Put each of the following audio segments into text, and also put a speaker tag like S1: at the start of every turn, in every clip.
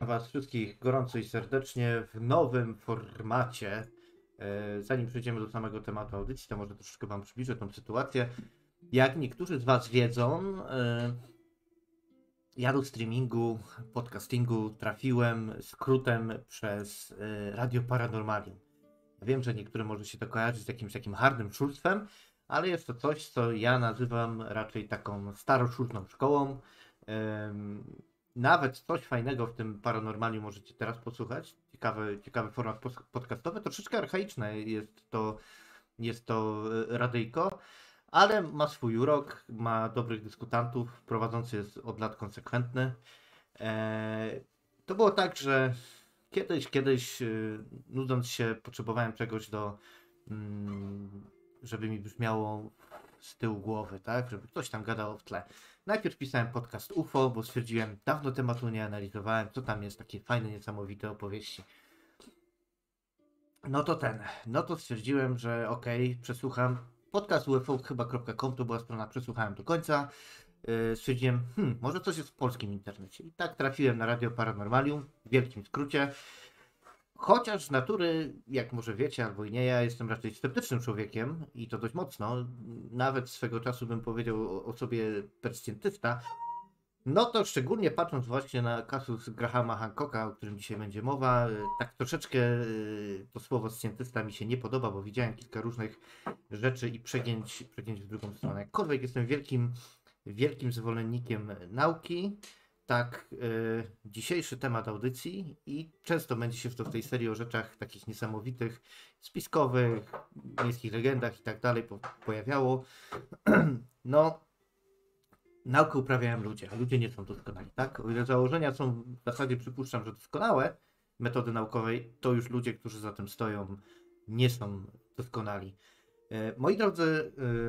S1: Was wszystkich gorąco i serdecznie w nowym formacie. Zanim przejdziemy do samego tematu audycji, to może troszeczkę Wam przybliżę tą sytuację. Jak niektórzy z Was wiedzą, ja do streamingu, podcastingu trafiłem skrótem przez Radio Paranormalium. Ja wiem, że niektórym może się to kojarzyć z jakimś takim hardym szulstwem, ale jest to coś, co ja nazywam raczej taką staroszultną szkołą. Nawet coś fajnego w tym Paranormalium możecie teraz posłuchać. Ciekawy format podcastowy. Troszeczkę archaiczne jest to radyjko, ale ma swój urok, ma dobrych dyskutantów, prowadzący jest od lat konsekwentny. To było tak, że kiedyś nudząc się, potrzebowałem czegoś żeby mi brzmiało z tyłu głowy, tak? Żeby ktoś tam gadał w tle. Najpierw pisałem podcast UFO, bo stwierdziłem, dawno tematu nie analizowałem, co tam jest, takie fajne, niesamowite opowieści. No to stwierdziłem, że okej, przesłucham. Podcast UFO chyba.com to była strona, przesłuchałem do końca. Stwierdziłem, może coś jest w polskim internecie. I tak trafiłem na Radio Paranormalium, w wielkim skrócie. Chociaż z natury, jak może wiecie albo i nie, ja jestem raczej sceptycznym człowiekiem i to dość mocno. Nawet swego czasu bym powiedział o sobie perscientysta. No to szczególnie patrząc właśnie na kasus Grahama Hancocka, o którym dzisiaj będzie mowa, tak troszeczkę to słowo scjentysta mi się nie podoba, bo widziałem kilka różnych rzeczy i przegięć w drugą stronę. Jakkolwiek jestem wielkim zwolennikiem nauki, tak dzisiejszy temat audycji i często będzie się w tej serii o rzeczach takich niesamowitych, spiskowych, miejskich legendach i tak dalej pojawiało. No, naukę uprawiają ludzie, a ludzie nie są doskonali, tak? O ile założenia są w zasadzie, przypuszczam, że doskonałe metody naukowej, to już ludzie, którzy za tym stoją, nie są doskonali. Moi drodzy,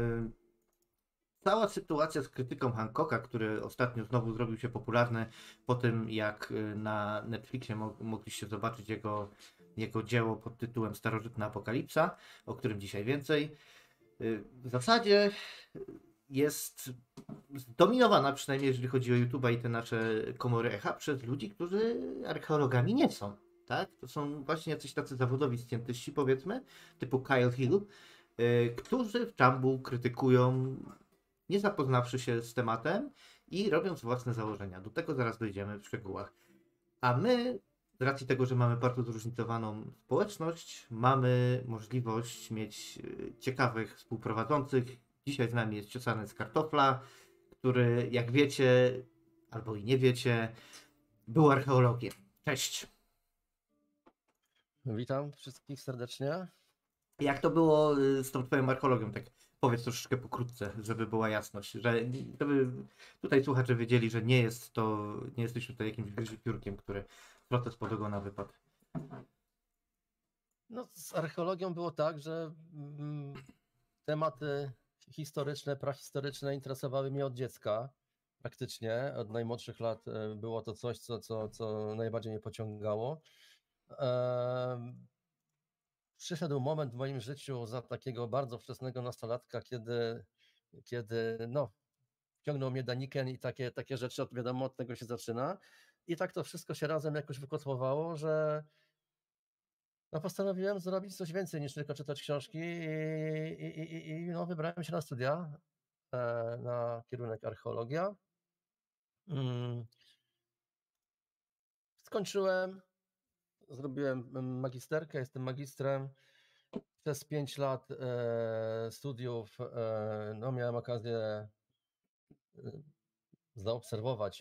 S1: cała sytuacja z krytyką Hancocka, który ostatnio znowu zrobił się popularny po tym, jak na Netflixie mogliście zobaczyć jego dzieło pod tytułem Starożytna Apokalipsa, o którym dzisiaj więcej. W zasadzie jest zdominowana, przynajmniej jeżeli chodzi o YouTube'a i te nasze komory echa, przez ludzi, którzy archeologami nie są. Tak? To są właśnie jacyś tacy zawodowi scjentyści, powiedzmy, typu Kyle Hill, którzy w czambu krytykują, nie zapoznawszy się z tematem i robiąc własne założenia. Do tego zaraz dojdziemy w szczegółach. A my, z racji tego, że mamy bardzo zróżnicowaną społeczność, mamy możliwość mieć ciekawych współprowadzących. Dzisiaj z nami jest Ciosany z Kartofla, który, jak wiecie, albo i nie wiecie, był archeologiem. Cześć.
S2: Witam wszystkich serdecznie.
S1: Jak to było z tą twoją archeologią? Tak powiedz troszeczkę pokrótce, żeby była jasność, żeby tutaj słuchacze wiedzieli, że nie jesteśmy tutaj jakimś gryzipiórkiem, który proces pod ogona wypadł.
S2: No, z archeologią było tak, że tematy historyczne, prahistoryczne interesowały mnie od dziecka. Praktycznie od najmłodszych lat było to coś, co najbardziej mnie pociągało. Przyszedł moment w moim życiu za takiego bardzo wczesnego nastolatka, kiedy wciągnął mnie Daniken i takie rzeczy, wiadomo, od tego się zaczyna. I tak to wszystko się razem jakoś wykotłowało, że postanowiłem zrobić coś więcej niż tylko czytać książki i wybrałem się na studia, na kierunek archeologia. Skończyłem, zrobiłem magisterkę, jestem magistrem. Przez 5 lat studiów miałem okazję zaobserwować,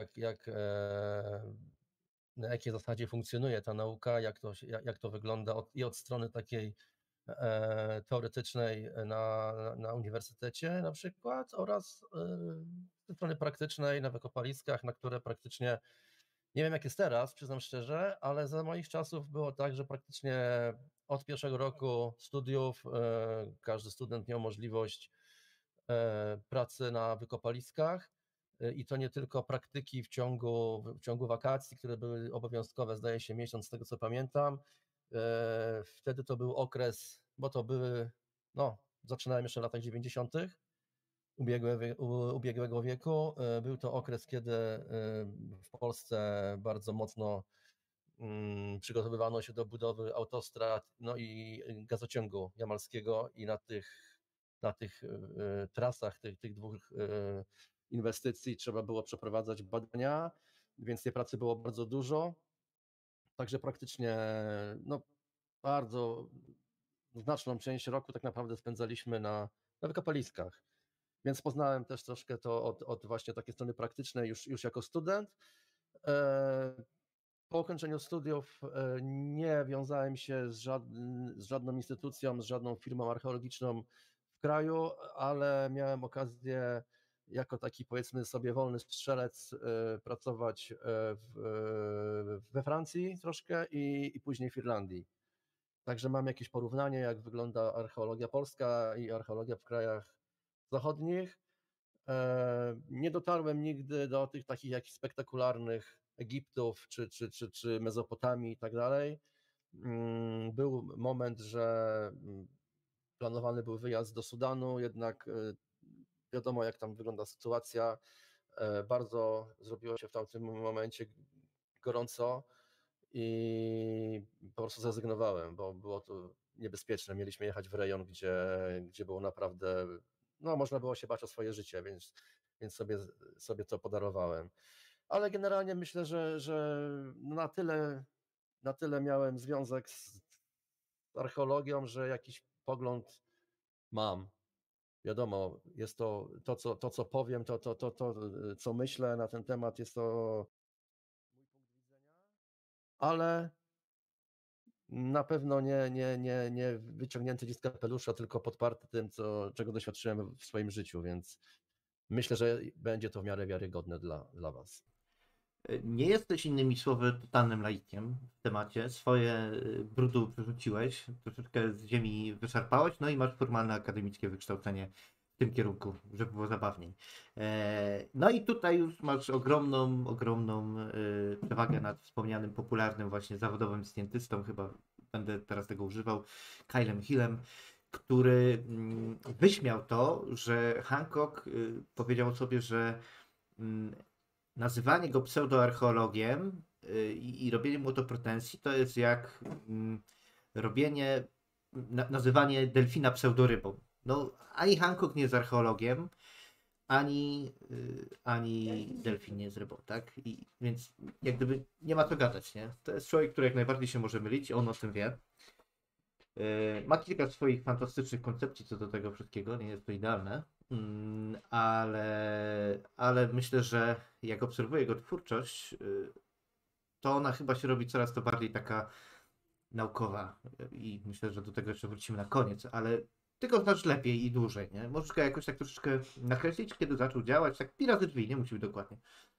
S2: na jakiej zasadzie funkcjonuje ta nauka, jak to wygląda od strony takiej teoretycznej na uniwersytecie na przykład oraz ze strony praktycznej na wykopaliskach, na które praktycznie, nie wiem jak jest teraz, przyznam szczerze, ale za moich czasów było tak, że praktycznie od pierwszego roku studiów każdy student miał możliwość pracy na wykopaliskach i to nie tylko praktyki w ciągu wakacji, które były obowiązkowe, zdaje się miesiąc, z tego co pamiętam. Wtedy to był okres, bo to były, zaczynałem jeszcze w latach 90. ubiegłego wieku. Był to okres, kiedy w Polsce bardzo mocno przygotowywano się do budowy autostrad, no i gazociągu jamalskiego i na tych trasach tych dwóch inwestycji trzeba było przeprowadzać badania, więc tej pracy było bardzo dużo. Także praktycznie no, bardzo znaczną część roku tak naprawdę spędzaliśmy na wykopaliskach. Więc poznałem też troszkę to od właśnie takiej strony praktycznej już jako student. Po ukończeniu studiów nie wiązałem się z żadną instytucją, z żadną firmą archeologiczną w kraju, ale miałem okazję jako taki, powiedzmy sobie, wolny strzelec pracować we Francji troszkę i później w Irlandii. Także mam jakieś porównanie, jak wygląda archeologia polska i archeologia w krajach zachodnich. Nie dotarłem nigdy do tych takich jakichś spektakularnych Egiptów czy Mezopotamii i tak dalej. Był moment, że planowany był wyjazd do Sudanu, jednak wiadomo, jak tam wygląda sytuacja. Bardzo zrobiło się w tamtym momencie gorąco i po prostu zrezygnowałem, bo było to niebezpieczne. Mieliśmy jechać w rejon, gdzie było naprawdę, no można było się bać o swoje życie, więc sobie to podarowałem. Ale generalnie myślę, że na tyle miałem związek z archeologią, że jakiś pogląd mam. Wiadomo, jest to co powiem, co myślę na ten temat, jest to mój punkt widzenia, ale na pewno nie wyciągnięty dziś z kapelusza, tylko podparty tym, czego doświadczyłem w swoim życiu, więc myślę, że będzie to w miarę wiarygodne dla Was.
S1: Nie jesteś innymi słowy totalnym laikiem w temacie. Swoje brudu przerzuciłeś, troszeczkę z ziemi wyszarpałeś, no i masz formalne akademickie wykształcenie w tym kierunku, żeby było zabawniej. No i tutaj już masz ogromną przewagę nad wspomnianym popularnym właśnie zawodowym scjentystą, chyba będę teraz tego używał, Kylem Hillem, który wyśmiał to, że Hancock powiedział sobie, że nazywanie go pseudoarcheologiem i robienie mu to pretensji to jest jak robienie, nazywanie delfina pseudorybą. No, ani Hancock nie jest archeologiem, ani delfin nie jest rybą, tak? Więc jak gdyby nie ma co gadać, nie? To jest człowiek, który jak najbardziej się może mylić, on o tym wie. Ma kilka swoich fantastycznych koncepcji co do tego wszystkiego, nie jest to idealne, ale myślę, że jak obserwuję jego twórczość, to ona chyba się robi coraz to bardziej taka naukowa i myślę, że do tego jeszcze wrócimy na koniec, ale ty go znasz lepiej i dłużej, nie? Możesz go jakoś tak troszeczkę nakreślić, kiedy zaczął działać, tak pi razy drzwi, nie musi być dokładnie.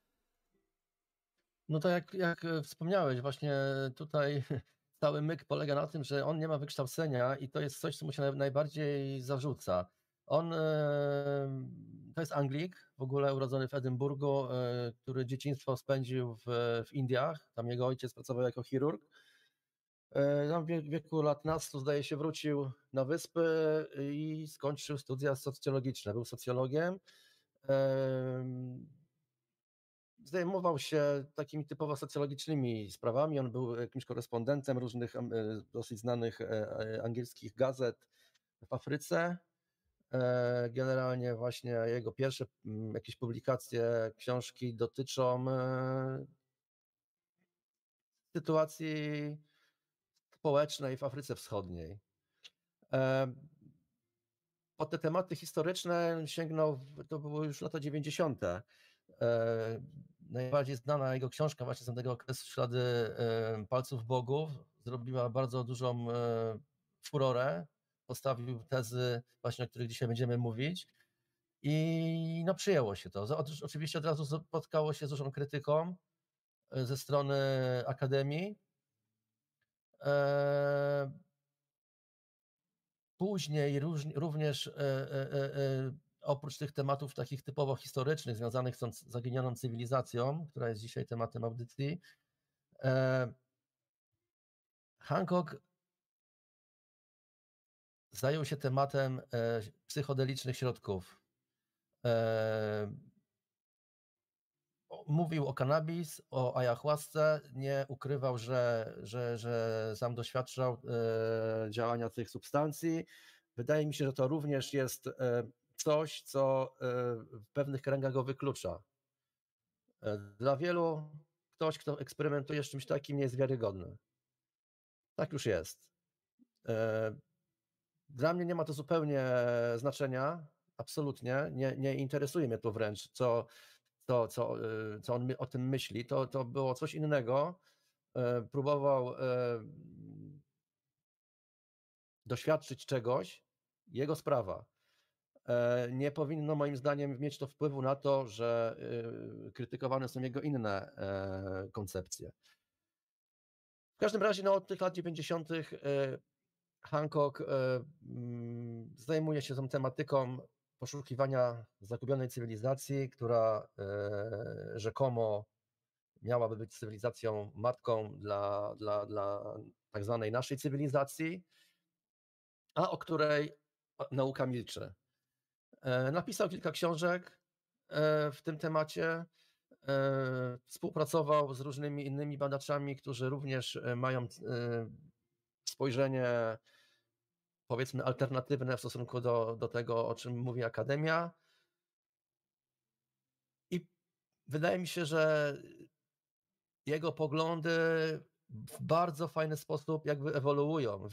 S2: No to jak wspomniałeś, właśnie tutaj cały myk polega na tym, że on nie ma wykształcenia i to jest coś, co mu się najbardziej zarzuca. On to jest Anglik, w ogóle urodzony w Edynburgu, który dzieciństwo spędził w Indiach. Tam jego ojciec pracował jako chirurg. Tam w wieku lat nastu, zdaje się, wrócił na wyspy i skończył studia socjologiczne. Był socjologiem. Zajmował się takimi typowo socjologicznymi sprawami. On był jakimś korespondentem różnych dosyć znanych angielskich gazet w Afryce. Generalnie właśnie jego pierwsze jakieś publikacje, książki dotyczą sytuacji społecznej w Afryce Wschodniej. Po te tematy historyczne sięgnął, to było już lata 90. Najbardziej znana jego książka właśnie z tego okresu, Ślady palców bogów, zrobiła bardzo dużą furorę. Postawił tezy właśnie, o których dzisiaj będziemy mówić i no przyjęło się to. Oczywiście od razu spotkało się z dużą krytyką ze strony akademii. Później również oprócz tych tematów takich typowo historycznych, związanych z zaginioną cywilizacją, która jest dzisiaj tematem audycji, Hancock zajął się tematem psychodelicznych środków. E, Mówił o kanabis, o ayahuasce, nie ukrywał, że sam doświadczał działania tych substancji. Wydaje mi się, że to również jest coś, co w pewnych kręgach go wyklucza. Dla wielu ktoś, kto eksperymentuje z czymś takim, nie jest wiarygodny. Tak już jest. E, Dla mnie nie ma to zupełnie znaczenia, absolutnie. Nie interesuje mnie to wręcz, co on o tym myśli. To było coś innego. Próbował doświadczyć czegoś, jego sprawa. Nie powinno moim zdaniem mieć to wpływu na to, że krytykowane są jego inne koncepcje. W każdym razie od tych lat 90. Hancock zajmuje się tą tematyką poszukiwania zagubionej cywilizacji, która rzekomo miałaby być cywilizacją matką dla tak zwanej naszej cywilizacji, a o której nauka milczy. Napisał kilka książek w tym temacie. Współpracował z różnymi innymi badaczami, którzy również mają spojrzenie, powiedzmy, alternatywne w stosunku do tego, o czym mówi akademia. I wydaje mi się, że jego poglądy w bardzo fajny sposób jakby ewoluują.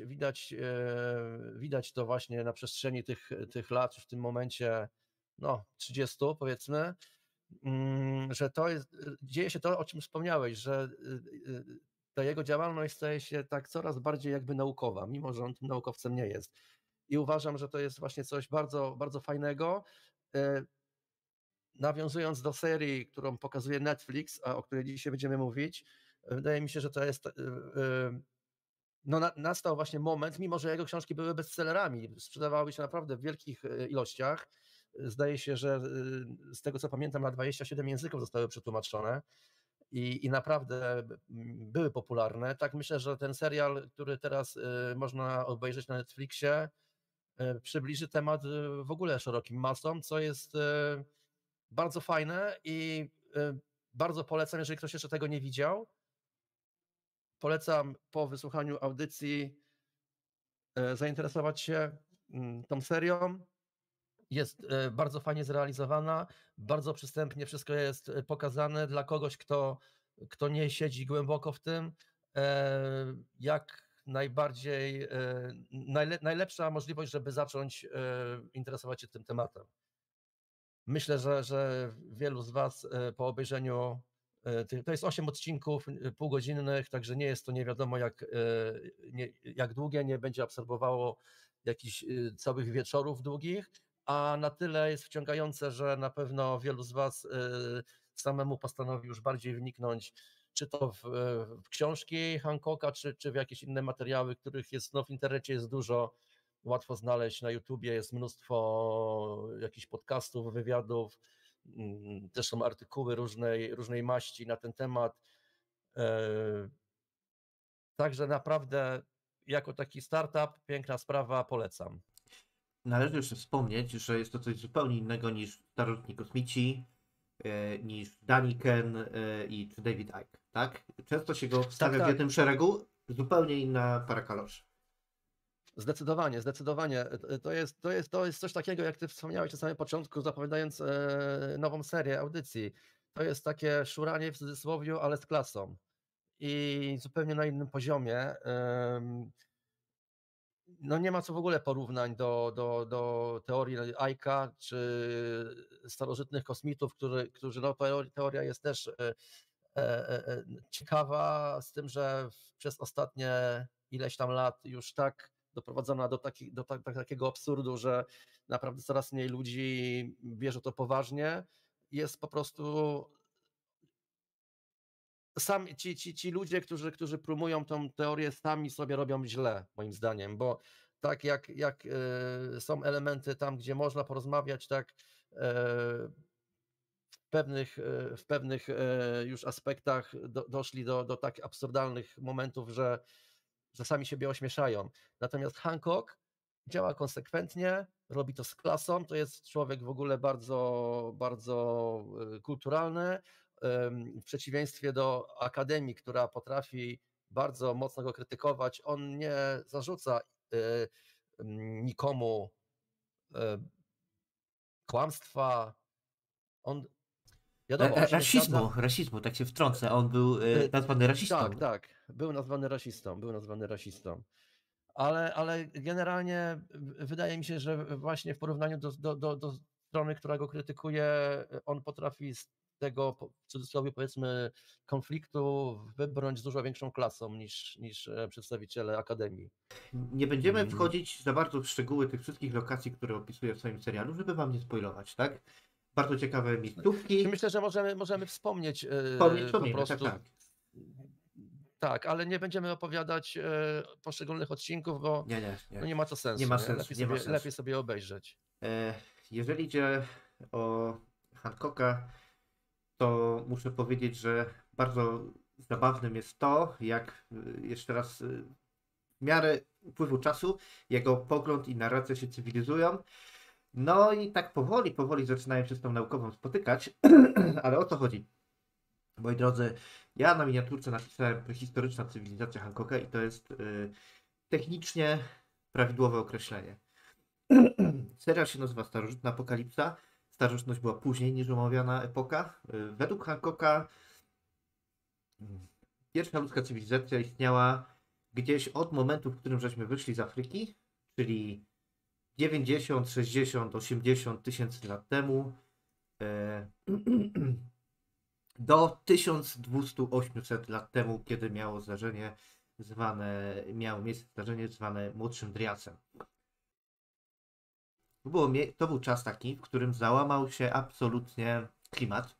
S2: Widać to właśnie na przestrzeni tych lat, w tym momencie 30 powiedzmy, że dzieje się to, o czym wspomniałeś, że ta jego działalność staje się tak coraz bardziej jakby naukowa, mimo że on tym naukowcem nie jest. I uważam, że to jest właśnie coś bardzo, bardzo fajnego. Nawiązując do serii, którą pokazuje Netflix, a o której dzisiaj będziemy mówić, wydaje mi się, że to jest nastał właśnie moment, mimo że jego książki były bestsellerami, sprzedawały się naprawdę w wielkich ilościach. Zdaje się, że z tego co pamiętam, na 27 języków zostały przetłumaczone i naprawdę były popularne. Tak myślę, że ten serial, który teraz można obejrzeć na Netflixie, przybliży temat w ogóle szerokim masom, co jest bardzo fajne i bardzo polecam, jeżeli ktoś jeszcze tego nie widział. Polecam po wysłuchaniu audycji zainteresować się tą serią. Jest bardzo fajnie zrealizowana, bardzo przystępnie wszystko jest pokazane dla kogoś, kto nie siedzi głęboko w tym. Jak najbardziej, najlepsza możliwość, żeby zacząć interesować się tym tematem. Myślę, że wielu z Was po obejrzeniu, to jest 8 odcinków półgodzinnych, także nie jest to nie wiadomo jak długie, nie będzie absorbowało jakichś całych wieczorów długich, a na tyle jest wciągające, że na pewno wielu z Was samemu postanowi już bardziej wniknąć, czy to w książki Hancocka, czy w jakieś inne materiały, których jest w internecie jest dużo. Łatwo znaleźć na YouTubie, jest mnóstwo jakichś podcastów, wywiadów, też są artykuły różnej maści na ten temat. Także naprawdę jako taki startup, piękna sprawa, polecam.
S1: Należy jeszcze wspomnieć, że jest to coś zupełnie innego niż Starożytni Kosmici, niż Daniken i czy David Icke, tak? Często się go wstawia w
S2: tak.
S1: jednym szeregu, zupełnie inna para kaloszy.
S2: Zdecydowanie. To jest coś takiego, jak ty wspomniałeś na samym początku, zapowiadając nową serię audycji. To jest takie szuranie w cudzysłowie, ale z klasą i zupełnie na innym poziomie. Nie ma co w ogóle porównań do teorii Icke'a czy starożytnych kosmitów, którzy teoria jest też ciekawa, z tym, że przez ostatnie ileś tam lat już tak doprowadzona do takiego absurdu, że naprawdę coraz mniej ludzi bierze to poważnie. Jest po prostu ci ludzie, którzy promują tą teorię, sami sobie robią źle, moim zdaniem, bo tak jak są elementy tam, gdzie można porozmawiać, tak w pewnych już aspektach doszli do tak absurdalnych momentów, że sami siebie ośmieszają. Natomiast Hancock działa konsekwentnie, robi to z klasą, to jest człowiek w ogóle bardzo, bardzo kulturalny, w przeciwieństwie do Akademii, która potrafi bardzo mocno go krytykować, on nie zarzuca nikomu kłamstwa, on wiadomo, on się nie zgadza.
S1: Rasizmu, tak się wtrącę. On był
S2: Y,
S1: nazwany rasistą.
S2: Tak, tak, był nazwany rasistą. Ale generalnie wydaje mi się, że właśnie w porównaniu do strony, która go krytykuje, on potrafi z tego, w cudzysłowie powiedzmy, konfliktu wybrnąć z dużo większą klasą niż przedstawiciele Akademii.
S1: Nie będziemy
S2: Mm.
S1: wchodzić za bardzo w szczegóły tych wszystkich lokacji, które opisuje w swoim serialu, żeby wam nie spoilować, tak? Bardzo ciekawe miejscówki.
S2: Myślę, że możemy wspomnieć po
S1: Wspomnijmy, tak,
S2: prostu.
S1: tak.
S2: Tak, ale nie będziemy opowiadać poszczególnych odcinków, bo
S1: Nie.
S2: no nie ma to sensu.
S1: Nie ma
S2: Nie?
S1: sensu, nie ma sensu.
S2: Lepiej sobie obejrzeć.
S1: Jeżeli idzie o Hancocka, to muszę powiedzieć, że bardzo zabawnym jest to, jak jeszcze raz w miarę upływu czasu jego pogląd i narracja się cywilizują. No i tak powoli zaczynają się z tą naukową spotykać, ale o co chodzi? Moi drodzy, ja na miniaturce napisałem prehistoryczna cywilizacja Hancocka i to jest technicznie prawidłowe określenie. Serial się nazywa Starożytna Apokalipsa. Starożytność była później niż omawiana epoka. Według Hancocka pierwsza ludzka cywilizacja istniała gdzieś od momentu, w którym żeśmy wyszli z Afryki, czyli 90, 60, 80 tysięcy lat temu do 1200-800 lat temu, kiedy miało miejsce zdarzenie zwane Młodszym Driasem. To był czas taki, w którym załamał się absolutnie klimat.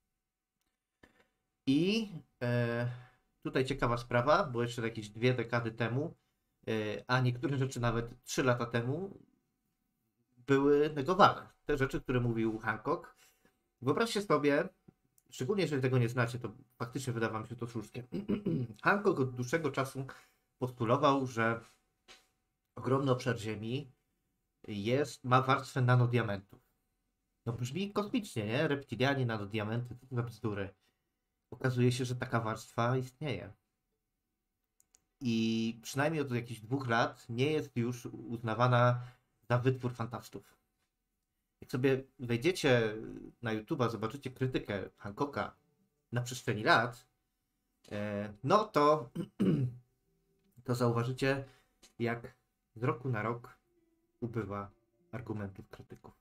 S1: I tutaj ciekawa sprawa, bo jeszcze jakieś 2 dekady temu, a niektóre rzeczy nawet 3 lata temu były negowane. Te rzeczy, które mówił Hancock. Wyobraźcie sobie, szczególnie jeżeli tego nie znacie, to faktycznie wydaje wam się to słusznie. Hancock od dłuższego czasu postulował, że ogromny obszar Ziemi ma warstwę nanodiamentów. No brzmi kosmicznie, nie? Reptilianie, nanodiamenty, to za bzdury. Okazuje się, że taka warstwa istnieje. I przynajmniej od jakichś 2 lat nie jest już uznawana za wytwór fantastów. Jak sobie wejdziecie na YouTube'a, zobaczycie krytykę Hancocka na przestrzeni lat, no to, to zauważycie, jak z roku na rok ubywa argumentów krytyków.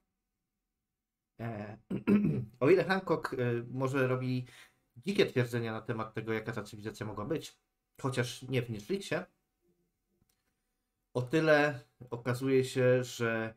S1: O ile Hancock może robi dzikie twierdzenia na temat tego, jaka ta cywilizacja mogła być, chociaż nie w Netflixie, o tyle okazuje się, że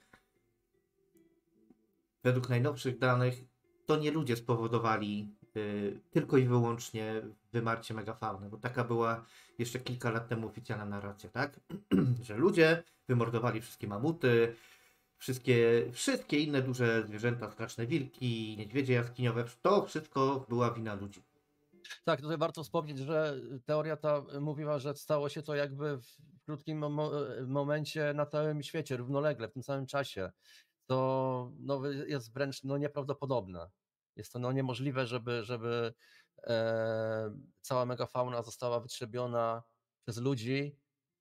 S1: według najnowszych danych to nie ludzie spowodowali tylko i wyłącznie wymarcie megafauny, bo taka była jeszcze kilka lat temu oficjalna narracja, tak? Że ludzie wymordowali wszystkie mamuty, wszystkie inne duże zwierzęta, straszne wilki, niedźwiedzie jaskiniowe, to wszystko była wina ludzi.
S2: Tak, tutaj warto wspomnieć, że teoria ta mówiła, że stało się to jakby w krótkim momencie na całym świecie, równolegle, w tym samym czasie. To no, jest wręcz nieprawdopodobne. Jest to niemożliwe, żeby cała megafauna została wytrzebiona przez ludzi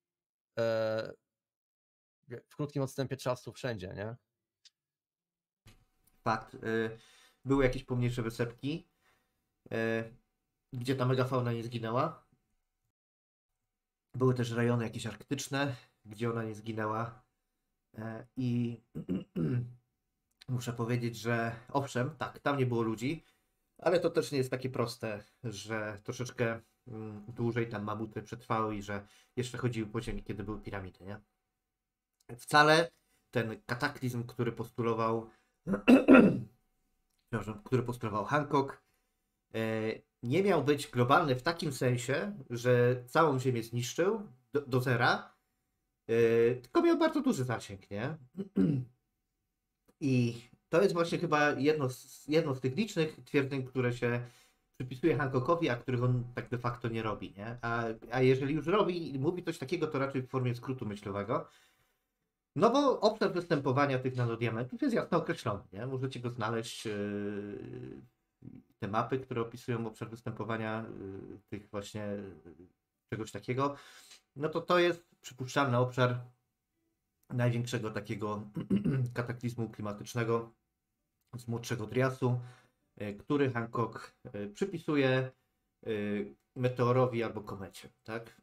S2: w krótkim odstępie czasu wszędzie, nie?
S1: Fakt. Były jakieś pomniejsze wysepki, gdzie ta megafauna nie zginęła. Były też rejony jakieś arktyczne, gdzie ona nie zginęła. I muszę powiedzieć, że owszem, tak, tam nie było ludzi, ale to też nie jest takie proste, że troszeczkę dłużej tam mamuty przetrwały i że jeszcze chodziły po ziemi, kiedy były piramidy, nie? Wcale ten kataklizm, który postulował Hancock, nie miał być globalny w takim sensie, że całą Ziemię zniszczył do zera, tylko miał bardzo duży zasięg, nie? I to jest właśnie chyba jedno z tych licznych twierdzeń, które się przypisuje Hancockowi, a których on tak de facto nie robi, nie? A jeżeli już robi i mówi coś takiego, to raczej w formie skrótu myślowego. No bo obszar występowania tych nanodiamentów jest jasno określony, nie? Możecie go znaleźć, te mapy, które opisują obszar występowania tych właśnie czegoś takiego. No to jest przypuszczalny obszar największego takiego kataklizmu klimatycznego z młodszego Triasu, który Hancock przypisuje meteorowi albo komecie, tak?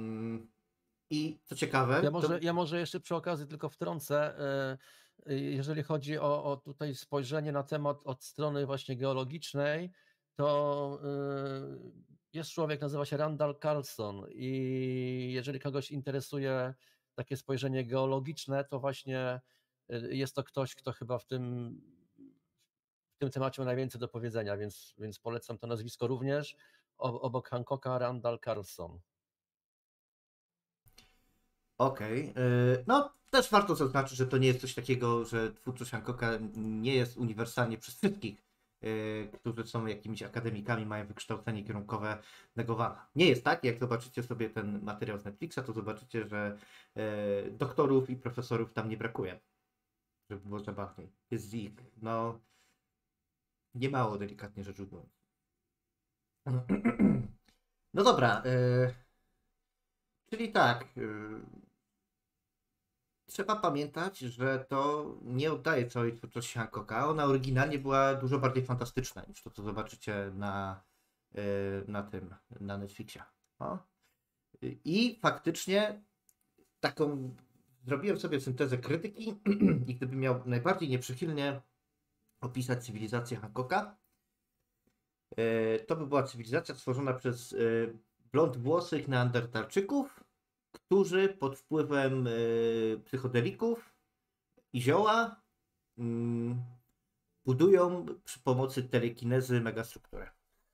S1: I co ciekawe,
S2: Ja może jeszcze przy okazji tylko wtrącę, jeżeli chodzi o tutaj spojrzenie na temat od strony właśnie geologicznej, to jest człowiek, nazywa się Randall Carlson i jeżeli kogoś interesuje takie spojrzenie geologiczne, to właśnie jest to ktoś, kto chyba w tym temacie ma najwięcej do powiedzenia, więc polecam to nazwisko również. Obok Hancocka Randall Carlson.
S1: okej. No, też warto zaznaczyć, że to nie jest coś takiego, że twórczość Hancocka nie jest uniwersalnie przez wszystkich, którzy są jakimiś akademikami, mają wykształcenie kierunkowe, negowana. Nie jest tak, jak zobaczycie sobie ten materiał z Netflixa, to zobaczycie, że doktorów i profesorów tam nie brakuje, żeby było zabawniej. Jest ich, no, niemało, delikatnie rzecz ujmując. No dobra, czyli tak, trzeba pamiętać, że to nie oddaje całej twórczości Hancocka. Ona oryginalnie była dużo bardziej fantastyczna niż to, co zobaczycie na Netflixie. O. I faktycznie taką zrobiłem sobie syntezę krytyki i gdybym miał najbardziej nieprzychylnie opisać cywilizację Hancocka, to by była cywilizacja stworzona przez blondwłosych neandertalczyków, którzy pod wpływem psychodelików i zioła budują przy pomocy telekinezy megastrukturę.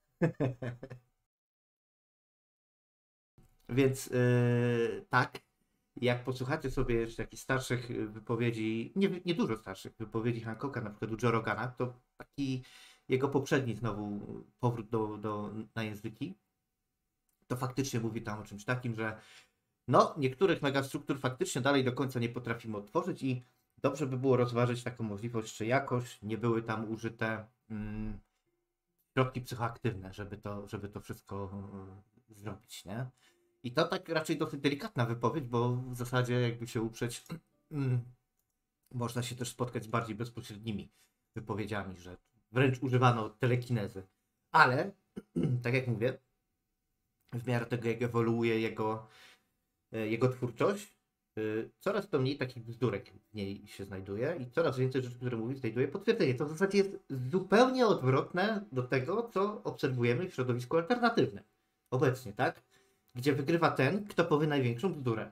S1: Więc tak, jak posłuchacie sobie jeszcze jakichś starszych wypowiedzi, nie dużo starszych wypowiedzi Hancocka, na przykład u Joe Rogana, to taki jego poprzedni znowu powrót na języki, to faktycznie mówi tam o czymś takim, że no, niektórych megastruktur faktycznie dalej do końca nie potrafimy otworzyć i dobrze by było rozważyć taką możliwość, czy jakoś nie były tam użyte środki psychoaktywne, żeby to wszystko zrobić, nie? I to tak raczej dosyć delikatna wypowiedź, bo w zasadzie jakby się uprzeć, można się też spotkać z bardziej bezpośrednimi wypowiedziami, że wręcz używano telekinezy. Ale, tak jak mówię, w miarę tego, jak ewoluuje jego twórczość, coraz to mniej takich bzdurek w niej się znajduje i coraz więcej rzeczy, które mówi, znajduje potwierdzenie. To w zasadzie jest zupełnie odwrotne do tego, co obserwujemy w środowisku alternatywnym obecnie, tak? Gdzie wygrywa ten, kto powie największą bzdurę.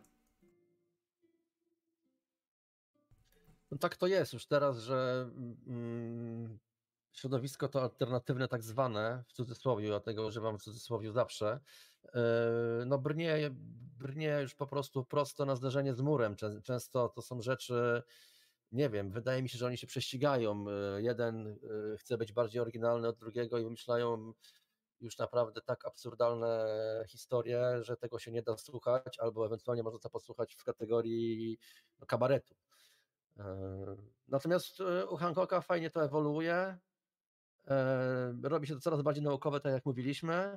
S2: No tak to jest już teraz, że środowisko to alternatywne tak zwane, w cudzysłowie, dlatego używam w cudzysłowie zawsze, no brnie już po prostu prosto na zderzenie z murem. Często to są rzeczy, nie wiem, wydaje mi się, że oni się prześcigają. Jeden chce być bardziej oryginalny od drugiego i wymyślają już naprawdę tak absurdalne historie, że tego się nie da słuchać, albo ewentualnie można to posłuchać w kategorii no, kabaretu. Natomiast u Hancocka fajnie to ewoluuje. Robi się to coraz bardziej naukowe, tak jak mówiliśmy.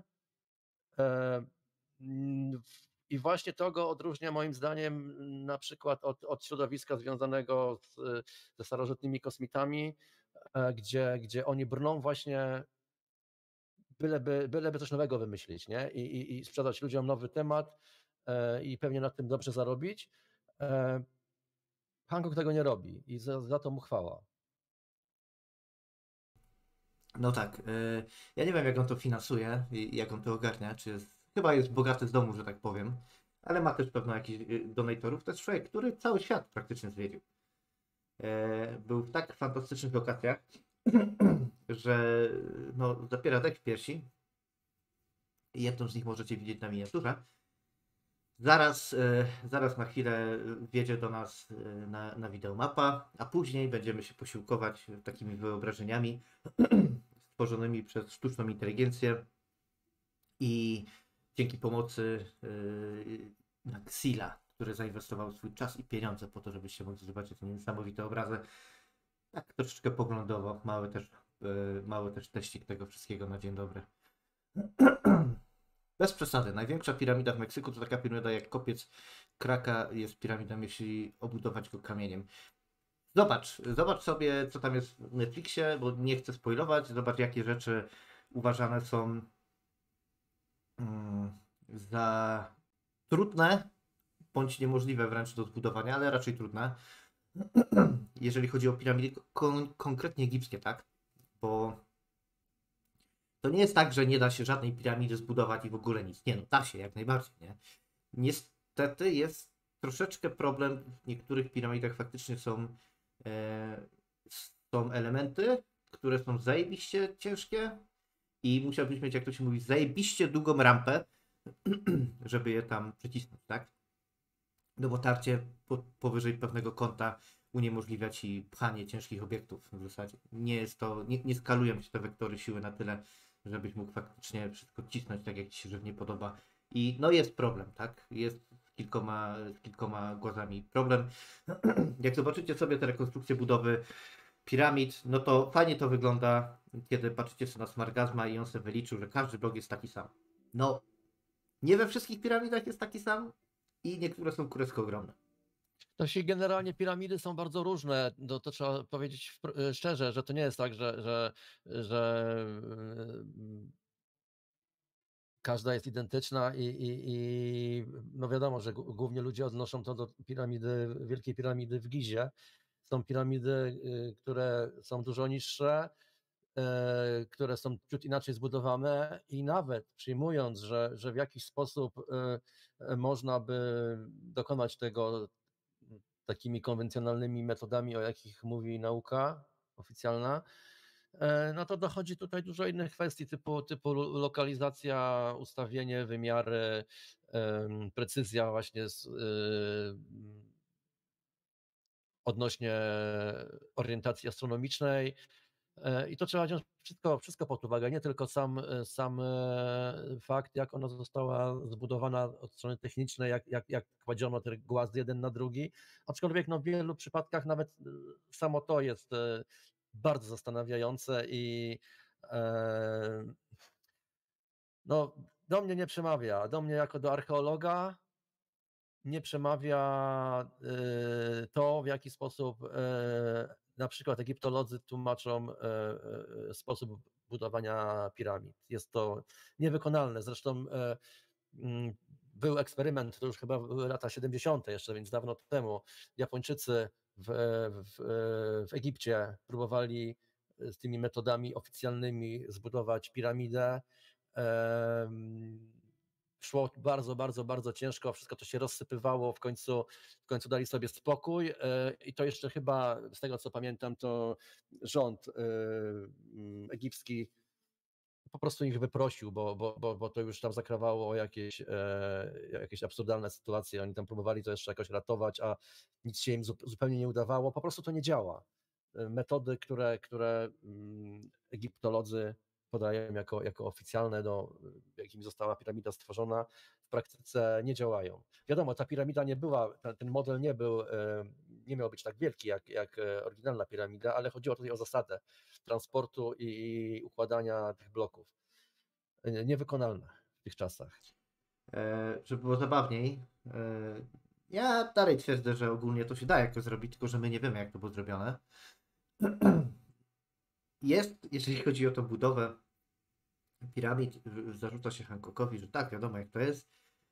S2: I właśnie to go odróżnia moim zdaniem na przykład od środowiska związanego ze starożytnymi kosmitami, gdzie oni brną właśnie byleby coś nowego wymyślić, nie? I sprzedać ludziom nowy temat i pewnie na tym dobrze zarobić. Hancock tego nie robi i za to mu chwała.
S1: No tak, ja nie wiem, jak on to finansuje i jak on to ogarnia, chyba jest bogaty z domu, że tak powiem, ale ma też pewno jakichś donatorów. To jest człowiek, który cały świat praktycznie zwiedził. Był w tak fantastycznych lokacjach, że no, zapiera dech w piersi. Jedną z nich możecie widzieć na miniaturze. Zaraz na chwilę wjedzie do nas na wideomapa, a później będziemy się posiłkować takimi wyobrażeniami stworzonymi przez sztuczną inteligencję i dzięki pomocy Xila, które zainwestowały swój czas i pieniądze po to, żebyście mogli zobaczyć te niesamowite obrazy. Tak, troszeczkę poglądowo, mały też teścik tego wszystkiego na dzień dobry. Bez przesady, największa piramida w Meksyku to taka piramida jak kopiec Kraka jest piramidą, jeśli obudować go kamieniem. Zobacz sobie, co tam jest w Netflixie, bo nie chcę spoilować. Zobacz, jakie rzeczy uważane są za trudne, bądź niemożliwe wręcz do zbudowania, ale raczej trudne. Jeżeli chodzi o piramidy konkretnie egipskie, tak? Bo to nie jest tak, że nie da się żadnej piramidy zbudować i w ogóle nic. Nie, no da się, jak najbardziej, nie? Niestety jest troszeczkę problem, w niektórych piramidach faktycznie są elementy, które są zajebiście ciężkie i musiałbyś mieć, jak to się mówi, zajebiście długą rampę, żeby je tam przycisnąć, tak? No bo tarcie powyżej pewnego kąta uniemożliwia ci pchanie ciężkich obiektów w zasadzie. Nie skalują się te wektory siły na tyle, żebyś mógł faktycznie wszystko cisnąć tak, jak ci się żywnie podoba. I no jest problem, tak? Jest z kilkoma głazami problem. Jak zobaczycie sobie te rekonstrukcje budowy piramid, no to fajnie to wygląda, kiedy patrzycie sobie na Smargazma i on sobie wyliczył, że każdy blok jest taki sam. No, nie we wszystkich piramidach jest taki sam i niektóre są kurewsko ogromne.
S2: To się generalnie piramidy są bardzo różne. To trzeba powiedzieć szczerze, że to nie jest tak, że każda jest identyczna i no wiadomo, że głównie ludzie odnoszą to do wielkiej piramidy w Gizie. Są piramidy, które są dużo niższe, które są ciut inaczej zbudowane i nawet przyjmując, że w jakiś sposób można by dokonać tego takimi konwencjonalnymi metodami, o jakich mówi nauka oficjalna, no to dochodzi tutaj dużo innych kwestii typu lokalizacja, ustawienie, wymiary, precyzja właśnie odnośnie orientacji astronomicznej. I to trzeba wziąć wszystko pod uwagę, nie tylko sam fakt, jak ona została zbudowana od strony technicznej, jak kładziono te głazy jeden na drugi, aczkolwiek no, w wielu przypadkach nawet samo to jest bardzo zastanawiające i no, do mnie nie przemawia, do mnie jako do archeologa nie przemawia to, w jaki sposób na przykład egiptolodzy tłumaczą sposób budowania piramid. Jest to niewykonalne. Zresztą był eksperyment, to już chyba były lata 70., jeszcze więc dawno temu. Japończycy w Egipcie próbowali z tymi metodami oficjalnymi zbudować piramidę. Szło bardzo, bardzo, bardzo ciężko, wszystko to się rozsypywało, w końcu dali sobie spokój i to jeszcze chyba, z tego co pamiętam, to rząd egipski po prostu ich wyprosił, bo to już tam zakrawało o jakieś absurdalne sytuacje. Oni tam próbowali to jeszcze jakoś ratować, a nic się im zupełnie nie udawało. Po prostu to nie działa. Metody, które egiptolodzy podają jako oficjalne, jakim została piramida stworzona, w praktyce nie działają. Wiadomo, ta piramida nie była, ten model nie miał być tak wielki jak oryginalna piramida, ale chodziło tutaj o zasadę transportu i układania tych bloków. Niewykonalne w tych czasach.
S1: Żeby było zabawniej, ja dalej twierdzę, że ogólnie to się da jakoś zrobić, tylko że my nie wiemy, jak to było zrobione. Jeżeli chodzi o tą budowę piramid, zarzuca się Hancockowi, że tak, wiadomo jak to jest.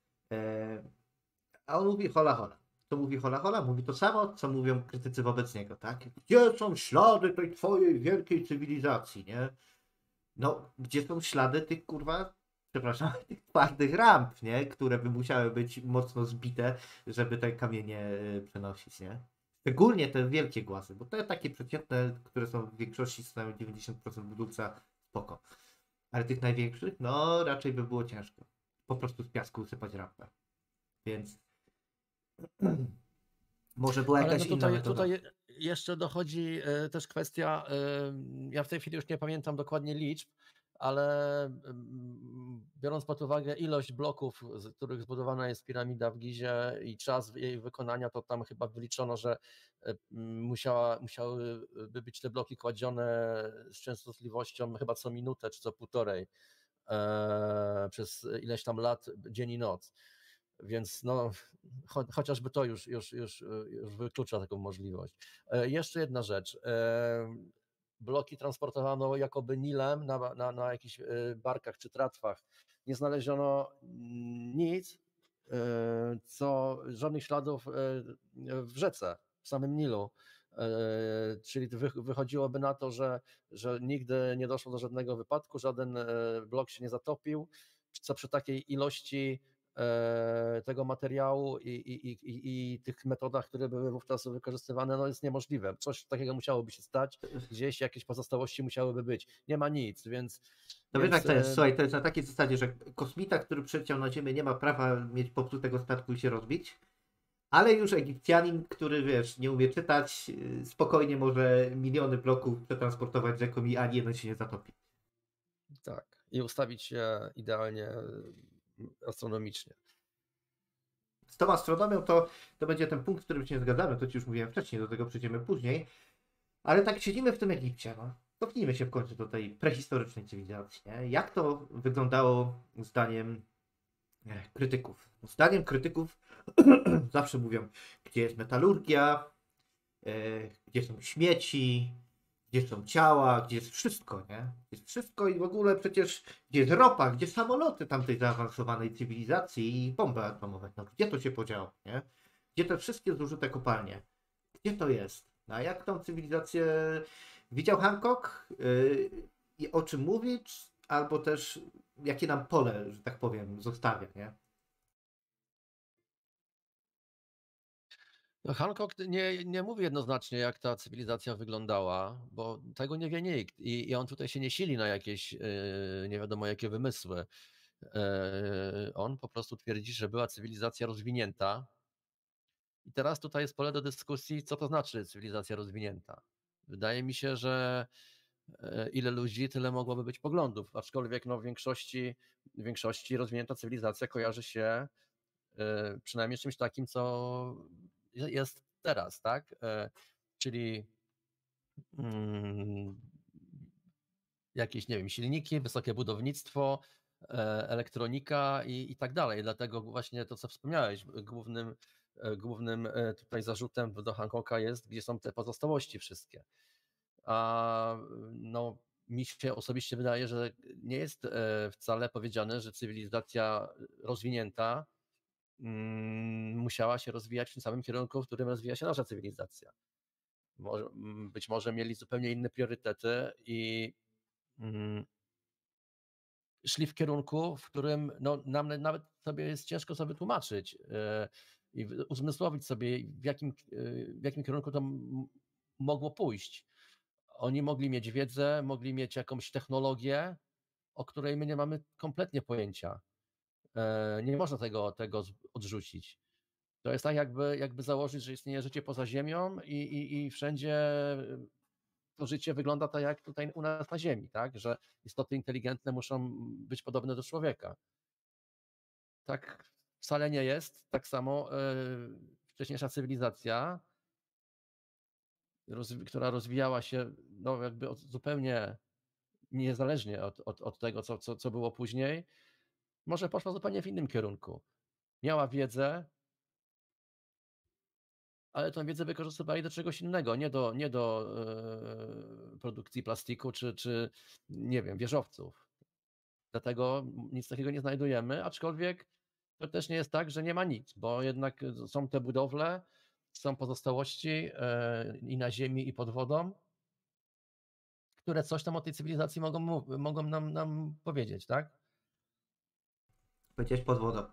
S1: A on mówi hola hola. To mówi hola hola? Mówi to samo, co mówią krytycy wobec niego, tak? Gdzie są ślady tej twojej wielkiej cywilizacji, nie? No, gdzie są ślady tych, kurwa, przepraszam, tych twardych ramp, nie? Które by musiały być mocno zbite, żeby te kamienie przenosić, nie? Szczególnie te wielkie głazy, bo te takie przeciętne, które są w większości stanowią 90% budulca, spoko. Ale tych największych, no raczej by było ciężko. Po prostu z piasku usypać rampę. Więc może była jakaś inna metoda.
S2: Tutaj jeszcze dochodzi też kwestia, ja w tej chwili już nie pamiętam dokładnie liczb, ale biorąc pod uwagę ilość bloków, z których zbudowana jest piramida w Gizie i czas jej wykonania, to tam chyba wyliczono, że musiałyby być te bloki kładzione z częstotliwością chyba co minutę czy co półtorej przez ileś tam lat, dzień i noc. Więc no, chociażby to już wyklucza taką możliwość. Jeszcze jedna rzecz. Bloki transportowano jakoby Nilem na jakichś barkach czy tratwach. Nie znaleziono nic, żadnych śladów w rzece, w samym Nilu. Czyli wychodziłoby na to, że nigdy nie doszło do żadnego wypadku, żaden blok się nie zatopił, co przy takiej ilości tego materiału i tych metodach, które były wówczas wykorzystywane, no jest niemożliwe. Coś takiego musiałoby się stać, gdzieś jakieś pozostałości musiałyby być. Nie ma nic, więc...
S1: No wiesz jak to jest, słuchaj, to jest na takiej zasadzie, że kosmita, który przyleciał na Ziemię, nie ma prawa mieć popsutego statku i się rozbić, ale już Egipcjanin, który wiesz, nie umie czytać, spokojnie może miliony bloków przetransportować rzeką i ani jeden się nie zatopi.
S2: Tak, i ustawić się idealnie astronomicznie.
S1: Z tą astronomią to będzie ten punkt, w którym się nie zgadzamy, to ci już mówiłem wcześniej, do tego przejdziemy później, ale tak siedzimy w tym Egipcie, no. Cofnijmy się w końcu do tej prehistorycznej cywilizacji, nie? Jak to wyglądało zdaniem krytyków? Zdaniem krytyków zawsze mówią, gdzie jest metalurgia, gdzie są śmieci, gdzie są ciała, gdzie jest wszystko, nie? Gdzie jest wszystko i w ogóle przecież gdzie jest ropa, gdzie samoloty tamtej zaawansowanej cywilizacji i bomby atomowe. No gdzie to się podziało, nie? Gdzie te wszystkie zużyte kopalnie? Gdzie to jest? A jak tą cywilizację widział Hancock i o czym mówić, albo też jakie nam pole, że tak powiem, zostawia, nie?
S2: No Hancock nie mówi jednoznacznie, jak ta cywilizacja wyglądała, bo tego nie wie nikt. I on tutaj się nie sili na jakieś nie wiadomo jakie wymysły. On po prostu twierdzi, że była cywilizacja rozwinięta. I teraz tutaj jest pole do dyskusji, co to znaczy cywilizacja rozwinięta. Wydaje mi się, że ile ludzi, tyle mogłoby być poglądów, aczkolwiek no, w większości rozwinięta cywilizacja kojarzy się przynajmniej czymś takim, co jest teraz, tak? Czyli jakieś, nie wiem, silniki, wysokie budownictwo, elektronika i tak dalej. Dlatego właśnie to, co wspomniałeś, głównym tutaj zarzutem do Hancocka jest, gdzie są te pozostałości wszystkie. A no, mi się osobiście wydaje, że nie jest wcale powiedziane, że cywilizacja rozwinięta musiała się rozwijać w tym samym kierunku, w którym rozwija się nasza cywilizacja. Być może mieli zupełnie inne priorytety i szli w kierunku, w którym no, nam nawet sobie jest ciężko sobie tłumaczyć i uzmysłowić sobie, w jakim kierunku to mogło pójść. Oni mogli mieć wiedzę, mogli mieć jakąś technologię, o której my nie mamy kompletnie pojęcia. Nie można tego odrzucić. To jest tak, jakby założyć, że istnieje życie poza Ziemią i wszędzie to życie wygląda tak, jak tutaj u nas na Ziemi, tak? Że istoty inteligentne muszą być podobne do człowieka. Tak wcale nie jest. Tak samo wcześniejsza cywilizacja, która rozwijała się no, jakby zupełnie niezależnie od tego, co było później, może poszła zupełnie w innym kierunku. Miała wiedzę, ale tę wiedzę wykorzystywali do czegoś innego, nie do produkcji plastiku czy nie wiem, wieżowców. Dlatego nic takiego nie znajdujemy, aczkolwiek to też nie jest tak, że nie ma nic, bo jednak są te budowle, są pozostałości i na ziemi, i pod wodą, które coś tam o tej cywilizacji mogą nam powiedzieć, tak?
S1: Powiedziałeś pod wodą.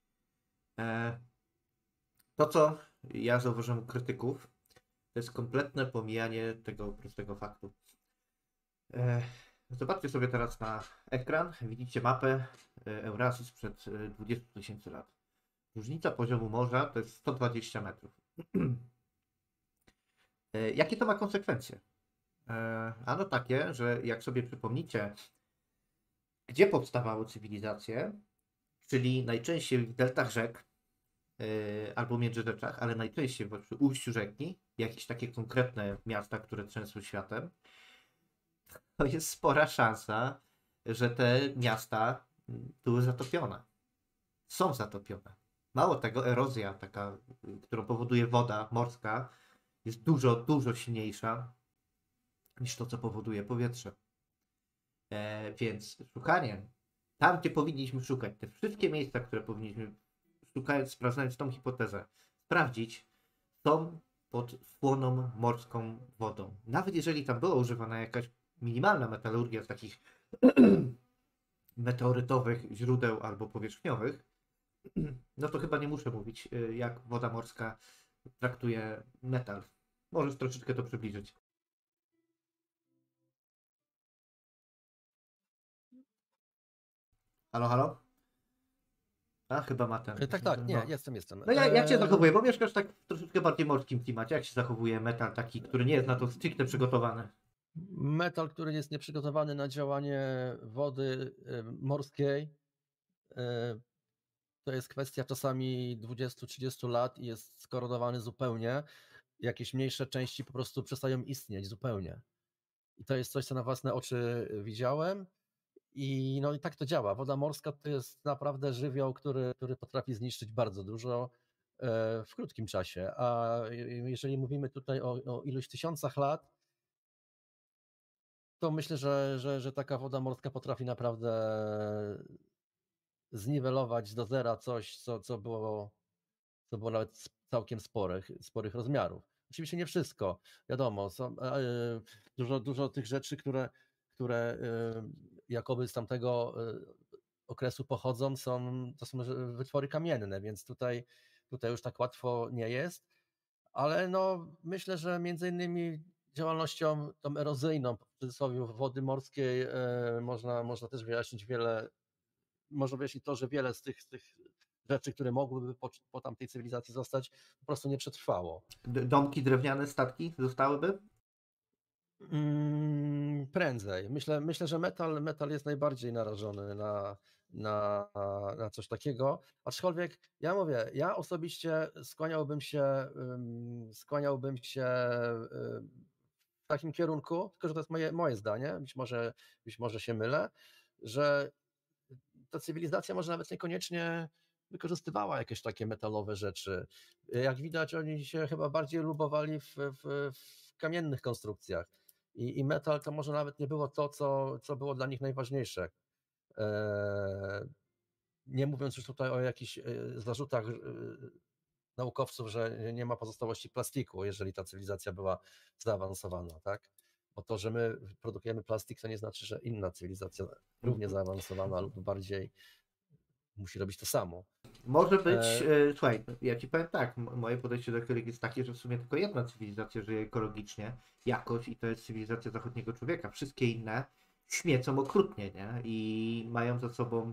S1: To, co ja zauważyłem u krytyków, to jest kompletne pomijanie tego prostego faktu. Zobaczcie sobie teraz na ekran, widzicie mapę Euracji sprzed 20 000 lat. Różnica poziomu morza to jest 120 metrów. Jakie to ma konsekwencje? Ano takie, że jak sobie przypomnicie Gdzie powstawały cywilizacje, czyli najczęściej w deltach rzek, albo międzyrzeczach, ale najczęściej przy ujściu rzeki, jakieś takie konkretne miasta, które trzęsą światem, to jest spora szansa, że te miasta były zatopione. Są zatopione. Mało tego, erozja taka, którą powoduje woda morska, jest dużo, dużo silniejsza niż to, co powoduje powietrze. Więc szukanie tam, gdzie powinniśmy szukać, te wszystkie miejsca, które powinniśmy szukać, sprawdzając tą hipotezę, sprawdzić, są pod słoną morską wodą. Nawet jeżeli tam była używana jakaś minimalna metalurgia z takich meteorytowych źródeł albo powierzchniowych, no to chyba nie muszę mówić, jak woda morska traktuje metal. Możesz troszeczkę to przybliżyć. Halo, halo? A, chyba ma ten.
S2: Tak, nie,
S1: No.
S2: jestem.
S1: No jak się zachowuje? Bo mieszkasz tak w troszeczkę bardziej morskim klimacie. Jak się zachowuje metal taki, który nie jest na to stricte przygotowany?
S2: Metal, który jest nieprzygotowany na działanie wody morskiej, to jest kwestia czasami 20-30 lat i jest skorodowany zupełnie. Jakieś mniejsze części po prostu przestają istnieć zupełnie. I to jest coś, co na własne oczy widziałem. I no i tak to działa. Woda morska to jest naprawdę żywioł, który potrafi zniszczyć bardzo dużo w krótkim czasie. A jeżeli mówimy tutaj o iluś tysiącach lat, to myślę, że taka woda morska potrafi naprawdę zniwelować do zera coś, co było nawet całkiem sporych rozmiarów. Oczywiście nie wszystko, wiadomo, są dużo tych rzeczy, które jakoby z tamtego okresu pochodzą, to są wytwory kamienne, więc tutaj już tak łatwo nie jest, ale no myślę, że między innymi działalnością tą erozyjną w cudzysłowie wody morskiej można też wyjaśnić można wyjaśnić to, że wiele z tych rzeczy, które mogłyby po tamtej cywilizacji zostać, po prostu nie przetrwało.
S1: Domki drewniane, statki zostałyby?
S2: Prędzej. Myślę, że metal jest najbardziej narażony na coś takiego. Aczkolwiek ja mówię, ja osobiście skłaniałbym się w takim kierunku, tylko że to jest moje zdanie, być może się mylę, że ta cywilizacja może nawet niekoniecznie wykorzystywała jakieś takie metalowe rzeczy. Jak widać, oni się chyba bardziej lubowali w kamiennych konstrukcjach. I metal to może nawet nie było to, co było dla nich najważniejsze. Nie mówiąc już tutaj o jakichś zarzutach naukowców, że nie ma pozostałości plastiku, jeżeli ta cywilizacja była zaawansowana, tak? Bo to, że my produkujemy plastik, to nie znaczy, że inna cywilizacja równie zaawansowana lub bardziej musi robić to samo.
S1: Może być, słuchaj, ja ci powiem tak, moje podejście do ekologii jest takie, że w sumie tylko jedna cywilizacja żyje ekologicznie jakoś i to jest cywilizacja zachodniego człowieka. Wszystkie inne śmiecą okrutnie, nie? I mają za sobą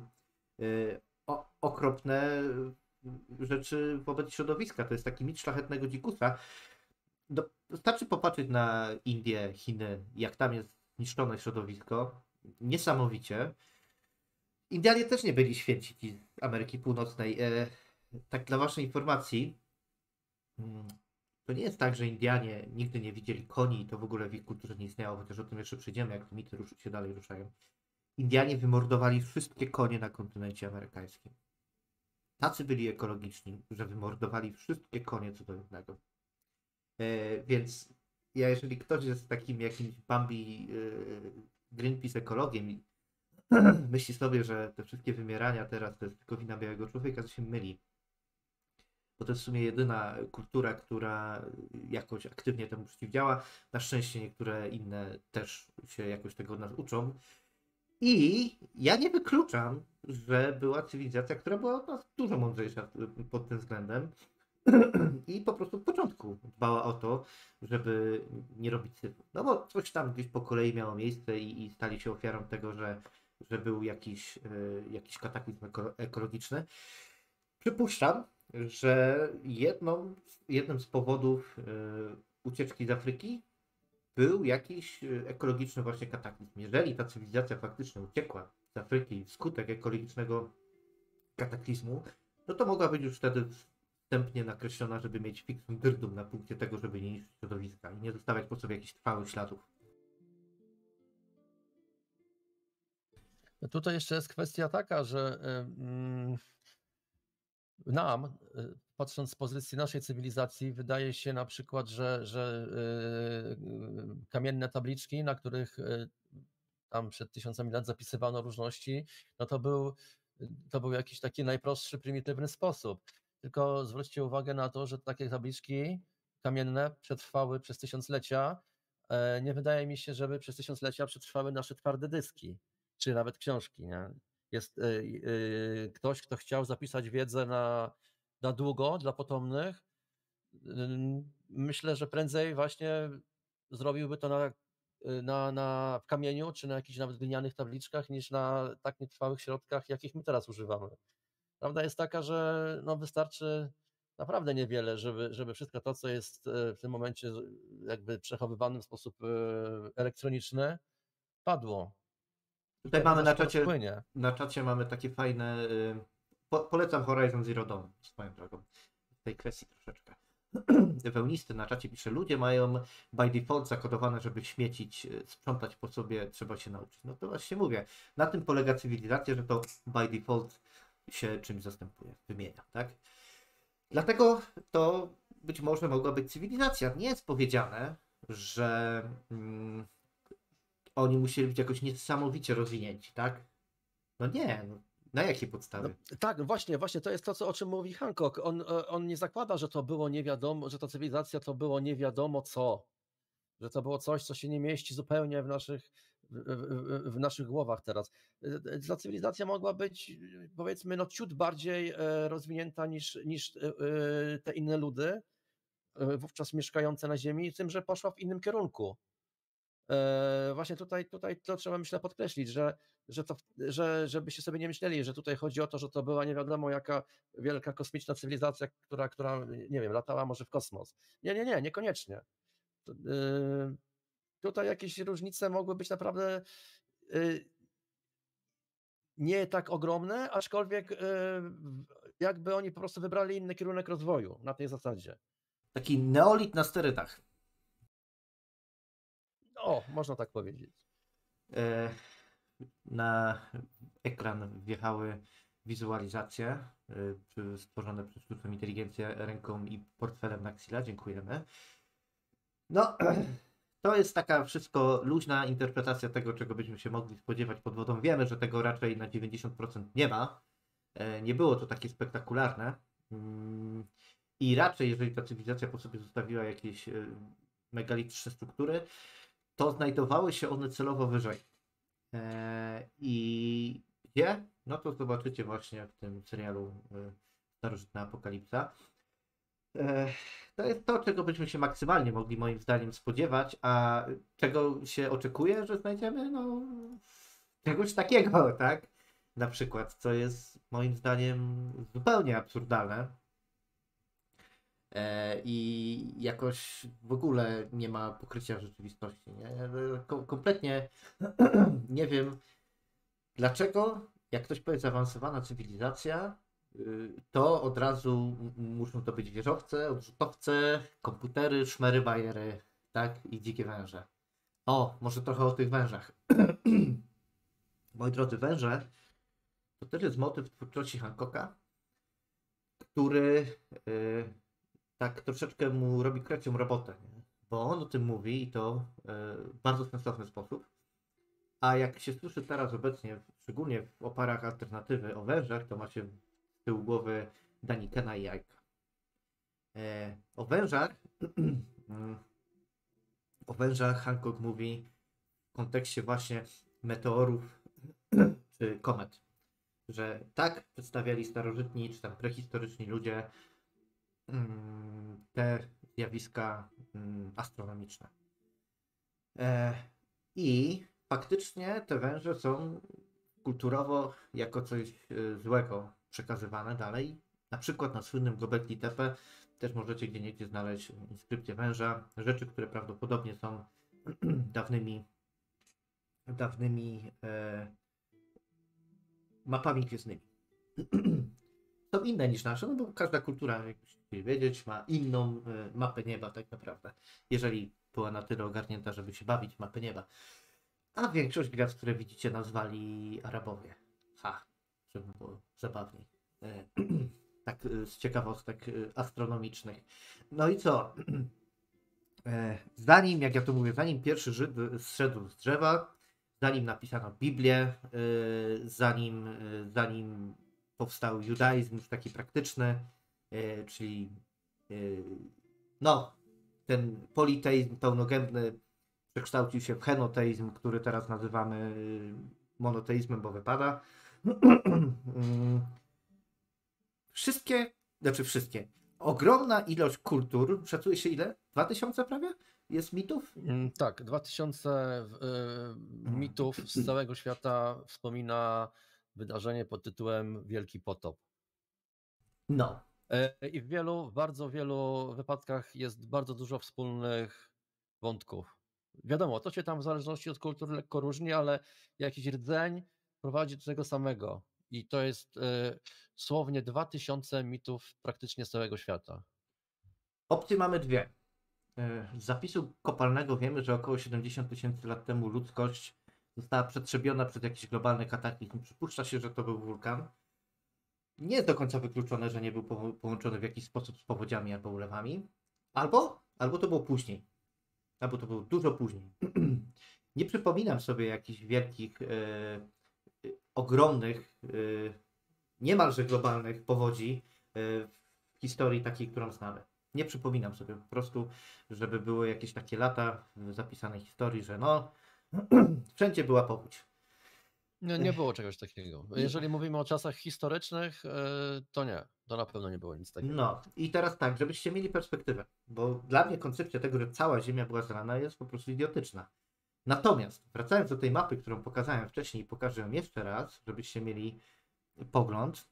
S1: okropne rzeczy wobec środowiska. To jest taki mit szlachetnego dzikusa. Wystarczy popatrzeć na Indię, Chiny, jak tam jest zniszczone środowisko. Niesamowicie. Indianie też nie byli święci ci z Ameryki Północnej. Tak dla waszej informacji, to nie jest tak, że Indianie nigdy nie widzieli koni i to w ogóle w ich kulturze nie istniało, chociaż o tym jeszcze przyjdziemy, jak te mity się dalej ruszają. Indianie wymordowali wszystkie konie na kontynencie amerykańskim. Tacy byli ekologiczni, że wymordowali wszystkie konie co do jednego. Więc jeżeli ktoś jest takim jakimś Bambi Greenpeace ekologiem i myśli sobie, że te wszystkie wymierania teraz to jest tylko wina białego człowieka, to się myli. Bo to jest w sumie jedyna kultura, która jakoś aktywnie temu przeciwdziała. Na szczęście niektóre inne też się jakoś tego nas uczą. I ja nie wykluczam, że była cywilizacja, która była od nas dużo mądrzejsza pod tym względem. I po prostu w początku dbała o to, żeby nie robić syfu. No bo coś tam gdzieś po kolei miało miejsce i stali się ofiarą tego, że był jakiś kataklizm ekologiczny. Przypuszczam, że jednym z powodów ucieczki z Afryki był jakiś ekologiczny właśnie kataklizm. Jeżeli ta cywilizacja faktycznie uciekła z Afryki wskutek ekologicznego kataklizmu, no to mogła być już wtedy wstępnie nakreślona, żeby mieć fixum dyrdum na punkcie tego, żeby nie niszczyć środowiska i nie zostawiać po sobie jakichś trwałych śladów.
S2: Tutaj jeszcze jest kwestia taka, że nam, patrząc z pozycji naszej cywilizacji, wydaje się na przykład, że kamienne tabliczki, na których tam przed tysiącami lat zapisywano różności, no to był jakiś taki najprostszy, prymitywny sposób. Tylko zwróćcie uwagę na to, że takie tabliczki kamienne przetrwały przez tysiąclecia. Nie wydaje mi się, żeby przez tysiąclecia przetrwały nasze twarde dyski, czy nawet książki. Nie? Jest ktoś, kto chciał zapisać wiedzę na długo dla potomnych. Myślę, że prędzej właśnie zrobiłby to w kamieniu, czy na jakichś nawet glinianych tabliczkach, niż na tak nietrwałych środkach, jakich my teraz używamy. Prawda jest taka, że no wystarczy naprawdę niewiele, żeby wszystko to, co jest w tym momencie jakby przechowywane w sposób elektroniczny, padło.
S1: Tutaj
S2: Wtedy
S1: mamy
S2: rozpłynie.
S1: na czacie mamy takie fajne, polecam Horizon Zero Dawn swoją drogą, w tej kwestii troszeczkę. Wełnisty na czacie pisze, ludzie mają by default zakodowane, żeby śmiecić, sprzątać po sobie, trzeba się nauczyć. No to właśnie mówię, na tym polega cywilizacja, że to by default się czymś zastępuje, wymienia, tak? Dlatego to być może mogła być cywilizacja. Nie jest powiedziane, że oni musieli być jakoś niesamowicie rozwinięci, tak? No nie, no, na jakiej podstawie?
S2: No, tak, właśnie to jest to, o czym mówi Hancock. On nie zakłada, że to było nie wiadomo, że ta cywilizacja to było nie wiadomo co, że to było coś, co się nie mieści zupełnie w naszych głowach teraz. Ta cywilizacja mogła być, powiedzmy, no ciut bardziej rozwinięta niż te inne ludy, wówczas mieszkające na Ziemi, tym, że poszła w innym kierunku. Właśnie tutaj to trzeba, myślę, podkreślić, żebyście sobie nie myśleli, że tutaj chodzi o to, że to była nie wiadomo jaka wielka kosmiczna cywilizacja, która nie wiem, latała może w kosmos. Nie, niekoniecznie. Tutaj jakieś różnice mogły być naprawdę nie tak ogromne, aczkolwiek jakby oni po prostu wybrali inny kierunek rozwoju na tej zasadzie.
S1: Taki neolit na sterydach.
S2: O, można tak powiedzieć.
S1: Na ekran wjechały wizualizacje stworzone przez sztuczną inteligencję ręką i portfelem Naxila. Dziękujemy. No, to jest taka wszystko luźna interpretacja tego, czego byśmy się mogli spodziewać pod wodą. Wiemy, że tego raczej na 90% nie ma. Nie było to takie spektakularne. I raczej, jeżeli ta cywilizacja po sobie zostawiła jakieś megalityczne struktury, to znajdowały się one celowo wyżej. I gdzie? No to zobaczycie właśnie w tym serialu Starożytna Apokalipsa. To jest to, czego byśmy się maksymalnie mogli moim zdaniem spodziewać, a czego się oczekuje, że znajdziemy? No czegoś takiego, tak? Na przykład, co jest moim zdaniem zupełnie absurdalne i jakoś w ogóle nie ma pokrycia rzeczywistości. Nie? Kompletnie nie wiem, dlaczego, jak ktoś powie zaawansowana cywilizacja, to od razu muszą to być wieżowce, odrzutowce, komputery, szmery, bajery, tak? I dzikie węże. O, może trochę o tych wężach. Moi drodzy, węże to też jest motyw twórczości Hancocka, który tak troszeczkę mu robi krecią robotę, nie? Bo on o tym mówi i to w bardzo sensowny sposób. A jak się słyszy teraz obecnie, szczególnie w oparach alternatywy o wężach, to macie z tyłu głowy Danikena i jajka. O wężach o wężach Hancock mówi w kontekście właśnie meteorów czy komet, że tak przedstawiali starożytni czy tam prehistoryczni ludzie te zjawiska astronomiczne. I faktycznie te węże są kulturowo jako coś złego przekazywane dalej. Na przykład na słynnym Göbekli Tepe też możecie gdzieniegdzie znaleźć inskrypcję węża, rzeczy, które prawdopodobnie są dawnymi mapami gwiezdnymi. Są inne niż nasze, no bo każda kultura, jak chcieli wiedzieć, ma inną mapę nieba tak naprawdę. Jeżeli była na tyle ogarnięta, żeby się bawić w mapę nieba. A większość gwiazd, które widzicie, nazwali Arabowie. Żeby było zabawniej. Tak z ciekawostek astronomicznych. No i co? Zanim, jak ja to mówię, zanim pierwszy Żyd zszedł z drzewa, zanim napisano Biblię, zanim powstał judaizm już taki praktyczny, czyli no, ten politeizm pełnogębny przekształcił się w henoteizm, który teraz nazywamy monoteizmem, bo wypada. Wszystkie, ogromna ilość kultur, szacuje się ile? 2000 prawie? Jest mitów?
S2: Tak, 2000 mitów z całego świata wspomina wydarzenie pod tytułem Wielki Potop.
S1: No.
S2: I w bardzo wielu wypadkach jest bardzo dużo wspólnych wątków. Wiadomo, to się tam w zależności od kultur lekko różni, ale jakiś rdzeń prowadzi do tego samego. I to jest słownie 2000 mitów praktycznie z całego świata.
S1: Opcje mamy dwie. Z zapisu kopalnego wiemy, że około 70 000 lat temu ludzkość została przetrzebiona przez jakiś globalny kataklizm. Przypuszcza się, że to był wulkan. Nie jest do końca wykluczone, że nie był połączony w jakiś sposób z powodziami albo ulewami. Albo to było później. Albo to było dużo później. Nie przypominam sobie jakichś wielkich, ogromnych, niemalże globalnych powodzi w historii takiej, którą znamy. Nie przypominam sobie po prostu, żeby były jakieś takie lata w zapisanej historii, że no, wszędzie była powódź.
S2: Nie było czegoś takiego. Jeżeli mówimy o czasach historycznych, to nie. To na pewno nie było nic takiego.
S1: No i teraz tak, żebyście mieli perspektywę, bo dla mnie koncepcja tego, że cała Ziemia była zalana, jest po prostu idiotyczna. Natomiast wracając do tej mapy, którą pokazałem wcześniej i pokażę ją jeszcze raz, żebyście mieli pogląd.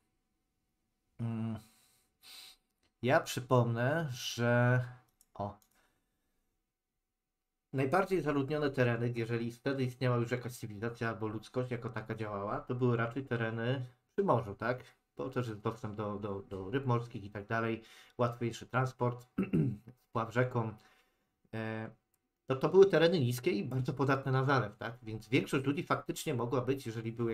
S1: Ja przypomnę, że najbardziej zaludnione tereny, jeżeli wtedy istniała już jakaś cywilizacja albo ludzkość jako taka działała, to były raczej tereny przy morzu, tak? Bo też jest dostęp do ryb morskich i tak dalej, łatwiejszy transport, spław rzeką. To były tereny niskie i bardzo podatne na zalew, tak? Więc większość ludzi faktycznie mogła być,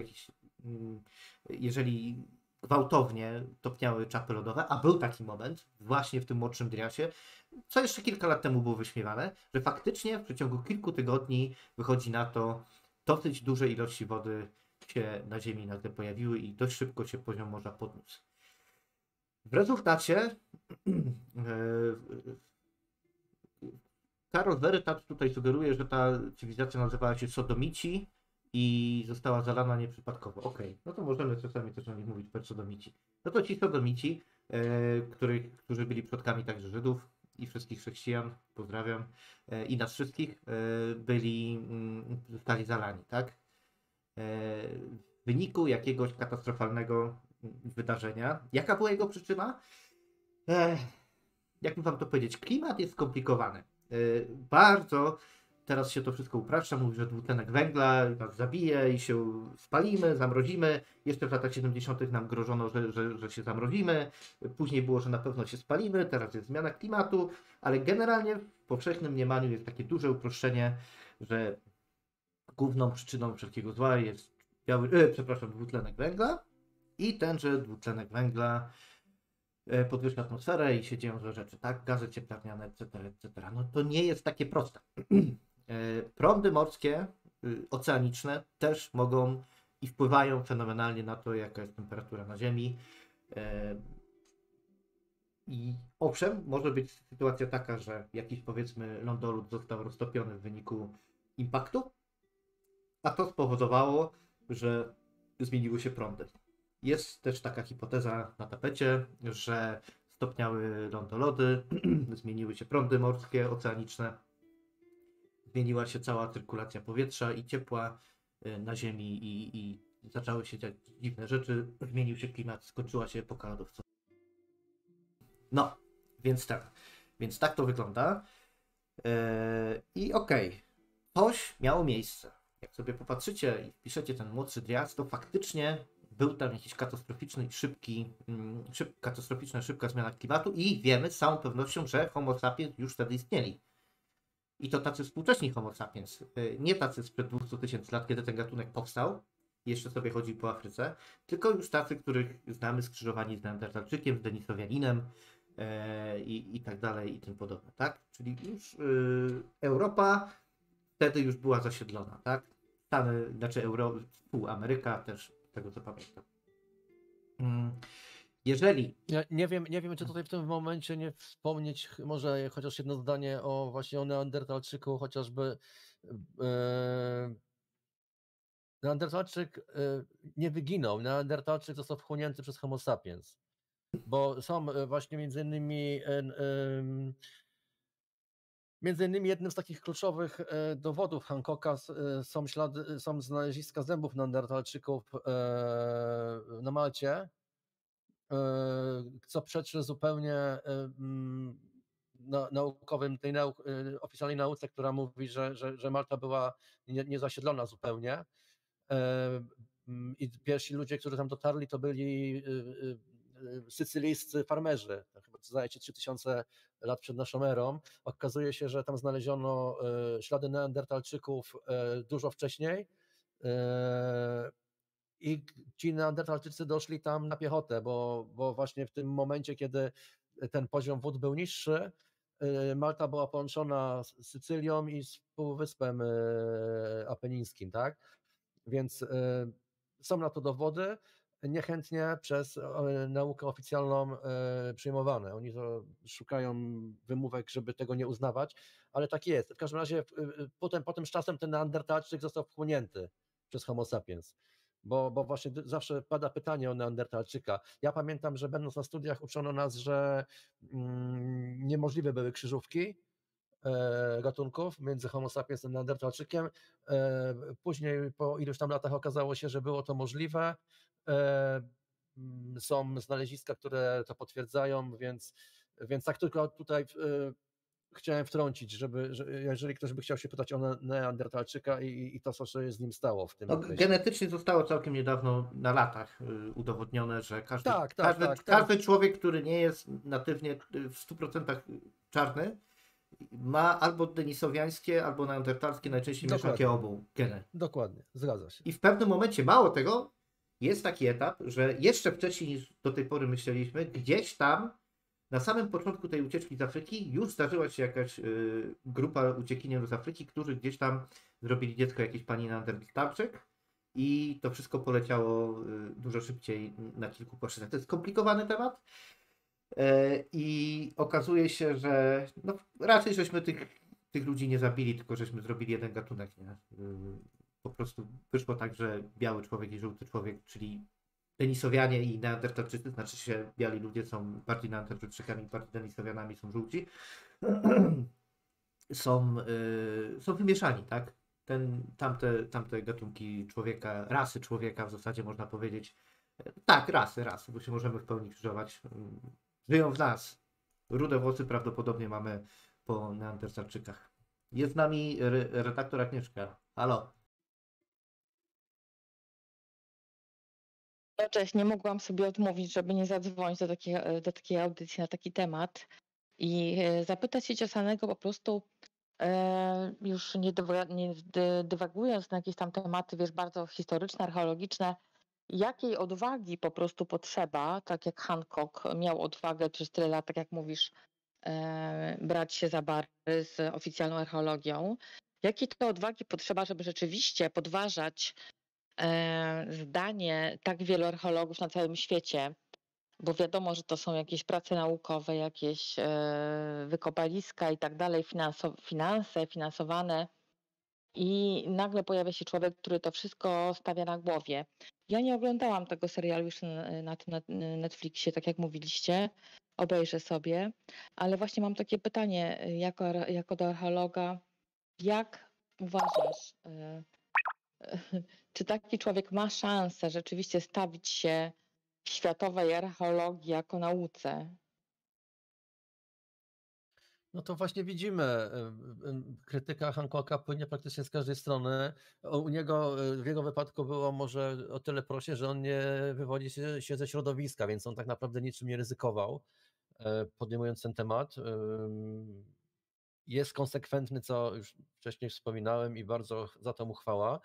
S1: jeżeli gwałtownie topniały czapy lodowe, a był taki moment właśnie w tym młodszym Driasie, co jeszcze kilka lat temu było wyśmiewane, że faktycznie w przeciągu kilku tygodni wychodzi na to, dosyć duże ilości wody się na Ziemi nagle pojawiły i dość szybko się poziom morza podniósł. W rezultacie Karol Verytat tutaj sugeruje, że ta cywilizacja nazywała się Sodomici i została zalana nieprzypadkowo. Okej, no to możemy czasami też o nich mówić per Sodomici. No to ci Sodomici, którzy byli przodkami także Żydów i wszystkich chrześcijan, pozdrawiam, i nas wszystkich, zostali zalani, tak? W wyniku jakiegoś katastrofalnego wydarzenia. Jaka była jego przyczyna? Jak mi wam to powiedzieć? Klimat jest skomplikowany. Bardzo teraz się to wszystko upraszcza, mówi, że dwutlenek węgla nas zabije i się spalimy, zamrozimy. Jeszcze w latach 70. nam grożono, że się zamrozimy. Później było, że na pewno się spalimy, teraz jest zmiana klimatu, ale generalnie w powszechnym mniemaniu jest takie duże uproszczenie, że główną przyczyną wszelkiego zła jest dwutlenek węgla i tenże dwutlenek węgla podwyższa atmosferę i się dzieją złe rzeczy, tak? Gazy cieplarniane, etc. No to nie jest takie proste. Prądy morskie, oceaniczne też mogą i wpływają fenomenalnie na to, jaka jest temperatura na Ziemi. I owszem, może być sytuacja taka, że jakiś, powiedzmy, lądolud został roztopiony w wyniku impaktu, a to spowodowało, że zmieniły się prądy. Jest też taka hipoteza na tapecie, że stopniały lądolody, zmieniły się prądy morskie, oceaniczne, zmieniła się cała cyrkulacja powietrza i ciepła na Ziemi i zaczęły się dziać dziwne rzeczy, zmienił się klimat, skończyła się epoka lodowcowa. No, więc tak to wygląda. I okej, coś miało miejsce. Jak sobie popatrzycie i wpiszecie ten młodszy Drias, to faktycznie był tam jakiś katastroficzna, szybka zmiana klimatu i wiemy z całą pewnością, że Homo sapiens już wtedy istnieli. I to tacy współcześni Homo sapiens, nie tacy sprzed 200 tysięcy lat, kiedy ten gatunek powstał, jeszcze sobie chodził po Afryce, tylko już tacy, których znamy, skrzyżowani z Neandertalczykiem, z Denisowianinem i tak dalej i tym podobne, tak? Czyli już Europa wtedy już była zasiedlona, tak? Stany, znaczy Ameryka też, z tego co pamiętam. Jeżeli...
S2: Ja nie wiem, czy tutaj w tym momencie nie wspomnieć może chociaż jedno zdanie właśnie o Neandertalczyku, chociażby Neandertalczyk nie wyginął, Neandertalczyk został wchłonięty przez Homo sapiens, bo są właśnie między innymi jednym z takich kluczowych dowodów Hancocka są znaleziska zębów Neandertalczyków na Malcie, co przeczy zupełnie naukowym, oficjalnej nauce, która mówi, że Malta była niezasiedlona zupełnie. I pierwsi ludzie, którzy tam dotarli, to byli sycylijscy farmerzy, chyba zdaje się 3000 lat przed naszą erą. Okazuje się, że tam znaleziono ślady Neandertalczyków dużo wcześniej i ci Neandertalczycy doszli tam na piechotę, bo właśnie w tym momencie, kiedy ten poziom wód był niższy, Malta była połączona z Sycylią i z Półwyspem Apenińskim, tak? Więc są na to dowody, niechętnie przez naukę oficjalną przyjmowane. Oni to szukają wymówek, żeby tego nie uznawać, ale tak jest. W każdym razie potem z czasem ten Neandertalczyk został wchłonięty przez Homo sapiens. Bo właśnie zawsze pada pytanie o Neandertalczyka. Ja pamiętam, że będąc na studiach uczono nas, że niemożliwe były krzyżówki gatunków między Homo sapiens a Neandertalczykiem. Później po iluś tam latach okazało się, że było to możliwe. Są znaleziska, które to potwierdzają, więc tak tylko tutaj chciałem wtrącić, że jeżeli ktoś by chciał się pytać o Neandertalczyka i to, co się z nim stało w tym okresie.
S1: Genetycznie zostało całkiem niedawno na latach udowodnione, że
S2: Tak.
S1: każdy człowiek, który nie jest natywnie w 100% czarny, ma albo denisowiańskie, albo neandertalskie, najczęściej mieszankę obu geny.
S2: Dokładnie, zgadza się.
S1: I w pewnym momencie, mało tego, jest taki etap, że jeszcze wcześniej niż do tej pory myśleliśmy, gdzieś tam na samym początku tej ucieczki z Afryki już zdarzyła się jakaś grupa uciekinierów z Afryki, którzy gdzieś tam zrobili dziecko jakiejś pani Neandertalczyk i to wszystko poleciało dużo szybciej na kilku płaszczyznach. To jest skomplikowany temat i okazuje się, że no, raczej żeśmy tych ludzi nie zabili, tylko żeśmy zrobili jeden gatunek. Nie? Po prostu wyszło tak, że biały człowiek i żółty człowiek, czyli Denisowianie i Neandertalczycy, znaczy się biali ludzie są bardziej Neandertalczykami, bardziej Denisowianami są żółci, są wymieszani, tak? Tamte gatunki człowieka, rasy człowieka w zasadzie można powiedzieć, tak, rasy, bo się możemy w pełni krzyżować, żyją w nas. Rude włosy prawdopodobnie mamy po Neandertalczykach. Jest z nami redaktor Agnieszka. Halo.
S3: No cześć, nie mogłam sobie odmówić, żeby nie zadzwonić do takiej audycji na taki temat i zapytać się Ciosanego po prostu, już nie dywagując na jakieś tam tematy, wiesz, bardzo historyczne, archeologiczne, jakiej odwagi po prostu potrzeba, tak jak Hancock miał odwagę przez tyle lat, tak jak mówisz, brać się za bary z oficjalną archeologią, jakiej to odwagi potrzeba, żeby rzeczywiście podważać zdanie tak wielu archeologów na całym świecie, bo wiadomo, że to są jakieś prace naukowe, jakieś wykopaliska i tak dalej, finansowane i nagle pojawia się człowiek, który to wszystko stawia na głowie. Ja nie oglądałam tego serialu już na tym Netflixie, tak jak mówiliście, obejrzę sobie, ale właśnie mam takie pytanie jako do archeologa, jak uważasz, czy taki człowiek ma szansę rzeczywiście stawić się w światowej archeologii jako nauce?
S2: No to właśnie widzimy, krytyka Hancocka płynie praktycznie z każdej strony. U niego, w jego wypadku było może o tyle prościej, że on nie wywodzi się ze środowiska, więc on tak naprawdę niczym nie ryzykował, podejmując ten temat. Jest konsekwentny, co już wcześniej wspominałem i bardzo za to mu chwała.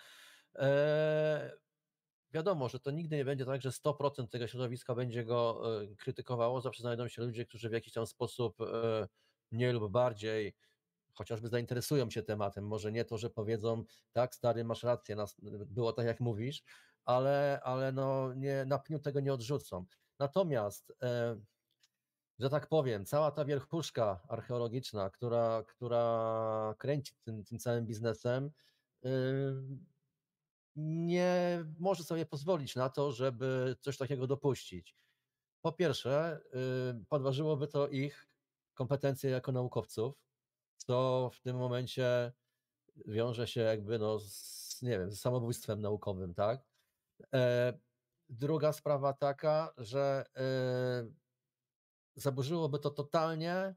S2: Wiadomo, że to nigdy nie będzie tak, że 100% tego środowiska będzie go krytykowało. Zawsze znajdą się ludzie, którzy w jakiś tam sposób mniej lub bardziej chociażby zainteresują się tematem. Może nie to, że powiedzą, tak, stary, masz rację, było tak, jak mówisz, ale no nie, na pniu tego nie odrzucą. Natomiast, że tak powiem, cała ta wierchuszka archeologiczna, która kręci tym całym biznesem, nie może sobie pozwolić na to, żeby coś takiego dopuścić. Po pierwsze, podważyłoby to ich kompetencje jako naukowców, co w tym momencie wiąże się jakby no z, nie wiem, z samobójstwem naukowym, tak? Druga sprawa taka, że zaburzyłoby to totalnie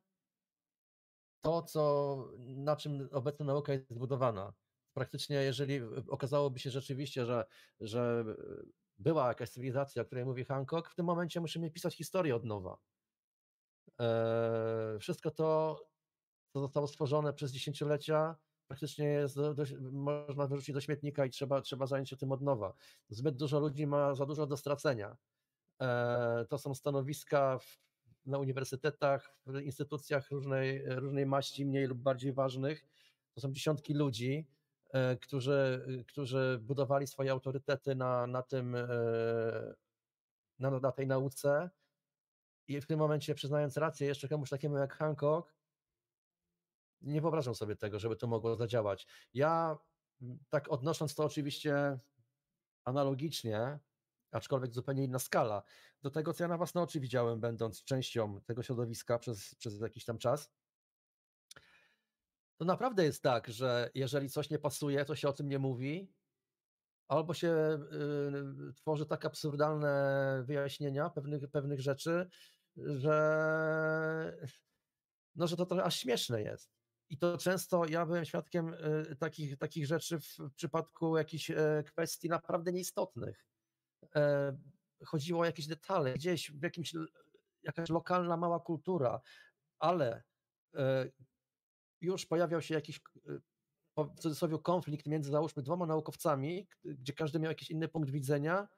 S2: to, na czym obecna nauka jest zbudowana. Praktycznie, jeżeli okazałoby się rzeczywiście, że była jakaś cywilizacja, o której mówi Hancock, w tym momencie musimy pisać historię od nowa. Wszystko to, co zostało stworzone przez dziesięciolecia, praktycznie jest można wyrzucić do śmietnika i trzeba zająć się tym od nowa. Zbyt dużo ludzi ma za dużo do stracenia. To są stanowiska na uniwersytetach, w instytucjach różnej maści, mniej lub bardziej ważnych. To są dziesiątki ludzi, którzy budowali swoje autorytety na tej nauce i w tym momencie, przyznając rację jeszcze komuś takiemu jak Hancock, nie wyobrażam sobie tego, żeby to mogło zadziałać. Ja tak odnosząc to oczywiście analogicznie, aczkolwiek zupełnie inna skala, do tego, co ja na własne oczy widziałem, będąc częścią tego środowiska przez jakiś tam czas, to naprawdę jest tak, że jeżeli coś nie pasuje, to się o tym nie mówi, albo się tworzy tak absurdalne wyjaśnienia pewnych rzeczy, że to trochę aż śmieszne jest. I to często ja byłem świadkiem takich rzeczy w przypadku jakichś kwestii naprawdę nieistotnych. Chodziło o jakieś detale, gdzieś jakaś lokalna mała kultura, ale już pojawiał się jakiś w cudzysłowie konflikt między załóżmy dwoma naukowcami, gdzie każdy miał jakiś inny punkt widzenia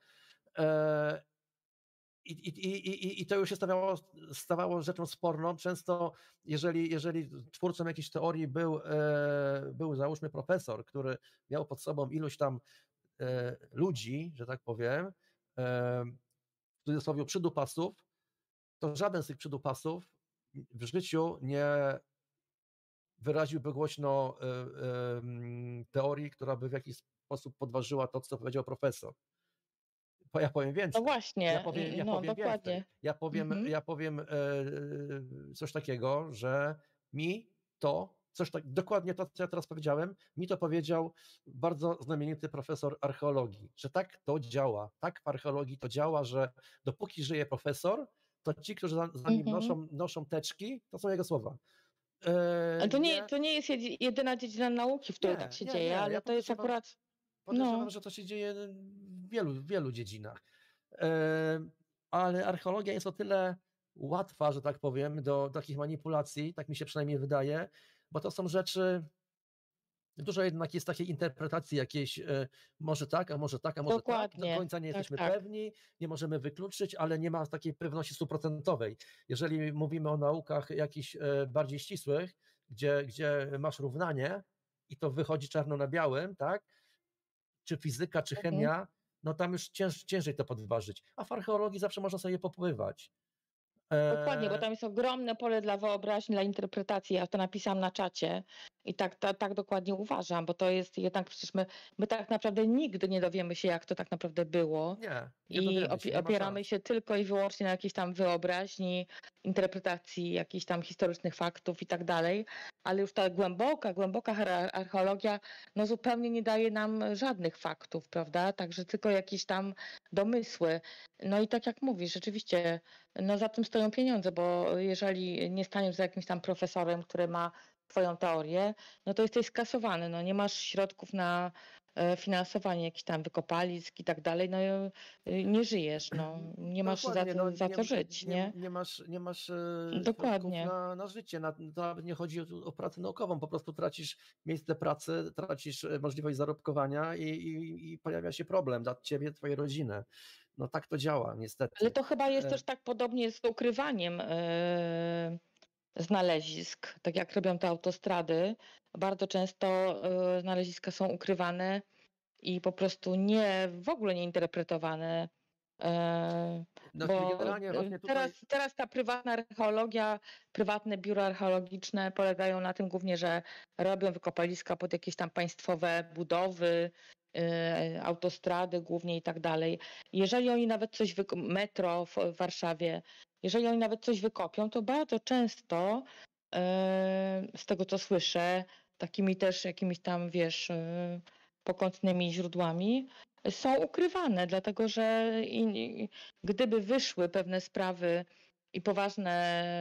S2: i to już się stawało rzeczą sporną. Często jeżeli twórcą jakiejś teorii był załóżmy profesor, który miał pod sobą iluś tam ludzi, że tak powiem, w cudzysłowie przydupasów, to żaden z tych przydupasów w życiu nie wyraziłby głośno teorii, która by w jakiś sposób podważyła to, co powiedział profesor. Ja powiem
S3: No
S2: więcej.
S3: właśnie,
S2: Ja
S3: no
S2: powiem
S3: dokładnie.
S2: więcej. Ja powiem coś takiego, że mi dokładnie to, co ja teraz powiedziałem, mi to powiedział bardzo znamienity profesor archeologii, że tak to działa. Tak w archeologii to działa, że dopóki żyje profesor, to ci, którzy za nim noszą teczki, to są jego słowa.
S3: Ale to nie jest jedyna dziedzina nauki, w której tak się dzieje, ale
S2: ja
S3: to jest akurat.
S2: Podejrzewam, że to się dzieje w wielu dziedzinach. Ale archeologia jest o tyle łatwa, że tak powiem, do takich manipulacji, tak mi się przynajmniej wydaje, bo to są rzeczy, dużo jednak jest takiej interpretacji jakiejś, może tak, a może tak, a może
S3: Dokładnie.
S2: tak, do końca nie jesteśmy
S3: tak.
S2: pewni, nie możemy wykluczyć, ale nie ma takiej pewności 100%. Jeżeli mówimy o naukach jakichś bardziej ścisłych, gdzie masz równanie i to wychodzi czarno na białym, tak, czy fizyka, czy chemia, no tam już ciężej to podważyć, a w archeologii zawsze można sobie popływać.
S3: Dokładnie, bo tam jest ogromne pole dla wyobraźni, dla interpretacji. Ja to napisałam na czacie I tak dokładnie uważam, bo to jest jednak przecież my tak naprawdę nigdy nie dowiemy się, jak to tak naprawdę było.
S2: Nie
S3: I
S2: dowiemy się, nie ma
S3: opieramy
S2: szans.
S3: się tylko i wyłącznie na jakiejś tam wyobraźni, interpretacji jakichś tam historycznych faktów i tak dalej, ale już ta głęboka archeologia no zupełnie nie daje nam żadnych faktów, prawda? Także tylko jakieś tam domysły. No i tak jak mówisz, rzeczywiście, no za tym stoją pieniądze, bo jeżeli nie staniesz za jakimś tam profesorem, który ma twoją teorię, no to jesteś skasowany, no nie masz środków na finansowanie jakichś tam wykopalisk i tak dalej, no nie żyjesz, no nie masz
S2: Dokładnie, no
S3: za co żyć, nie?
S2: nie masz środków
S3: Dokładnie.
S2: na życie. To nawet nie chodzi o pracę naukową, po prostu tracisz miejsce pracy, tracisz możliwość zarobkowania i pojawia się problem dla ciebie, twojej rodziny. No tak to działa,
S3: Ale
S2: niestety.
S3: to chyba jest też tak podobnie z ukrywaniem znalezisk, tak jak robią te autostrady. Bardzo często znaleziska są ukrywane i po prostu w ogóle nie interpretowane.
S2: No, czyli
S3: Bo
S2: generalnie właśnie tutaj
S3: teraz ta prywatna archeologia, prywatne biura archeologiczne polegają na tym głównie, że robią wykopaliska pod jakieś tam państwowe budowy, autostrady głównie i tak dalej. Jeżeli oni nawet coś metro w Warszawie, jeżeli oni nawet coś wykopią, to bardzo często z tego co słyszę, takimi też jakimiś tam, wiesz, pokątnymi źródłami, są ukrywane, dlatego że gdyby wyszły pewne sprawy i poważne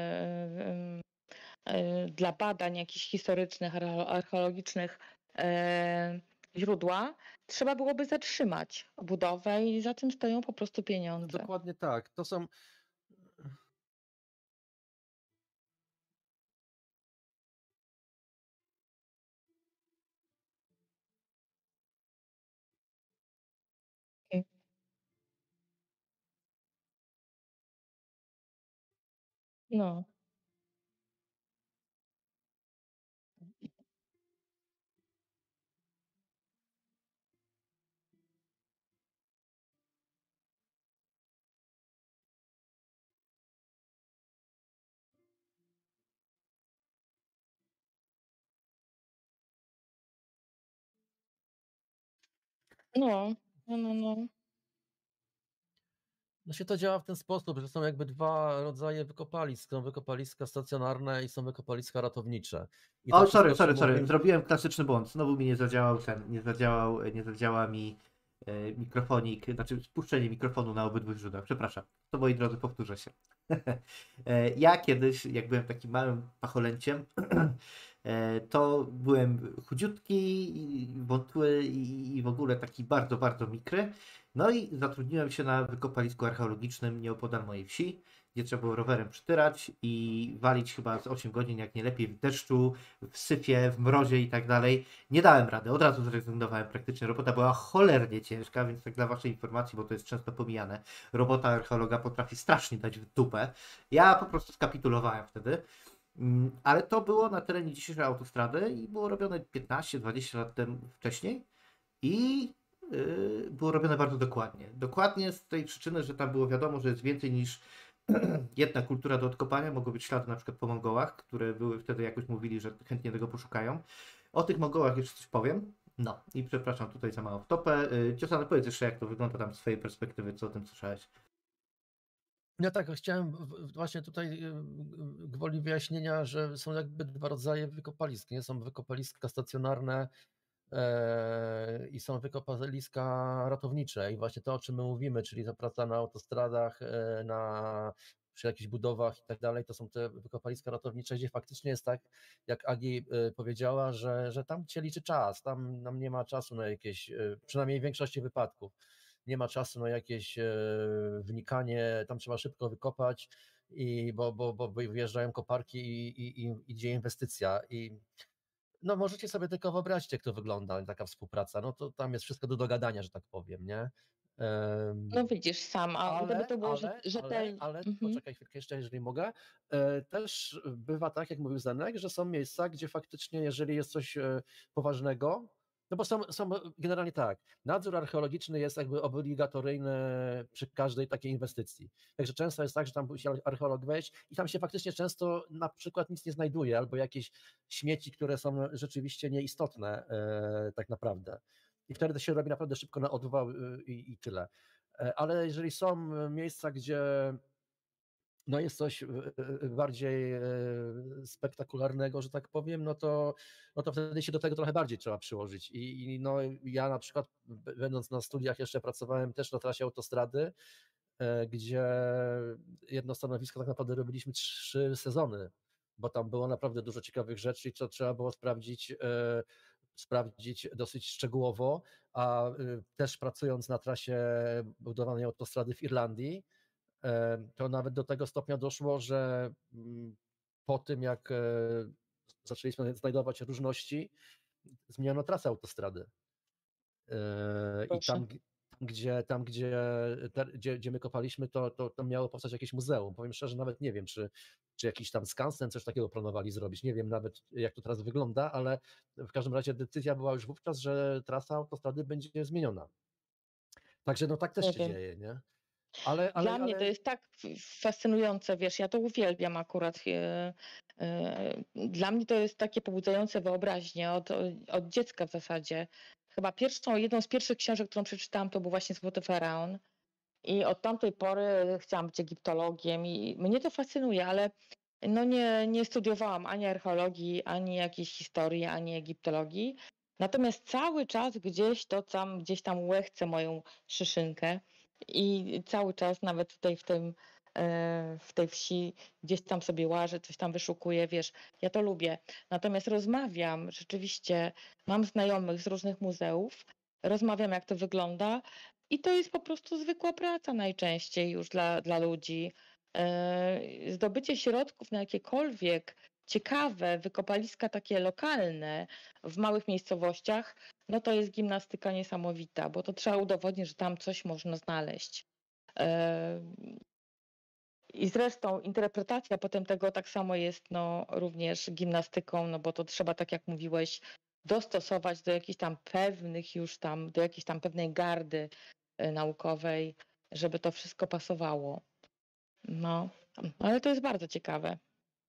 S3: dla badań jakichś historycznych, archeologicznych źródła, trzeba byłoby zatrzymać budowę i za tym stoją po prostu pieniądze.
S2: dokładnie tak. To są.
S3: No, no, no.
S2: No się to działa w ten sposób, że są jakby dwa rodzaje wykopalisk. Są wykopaliska stacjonarne i są wykopaliska ratownicze. I to
S1: O,
S2: wszystko,
S1: sorry.
S2: o czym mówimy,
S1: Zrobiłem klasyczny błąd. Znowu mi nie zadziałał nie zadziała mi mikrofonik, znaczy spuszczenie mikrofonu na obydwu źródłach. Przepraszam. To moi drodzy, powtórzę się. Ja kiedyś, jak byłem takim małym pacholęciem, to byłem chudziutki, wątły i w ogóle taki bardzo, bardzo mikry. No i zatrudniłem się na wykopalisku archeologicznym nieopodal mojej wsi, gdzie trzeba było rowerem przytyrać i walić chyba z 8 godzin, jak nie lepiej, w deszczu, w syfie, w mrozie i tak dalej. Nie dałem rady, od razu zrezygnowałem praktycznie. Robota była cholernie ciężka, więc tak dla waszej informacji, bo to jest często pomijane, robota archeologa potrafi strasznie dać w dupę. Ja po prostu skapitulowałem wtedy. Ale to było na terenie dzisiejszej autostrady i było robione 15-20 lat temu wcześniej i było robione bardzo dokładnie. Dokładnie z tej przyczyny, że tam było wiadomo, że jest więcej niż jedna kultura do odkopania. Mogą być ślady na przykład po Mongołach, które były wtedy jakoś mówili, że chętnie tego poszukają. O tych Mongołach jeszcze coś powiem. No i przepraszam tutaj za małą wtopę. Ciosany, powiedz jeszcze, jak to wygląda tam z twojej perspektywy, co o tym słyszałeś?
S2: Ja tak, chciałem właśnie tutaj gwoli wyjaśnienia, że są jakby dwa rodzaje wykopalisk. Nie są wykopaliska stacjonarne i są wykopaliska ratownicze. I właśnie to, o czym my mówimy, czyli ta praca na autostradach, przy jakichś budowach i tak dalej, to są te wykopaliska ratownicze, gdzie faktycznie jest tak, jak Agi powiedziała, że tam się liczy czas, tam nie ma czasu na jakieś, przynajmniej w większości wypadków, nie ma czasu na jakieś wnikanie, tam trzeba szybko wykopać, bo wyjeżdżają koparki i idzie inwestycja. I no możecie sobie tylko wyobrazić, jak to wygląda, taka współpraca. No to tam jest wszystko do dogadania, że tak powiem, nie?
S3: No widzisz sam, a gdyby to było rzetelnie.
S2: Ale poczekaj chwilkę jeszcze, jeżeli mogę. Też bywa tak, jak mówił Zenek, że są miejsca, gdzie faktycznie, jeżeli jest coś poważnego, No bo są generalnie tak, nadzór archeologiczny jest jakby obligatoryjny przy każdej takiej inwestycji. Także często jest tak, że tam musi archeolog wejść i tam się faktycznie często na przykład nic nie znajduje, albo jakieś śmieci, które są rzeczywiście nieistotne tak naprawdę. I wtedy to się robi naprawdę szybko na odwał i tyle. Ale jeżeli są miejsca, gdzie no jest coś bardziej spektakularnego, że tak powiem, no to wtedy się do tego trochę bardziej trzeba przyłożyć. I no, ja na przykład, będąc na studiach, jeszcze pracowałem też na trasie autostrady, gdzie jedno stanowisko tak naprawdę robiliśmy 3 sezony, bo tam było naprawdę dużo ciekawych rzeczy i to trzeba było sprawdzić dosyć szczegółowo, a też pracując na trasie budowanej autostrady w Irlandii, to nawet do tego stopnia doszło, że po tym jak zaczęliśmy znajdować różności, zmieniono trasę autostrady. I
S3: Proszę.
S2: gdzie my kopaliśmy, to miało powstać jakieś muzeum. Powiem szczerze, nawet nie wiem, czy jakiś tam skansen coś takiego planowali zrobić. Nie wiem nawet, jak to teraz wygląda, ale w każdym razie decyzja była już wówczas, że trasa autostrady będzie zmieniona. Także no tak też
S3: Nie
S2: się
S3: wiem.
S2: dzieje, nie?
S3: Dla mnie to jest tak fascynujące, wiesz, ja to uwielbiam akurat. Dla mnie to jest takie pobudzające wyobraźnię od dziecka w zasadzie. Chyba jedną z pierwszych książek, którą przeczytałam, to był właśnie Złoty Faraon. I od tamtej pory chciałam być egiptologiem i mnie to fascynuje, ale no nie studiowałam ani archeologii, ani jakiejś historii, ani egiptologii. Natomiast cały czas gdzieś tam łechcę moją szyszynkę i cały czas nawet tutaj w tej wsi gdzieś tam sobie łażę, coś tam wyszukuję, wiesz, ja to lubię. Natomiast rozmawiam, rzeczywiście mam znajomych z różnych muzeów, rozmawiam jak to wygląda i to jest po prostu zwykła praca najczęściej już dla ludzi. Zdobycie środków na jakiekolwiek ciekawe wykopaliska takie lokalne w małych miejscowościach, no to jest gimnastyka niesamowita, bo to trzeba udowodnić, że tam coś można znaleźć. I zresztą interpretacja potem tego tak samo jest no, również gimnastyką, no bo to trzeba, tak jak mówiłeś, dostosować do jakichś tam do jakiejś tam pewnej gardy naukowej, żeby to wszystko pasowało. No, ale to jest bardzo ciekawe.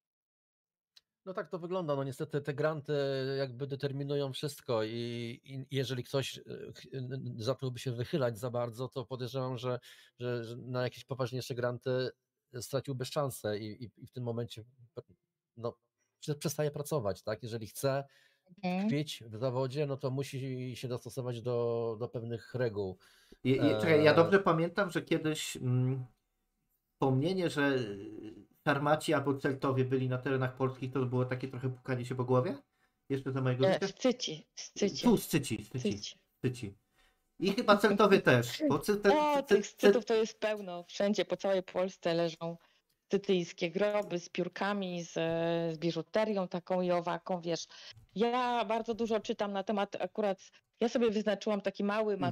S2: No tak to wygląda. No niestety te granty jakby determinują wszystko i jeżeli ktoś zacząłby się wychylać za bardzo, to podejrzewam, że na jakieś poważniejsze granty straciłby szansę i w tym momencie no, przestaje pracować, tak? Jeżeli chce tkwić w zawodzie, no to musi się dostosować do pewnych reguł.
S1: Czekaj, ja dobrze pamiętam, że kiedyś wspomnienie, że Sarmaci albo Celtowie byli na terenach polskich, to było takie trochę pukanie się po głowie? Jeszcze za mojego życia?
S3: Scyci.
S1: Tu, Scyci. I chyba Celtowie też. Bo
S3: Tych Scytów to jest pełno. Wszędzie po całej Polsce leżą scytyjskie groby z piórkami, z biżuterią taką i owaką, wiesz. Ja bardzo dużo czytam na temat akurat, ja sobie wyznaczyłam taki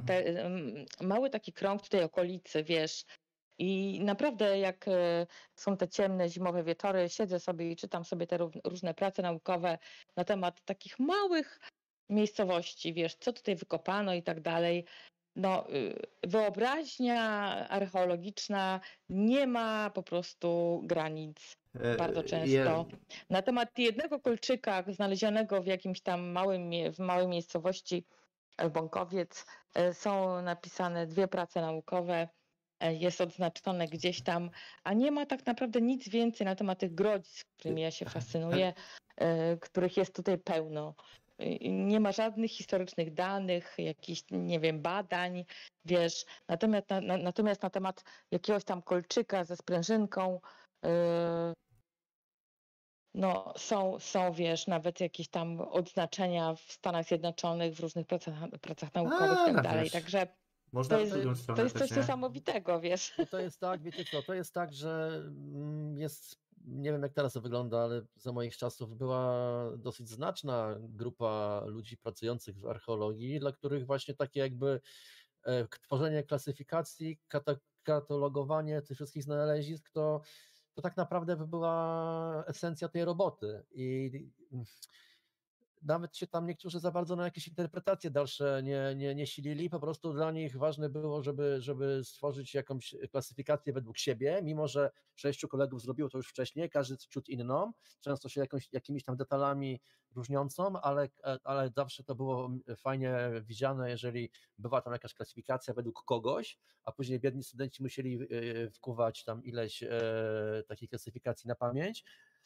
S3: mały taki krąg tutaj okolicy, wiesz. I naprawdę jak są te ciemne zimowe wieczory, siedzę sobie i czytam sobie te różne prace naukowe na temat takich małych miejscowości, wiesz, co tutaj wykopano i tak dalej. No, wyobraźnia archeologiczna nie ma po prostu granic bardzo często. Na temat jednego kolczyka znalezionego w jakimś tam w małej miejscowości Bąkowiec są napisane 2 prace naukowe, jest odznaczone gdzieś tam, a nie ma tak naprawdę nic więcej na temat tych grodzisk, którymi ja się fascynuję, których jest tutaj pełno. Nie ma żadnych historycznych danych, jakichś, nie wiem, badań, wiesz. Natomiast na temat jakiegoś tam kolczyka ze sprężynką, no są, wiesz, nawet jakieś tam odznaczenia w Stanach Zjednoczonych, w różnych pracach naukowych i tak dalej. Także to jest coś niesamowitego, wiesz.
S2: No to jest tak, wiecie co, to jest tak, że nie wiem jak teraz to wygląda, ale za moich czasów była dosyć znaczna grupa ludzi pracujących w archeologii, dla których właśnie takie jakby tworzenie klasyfikacji, katalogowanie tych wszystkich znalezisk, to tak naprawdę by była esencja tej roboty. I nawet się tam niektórzy za bardzo na jakieś interpretacje dalsze nie silili, po prostu dla nich ważne było, żeby stworzyć jakąś klasyfikację według siebie, mimo że 6 kolegów zrobiło to już wcześniej, każdy ciut inną, często się jakimiś tam detalami różniącą, ale zawsze to było fajnie widziane, jeżeli była tam jakaś klasyfikacja według kogoś, a później biedni studenci musieli wkuwać tam ileś takich klasyfikacji na pamięć.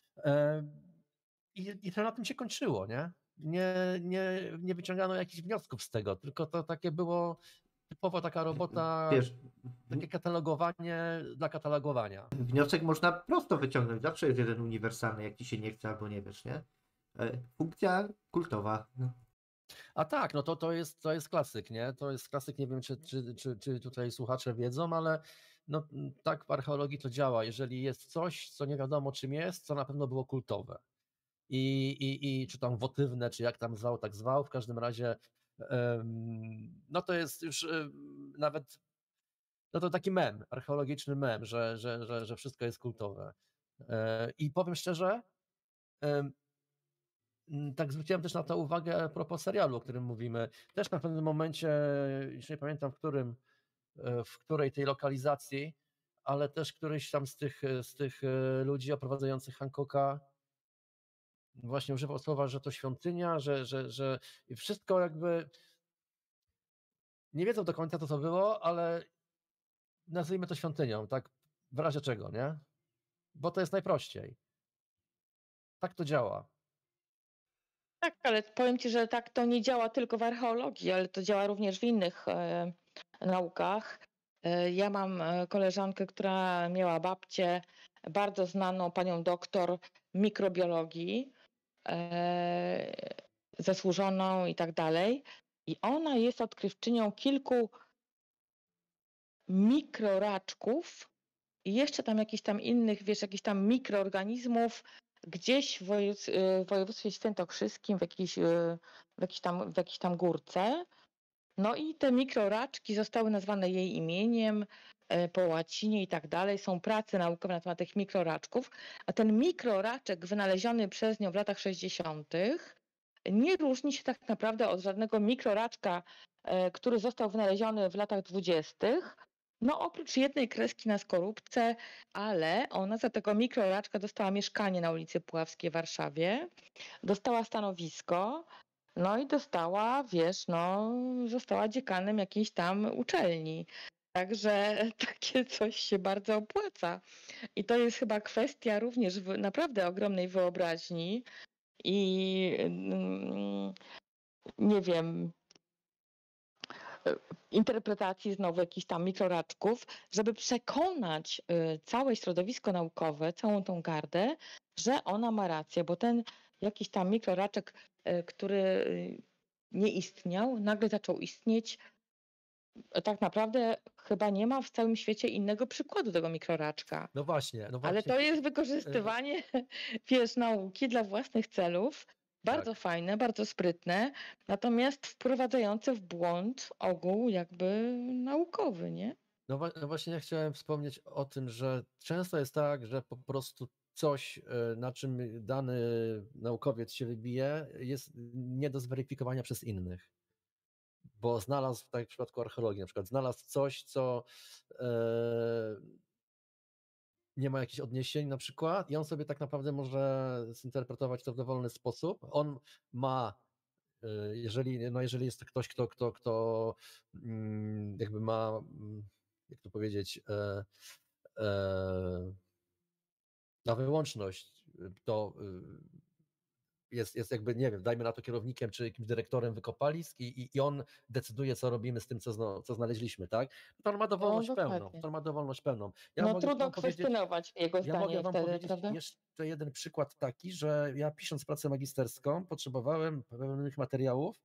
S2: I to na tym się kończyło, nie? Nie wyciągano jakichś wniosków z tego, tylko to takie było typowo taka robota,
S1: Wiesz,
S2: takie katalogowanie dla katalogowania.
S1: wniosek można prosto wyciągnąć. Zawsze jest jeden uniwersalny, jak ci się nie chce albo nie wiesz, nie? Funkcja kultowa.
S2: A tak, no to jest klasyk, nie? To jest klasyk, nie wiem, czy tutaj słuchacze wiedzą, ale no, tak w archeologii to działa. Jeżeli jest coś, co nie wiadomo czym jest, co na pewno było kultowe. I czy tam wotywne, czy jak tam zwał, tak zwał, w każdym razie no to jest już nawet, no to taki mem, archeologiczny mem, że wszystko jest kultowe. I powiem szczerze, tak zwróciłem też na to uwagę a propos serialu, o którym mówimy. Też na pewnym momencie, już nie pamiętam w której tej lokalizacji, ale też któryś tam z tych ludzi oprowadzających Hancocka właśnie używał słowa, że to świątynia, że wszystko jakby nie wiedzą do końca, co to było, ale nazwijmy to świątynią, tak w razie czego, nie? Bo to jest najprościej. Tak to działa.
S3: Tak, ale powiem ci, że tak to nie działa tylko w archeologii, ale to działa również w innych naukach. Ja mam koleżankę, która miała babcię, bardzo znaną panią doktor mikrobiologii, zasłużoną i tak dalej. I ona jest odkrywczynią kilku mikroraczków i jeszcze tam jakichś tam innych, wiesz, jakichś tam mikroorganizmów gdzieś w województwie świętokrzyskim, w jakiejś tam górce. No i te mikroraczki zostały nazwane jej imieniem po łacinie i tak dalej. Są prace naukowe na temat tych mikroraczków, a ten mikroraczek wynaleziony przez nią w latach 60. nie różni się tak naprawdę od żadnego mikroraczka, który został wynaleziony w latach 20. No oprócz jednej kreski na skorupce, ale ona za tego mikroraczka dostała mieszkanie na ulicy Puławskiej w Warszawie, dostała stanowisko, no i dostała, wiesz, no została dziekanem jakiejś tam uczelni. Także takie coś się bardzo opłaca. I to jest chyba kwestia również naprawdę ogromnej wyobraźni i nie wiem, interpretacji znowu jakichś tam mikroraczków, żeby przekonać całe środowisko naukowe, całą tą gardę, że ona ma rację, bo ten jakiś tam mikroraczek, który nie istniał, nagle zaczął istnieć. Tak naprawdę chyba nie ma w całym świecie innego przykładu tego mikroraczka.
S2: No właśnie.
S3: Ale to jest wykorzystywanie, wiesz, nauki dla własnych celów. Bardzo fajne, bardzo sprytne, natomiast wprowadzające w błąd ogół jakby naukowy, nie?
S2: No właśnie ja chciałem wspomnieć o tym, że często jest tak, że po prostu coś, na czym dany naukowiec się wybije, jest nie do zweryfikowania przez innych. Bo znalazł, tak jak w przypadku archeologii, na przykład znalazł coś, co nie ma jakichś odniesień na przykład i on sobie tak naprawdę może zinterpretować to w dowolny sposób. On ma, jeżeli jest to ktoś, kto jakby ma, jak to powiedzieć, na wyłączność, to jest jakby, nie wiem, dajmy na to kierownikiem czy jakimś dyrektorem wykopalisk i on decyduje, co robimy z tym, co znaleźliśmy, tak? To on ma dowolność pełną.
S3: dokładnie.
S2: To on ma dowolność pełną.
S3: No trudno kwestionować jego
S2: Ja mogę
S3: zdanie
S2: wam
S3: wtedy,
S2: powiedzieć
S3: prawda?
S2: jeszcze jeden przykład taki, że ja pisząc pracę magisterską potrzebowałem pewnych materiałów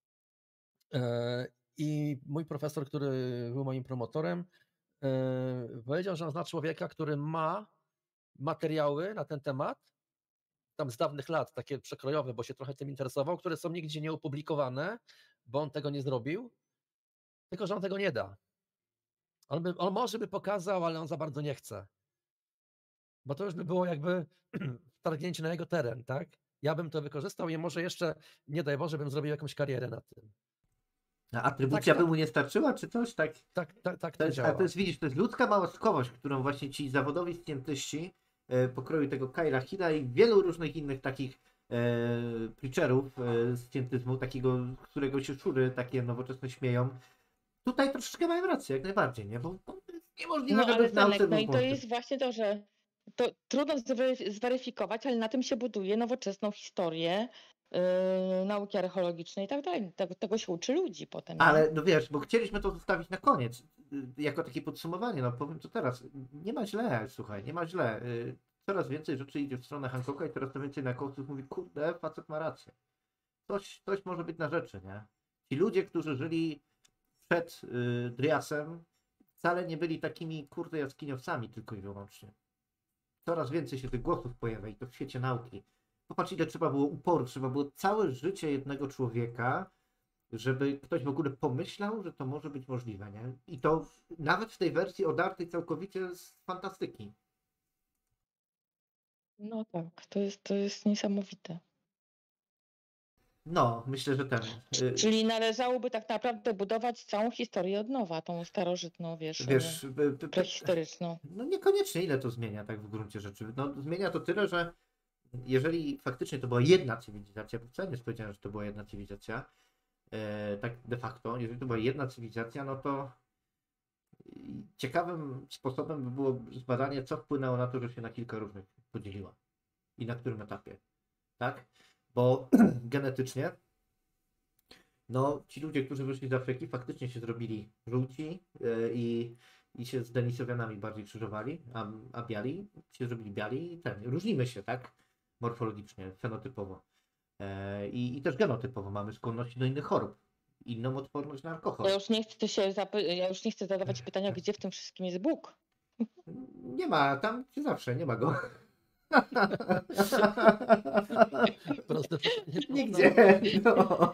S2: i mój profesor, który był moim promotorem, powiedział, że on zna człowieka, który ma materiały na ten temat, tam z dawnych lat, takie przekrojowe, bo się trochę tym interesował, które są nigdzie nie opublikowane, bo on tego nie zrobił, tylko że on tego nie da. On może by pokazał, ale on za bardzo nie chce. Bo to już by było jakby wtargnięcie na jego teren, tak? ja bym to wykorzystał i może jeszcze, nie daj Boże, bym zrobił jakąś karierę na tym.
S1: A atrybucja by mu nie starczyła, czy coś? Tak,
S2: Tak
S1: to
S2: to
S1: jest, a
S2: działa.
S1: to jest, widzisz, to jest ludzka małostkowość, którą właśnie ci zawodowi scjętyści pokroju tego Kyla Hilla i wielu różnych innych takich preacherów scjętyzmu, takiego, z którego się szury takie nowoczesne śmieją, tutaj troszeczkę mają rację, jak najbardziej, nie? Bo to jest niemożliwe,
S3: No
S1: żeby
S3: ale
S1: w nauce
S3: Zenek, no
S1: był
S3: i to
S1: wątek.
S3: jest właśnie to, że to trudno zweryfikować, ale na tym się buduje nowoczesną historię nauki archeologicznej i tak dalej. Tego się uczy ludzi potem, nie?
S1: Ale no wiesz, bo chcieliśmy to zostawić na koniec, jako takie podsumowanie, no powiem to teraz. Nie ma źle, słuchaj, nie ma źle. Coraz więcej rzeczy idzie w stronę Hancocka i coraz to więcej naukowców mówi, kurde, facet ma rację. Coś może być na rzeczy, nie? Ci ludzie, którzy żyli przed Driasem, wcale nie byli takimi, kurde, jaskiniowcami tylko i wyłącznie. Coraz więcej się tych głosów pojawia i to w świecie nauki. Popatrz, ile trzeba było uporu, trzeba było całe życie jednego człowieka, żeby ktoś w ogóle pomyślał, że to może być możliwe, nie? I to nawet w tej wersji odartej całkowicie z fantastyki.
S3: No tak, to jest niesamowite.
S1: No, myślę, że ten.
S3: Czyli należałoby tak naprawdę budować całą historię od nowa, tą starożytną,
S1: Wiesz,
S3: prehistoryczną.
S1: no niekoniecznie ile to zmienia, tak w gruncie rzeczy. No, zmienia to tyle, że jeżeli faktycznie to była jedna cywilizacja, bo wcale nie powiedziałem, że to była jedna cywilizacja, tak de facto, jeżeli to była jedna cywilizacja, no to ciekawym sposobem by było zbadanie, co wpłynęło na to, że się na kilka różnych podzieliła i na którym etapie, tak? Bo genetycznie, no ci ludzie, którzy wyszli z Afryki, faktycznie się zrobili żółci i się z Denisowianami bardziej krzyżowali, a biali się zrobili biali i różnimy się, tak? Morfologicznie, fenotypowo. I też genotypowo mamy skłonności do innych chorób, inną odporność na alkohol.
S3: Ja już nie chcę zadawać pytania, gdzie w tym wszystkim jest Bóg.
S1: Nie ma, tam zawsze nie ma go.
S2: Proste pytanie.
S1: Nigdzie. No.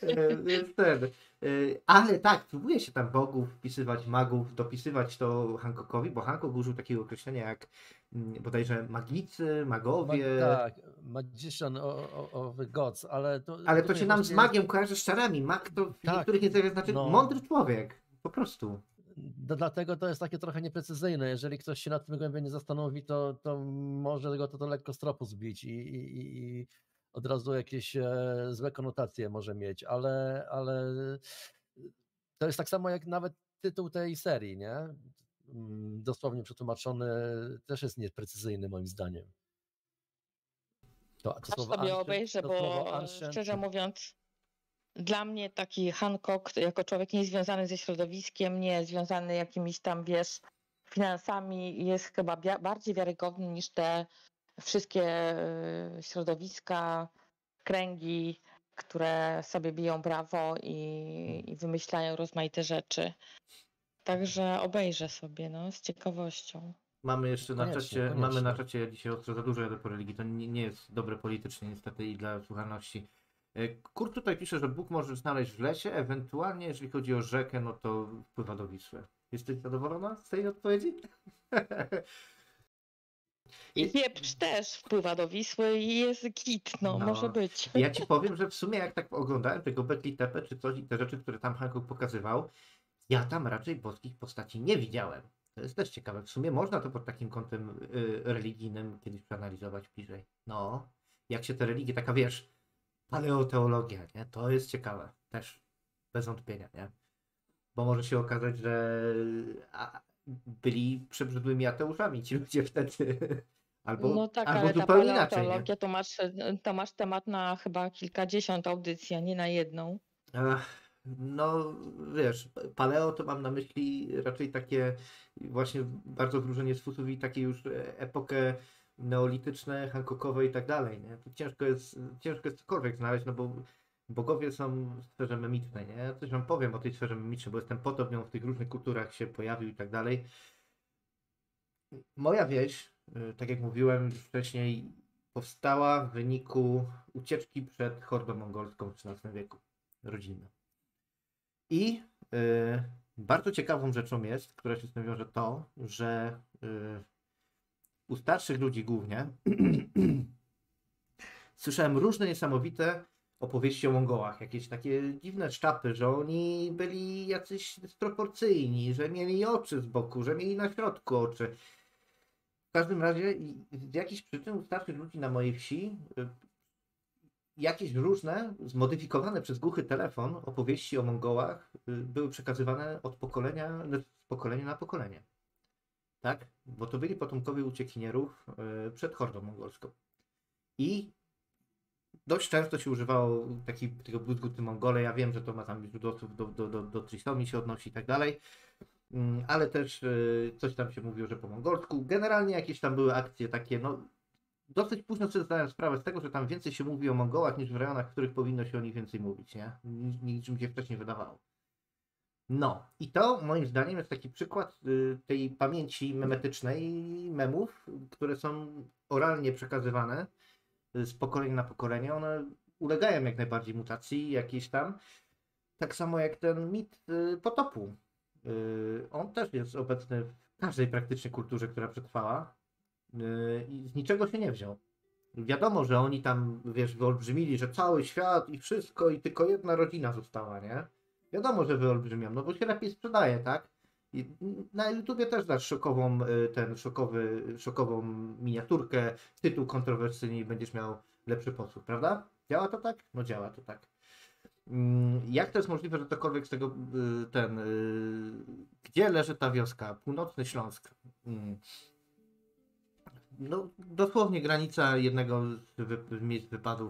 S1: Ale tak, próbuje się tam bogów wpisywać, magów, dopisywać to Hancockowi, bo Hancock użył takiego określenia jak bodajże magicy, magowie.
S2: Tak, magician of the gods, ale to...
S1: Ale to
S2: tutaj
S1: się nam z
S2: właśnie-
S1: magiem kojarzy z czarami. Mag to w
S2: Tak,
S1: niektórych językach znaczy
S2: no.
S1: mądry człowiek. Po prostu.
S2: Dlatego to jest takie trochę nieprecyzyjne. Jeżeli ktoś się nad tym głębiej nie zastanowi, to może go to lekko z tropu zbić i od razu jakieś złe konotacje może mieć, ale to jest tak samo jak nawet tytuł tej serii, nie? Dosłownie przetłumaczony też jest nieprecyzyjny moim zdaniem. To
S3: Aż
S2: słowo
S3: sobie
S2: ancient-
S3: obejrzę,
S2: to
S3: bo
S2: słowo ancient-
S3: szczerze mówiąc, dla mnie taki Hancock, jako człowiek niezwiązany ze środowiskiem, nie związany jakimiś tam, wiesz, finansami, jest chyba bardziej wiarygodny niż te wszystkie środowiska, kręgi, które sobie biją brawo i wymyślają rozmaite rzeczy. Także obejrzę sobie, no, z ciekawością.
S1: Mamy jeszcze na
S2: Koniecznie,
S1: czacie, mamy na
S2: koniecznie.
S1: czacie dzisiaj ostro za dużo jadę po religii, to nie jest dobre politycznie niestety i dla słuchalności. Kurt tutaj pisze, że Bóg może znaleźć w lesie, ewentualnie jeżeli chodzi o rzekę, no to wpływa do Wisły. Jesteś zadowolona z tej odpowiedzi?
S3: I pieprz też wpływa do Wisły i jest git, no,
S1: No.
S3: może być.
S1: Ja ci powiem, że w sumie jak tak oglądałem tego Bekli Tepe czy coś i te rzeczy, które tam Hancock pokazywał, ja tam raczej boskich postaci nie widziałem. To jest też ciekawe. W sumie można to pod takim kątem religijnym kiedyś przeanalizować bliżej. No, jak się te religie, taka wiesz, paleoteologia, nie? To jest ciekawe. Też, bez wątpienia, nie? Bo może się okazać, że byli przebrzydłymi ateuszami ci ludzie wtedy. Albo,
S3: No tak,
S1: albo
S3: ale ta
S1: zupełnie inaczej, nie?
S3: paleontologia to masz temat na chyba kilkadziesiąt audycji, a nie na jedną.
S1: No wiesz, paleo to mam na myśli raczej takie właśnie bardzo wróżenie z fusów i takie już epokę neolityczne, hancockowe i tak dalej, nie? To ciężko jest cokolwiek znaleźć, no bo bogowie są w sferze memicznej, nie? Ja coś wam powiem o tej sferze memicznej, bo jestem podobnią w tych różnych kulturach się pojawił i tak dalej. Moja wieś, tak jak mówiłem już wcześniej, powstała w wyniku ucieczki przed hordą mongolską w XIII wieku, rodzinna. I bardzo ciekawą rzeczą jest, która się z tym wiąże, to, że u starszych ludzi głównie słyszałem różne niesamowite opowieści o Mongołach, jakieś takie dziwne szczapy, że oni byli jacyś dysproporcyjni, że mieli oczy z boku, że mieli na środku oczy. W każdym razie z jakichś przyczyn u starszych ludzi na mojej wsi jakieś różne, zmodyfikowane przez głuchy telefon opowieści o Mongołach były przekazywane od pokolenia, z pokolenia na pokolenie. Tak? Bo to byli potomkowie uciekinierów przed hordą mongolską. I dość często się używało takiego bluzguty Mongole. Ja wiem, że to ma tam źródłowców do trisomi się odnosi i tak dalej. Ale też coś tam się mówiło, że po mongolsku. Generalnie jakieś tam były akcje takie, no dosyć późno sobie zdałem sprawę z tego, że tam więcej się mówi o Mongołach niż w rejonach, w których powinno się o nich więcej mówić, nie? Niż mi się wcześniej wydawało. No i to moim zdaniem jest taki przykład tej pamięci memetycznej, memów, które są oralnie przekazywane z pokolenia na pokolenie. One ulegają jak najbardziej mutacji jakiejś tam. Tak samo jak ten mit potopu. On też jest obecny w każdej praktycznie kulturze, która przetrwała i z niczego się nie wziął. Wiadomo, że oni tam, wiesz, wyolbrzymili, że cały świat i wszystko i tylko jedna rodzina została, nie? Wiadomo, że wyolbrzymią, no bo się lepiej sprzedaje, tak? I na YouTubie też dasz szokową miniaturkę, tytuł kontrowersyjny i będziesz miał lepszy posłuch, prawda? Działa to tak? No działa to tak. Jak to jest możliwe, że cokolwiek z tego gdzie leży ta wioska? Północny Śląsk. No dosłownie granica jednego z miejsc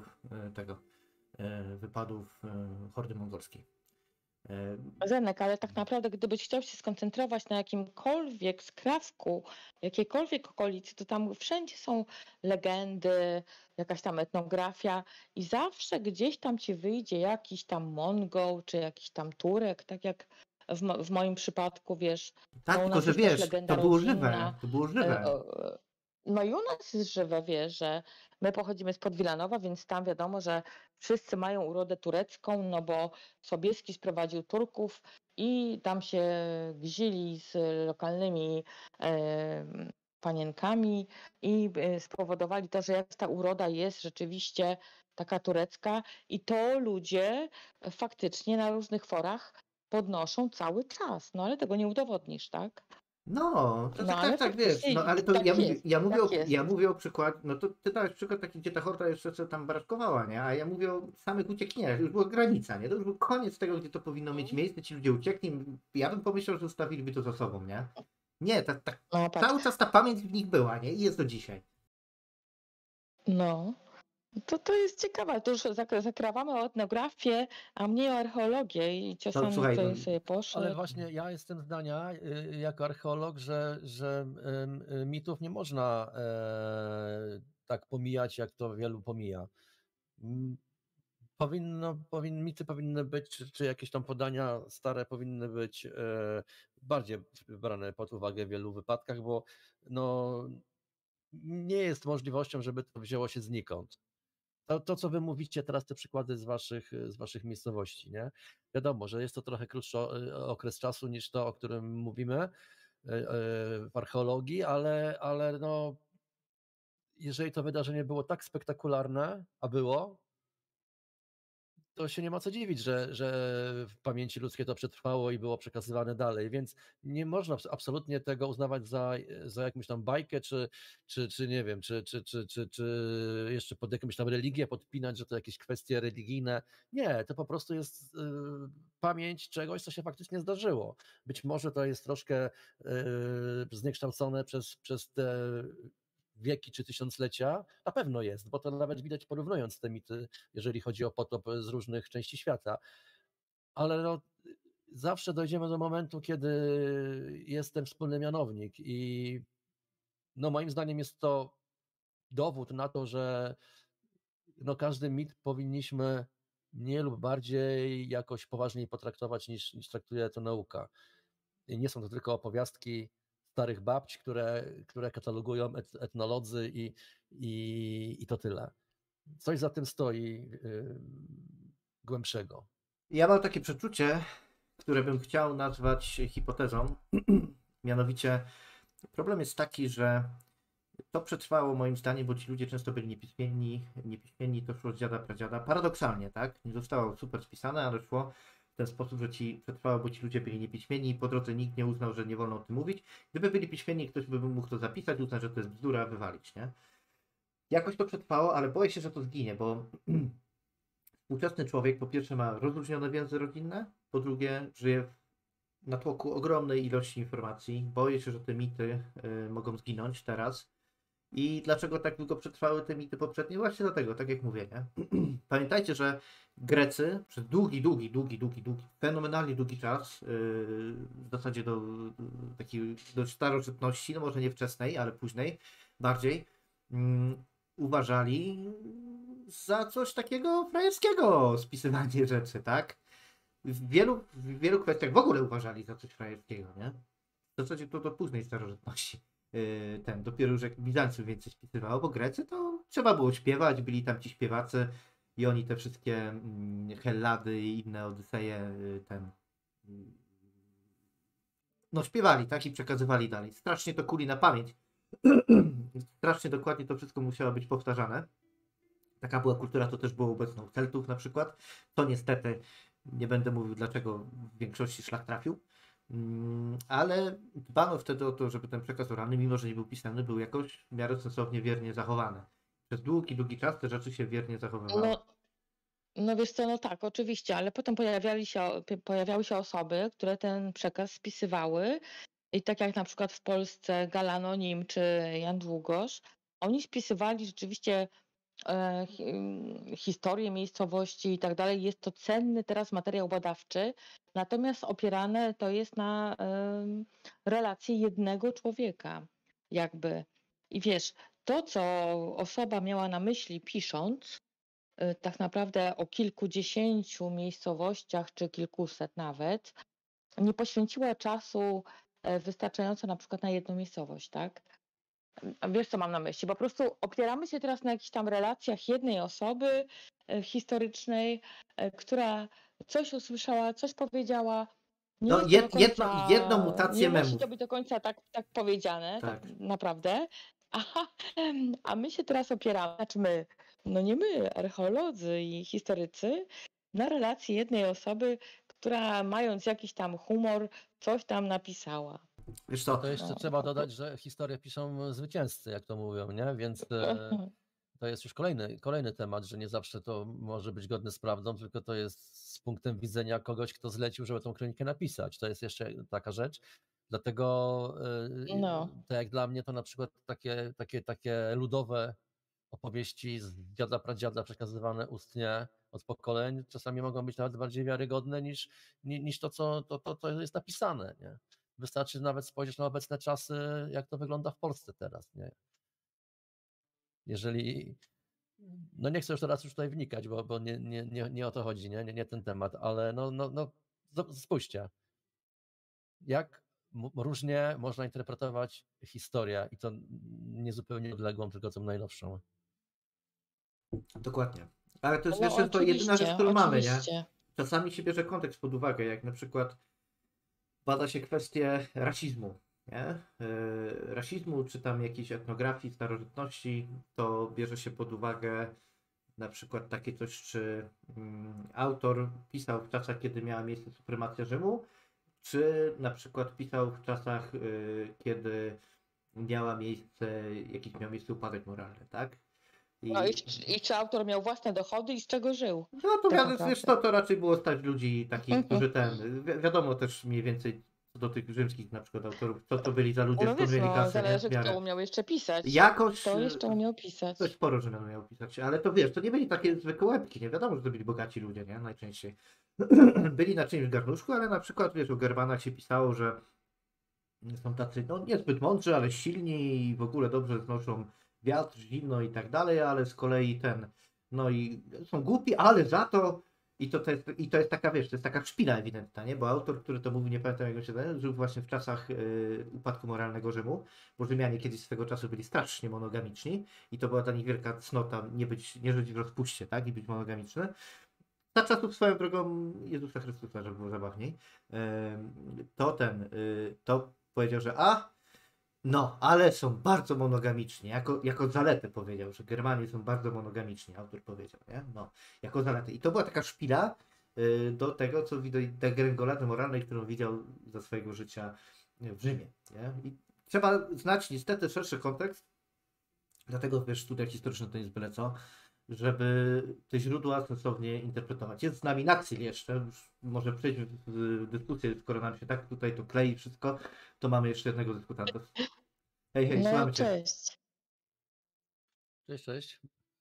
S1: wypadów hordy mongolskiej.
S3: Zenek, ale tak naprawdę, gdybyś chciał się skoncentrować na jakimkolwiek skrawku, jakiejkolwiek okolicy, to tam wszędzie są legendy, jakaś tam etnografia i zawsze gdzieś tam ci wyjdzie jakiś tam Mongol, czy jakiś tam Turek, tak jak w moim przypadku, wiesz.
S1: Tak,
S3: no u
S1: tylko
S3: nas
S1: że
S3: jest też
S1: wiesz,
S3: legenda
S1: to było żywe,
S3: rodzinna.
S1: to było żywe.
S3: No i u nas jest żywe, wiesz, że my pochodzimy spod Wilanowa, więc tam wiadomo, że wszyscy mają urodę turecką, no bo Sobieski sprowadził Turków i tam się gzili z lokalnymi panienkami i spowodowali to, że ta uroda jest rzeczywiście taka turecka i to ludzie faktycznie na różnych forach podnoszą cały czas, no ale tego nie udowodnisz, tak?
S1: No, to
S3: No
S1: tak,
S3: ale
S1: tak, wiesz,
S3: faktycznie
S1: no ale to
S3: tak jest, tak jest.
S1: ja mówię o przykładzie, no to ty dałeś przykład taki, gdzie ta horda jeszcze sobie tam baraskowała, nie? A ja mówię o samych uciekiniach, już była granica, nie? To już był koniec tego, gdzie to powinno mieć miejsce, ci ludzie uciekli, ja bym pomyślał, że zostawiliby to za sobą, nie? Nie,
S3: No, patrz.
S1: cały czas ta pamięć w nich była, nie? I jest do dzisiaj.
S3: No, to jest ciekawe, to już zakrawamy o etnografię, a mniej o archeologię i ciosami
S1: słuchaj,
S3: tutaj
S1: no,
S3: sobie poszły.
S2: Ale właśnie ja jestem zdania, jako archeolog, że mitów nie można tak pomijać, jak to wielu pomija. Mity powinny być, czy jakieś tam podania stare powinny być bardziej brane pod uwagę w wielu wypadkach, bo no, nie jest możliwością, żeby to wzięło się znikąd. To, co wy mówicie teraz, te przykłady z waszych miejscowości, nie? Wiadomo, że jest to trochę krótszy okres czasu niż to, o którym mówimy w archeologii, ale no, jeżeli to wydarzenie było tak spektakularne, a było, to się nie ma co dziwić, że w pamięci ludzkiej to przetrwało i było przekazywane dalej, więc nie można absolutnie tego uznawać za jakąś tam bajkę, czy nie wiem, czy jeszcze pod jakąś tam religię podpinać, że to jakieś kwestie religijne. Nie, to po prostu jest pamięć czegoś, co się faktycznie zdarzyło. Być może to jest troszkę zniekształcone przez te wieki czy tysiąclecia, na pewno jest, bo to nawet widać porównując te mity, jeżeli chodzi o potop z różnych części świata. Ale no, zawsze dojdziemy do momentu, kiedy jest ten wspólny mianownik i no moim zdaniem jest to dowód na to, że no każdy mit powinniśmy mniej lub bardziej jakoś poważniej potraktować niż traktuje to nauka. I nie są to tylko opowiastki starych babci, które katalogują etnolodzy i to tyle. Coś za tym stoi głębszego.
S1: Ja mam takie przeczucie, które bym chciał nazwać hipotezą. Mianowicie problem jest taki, że To przetrwało moim zdaniem, bo ci ludzie często byli niepiśmienni, to szło z dziada pradziada. Paradoksalnie, tak? Nie zostało super spisane, ale szło w ten sposób, że ci przetrwało, bo ci ludzie byli niepiśmienni i po drodze nikt nie uznał, że nie wolno o tym mówić. Gdyby byli piśmienni, ktoś by mógł to zapisać, uznać, że to jest bzdura, wywalić, nie? Jakoś to przetrwało, ale boję się, że to zginie, bo współczesny człowiek po pierwsze ma rozluźnione więzy rodzinne, po drugie żyje w natłoku ogromnej ilości informacji. Boję się, że te mity mogą zginąć teraz. I dlaczego tak długo przetrwały te mity poprzednie? Właśnie dlatego, tak jak mówię, nie? Pamiętajcie, że Grecy przez długi, fenomenalnie długi czas, w zasadzie do starożytności, no może nie wczesnej, ale późnej, bardziej, uważali za coś takiego frajerskiego spisywanie rzeczy, tak? W wielu kwestiach w ogóle uważali za coś frajerskiego, nie? W zasadzie to do późnej starożytności. Dopiero już jak Bizancjum więcej spisywało, bo Grecy to trzeba było śpiewać, byli tam ci śpiewacy i oni te wszystkie Hellady i inne Odyseje no śpiewali, tak? I przekazywali dalej. Strasznie to kuli na pamięć. Strasznie dokładnie to wszystko musiało być powtarzane. Taka była kultura, to też było obecne u Celtów na przykład. To niestety, nie będę mówił dlaczego w większości szlak trafił, ale dbano wtedy o to, żeby ten przekaz oralny, mimo że nie był pisany, był jakoś w miarę sensownie, wiernie zachowany. Przez długi czas te rzeczy się wiernie zachowywały.
S3: No wiesz co, no tak, oczywiście, ale potem pojawiały się osoby, które ten przekaz spisywały i tak jak na przykład w Polsce Galanonim czy Jan Długosz, oni spisywali rzeczywiście historię miejscowości i tak dalej. Jest to cenny teraz materiał badawczy, natomiast opierane to jest na relacji jednego człowieka jakby. I wiesz, to co osoba miała na myśli pisząc, tak naprawdę o kilkudziesięciu miejscowościach czy kilkuset nawet, nie poświęciła czasu wystarczająco na przykład na jedną miejscowość, tak? A wiesz, co mam na myśli? Po prostu opieramy się teraz na jakichś tam relacjach jednej osoby historycznej, która coś usłyszała, coś powiedziała. Nie
S1: No
S3: jest to do końca,
S1: jedną mutację
S3: nie musi
S1: memów.
S3: to być do końca tak powiedziane, tak
S1: Tak.
S3: naprawdę. A my się teraz opieramy, znaczy my, no nie my, archeolodzy i historycy, na relacji jednej osoby, która mając jakiś tam humor, coś tam napisała.
S1: Wiesz co,
S2: To jeszcze trzeba dodać, że historię piszą zwycięzcy, jak to mówią, nie? Więc to jest już kolejny temat, że nie zawsze to może być godne z prawdą, tylko to jest z punktem widzenia kogoś, kto zlecił, żeby tą kronikę napisać. To jest jeszcze taka rzecz. Dlatego
S3: No.
S2: tak jak dla mnie to na przykład takie ludowe opowieści z dziada, pradziada przekazywane ustnie od pokoleń czasami mogą być nawet bardziej wiarygodne niż to, co jest napisane, nie? Wystarczy nawet spojrzeć na obecne czasy, jak to wygląda w Polsce teraz, nie? Jeżeli, no nie chcę już teraz tutaj wnikać, bo nie o to chodzi, nie ten temat, ale no spójrzcie, jak różnie można interpretować historię i to nie zupełnie odległą, tylko tą najnowszą.
S1: dokładnie. Ale to jest,
S3: No,
S1: wiesz, to jedyna rzecz, którą mamy, nie?
S3: oczywiście.
S1: Czasami się bierze kontekst pod uwagę, jak na przykład bada się kwestię rasizmu, nie? Rasizmu, czy tam jakiejś etnografii starożytności, to bierze się pod uwagę na przykład takie coś, czy autor pisał w czasach, kiedy miała miejsce supremacja Rzymu, czy na przykład pisał w czasach, kiedy miał miejsce upadek moralny, tak?
S3: No i czy autor miał własne dochody i z czego żył?
S1: No to
S3: tak
S1: wiesz,
S3: naprawdę.
S1: to raczej było stać ludzi takich, którzy wiadomo też mniej więcej co do tych rzymskich na przykład autorów, co to byli za ludzie,
S3: No
S1: skąd
S3: wiesz,
S1: mieli kasę,
S3: zależy
S1: nie? W miarę.
S3: kto umiał jeszcze pisać.
S1: Jakoś
S3: Kto jeszcze umiał pisać.
S1: dość sporo Rzymian miał pisać, ale to wiesz, to nie byli takie zwykłe łebki, nie wiadomo, że to byli bogaci ludzie, nie? Najczęściej. Byli na czymś garnuszku, ale na przykład wiesz, o Germanach się pisało, że są tacy, no niezbyt mądrzy, ale silni i w ogóle dobrze znoszą wiatr, zimno i tak dalej, ale z kolei no i są głupi, ale za to to jest taka, wiesz, to jest taka szpila ewidentna, nie? Bo autor, który to mówi, nie pamiętam jak on się nazywa, żył właśnie w czasach upadku moralnego Rzymu, bo Rzymianie kiedyś swego czasu byli strasznie monogamiczni i to była dla nich wielka cnota nie żyć w rozpuście, tak? I być monogamiczny. Za czasów swoją drogą Jezusa Chrystusa, żeby było zabawniej, to powiedział, że No, ale są bardzo monogamiczni. Jako zaletę powiedział, że Germanie są bardzo monogamiczni, autor powiedział, nie? No, jako zaletę. I to była taka szpila do tego, co widać, degrengolady moralnej, którą widział za swojego życia w Rzymie, nie? I trzeba znać niestety szerszy kontekst, dlatego wiesz, studia historyczne to jest byle co, żeby te źródła sensownie interpretować. Jest z nami Naksil jeszcze, już może przejdźmy w dyskusję, skoro nam się tak tutaj to klei wszystko, to mamy jeszcze jednego dyskutanta. Hej, hej,
S3: No,
S1: słuchamy Cię.
S3: cześć.
S2: Cześć, cześć.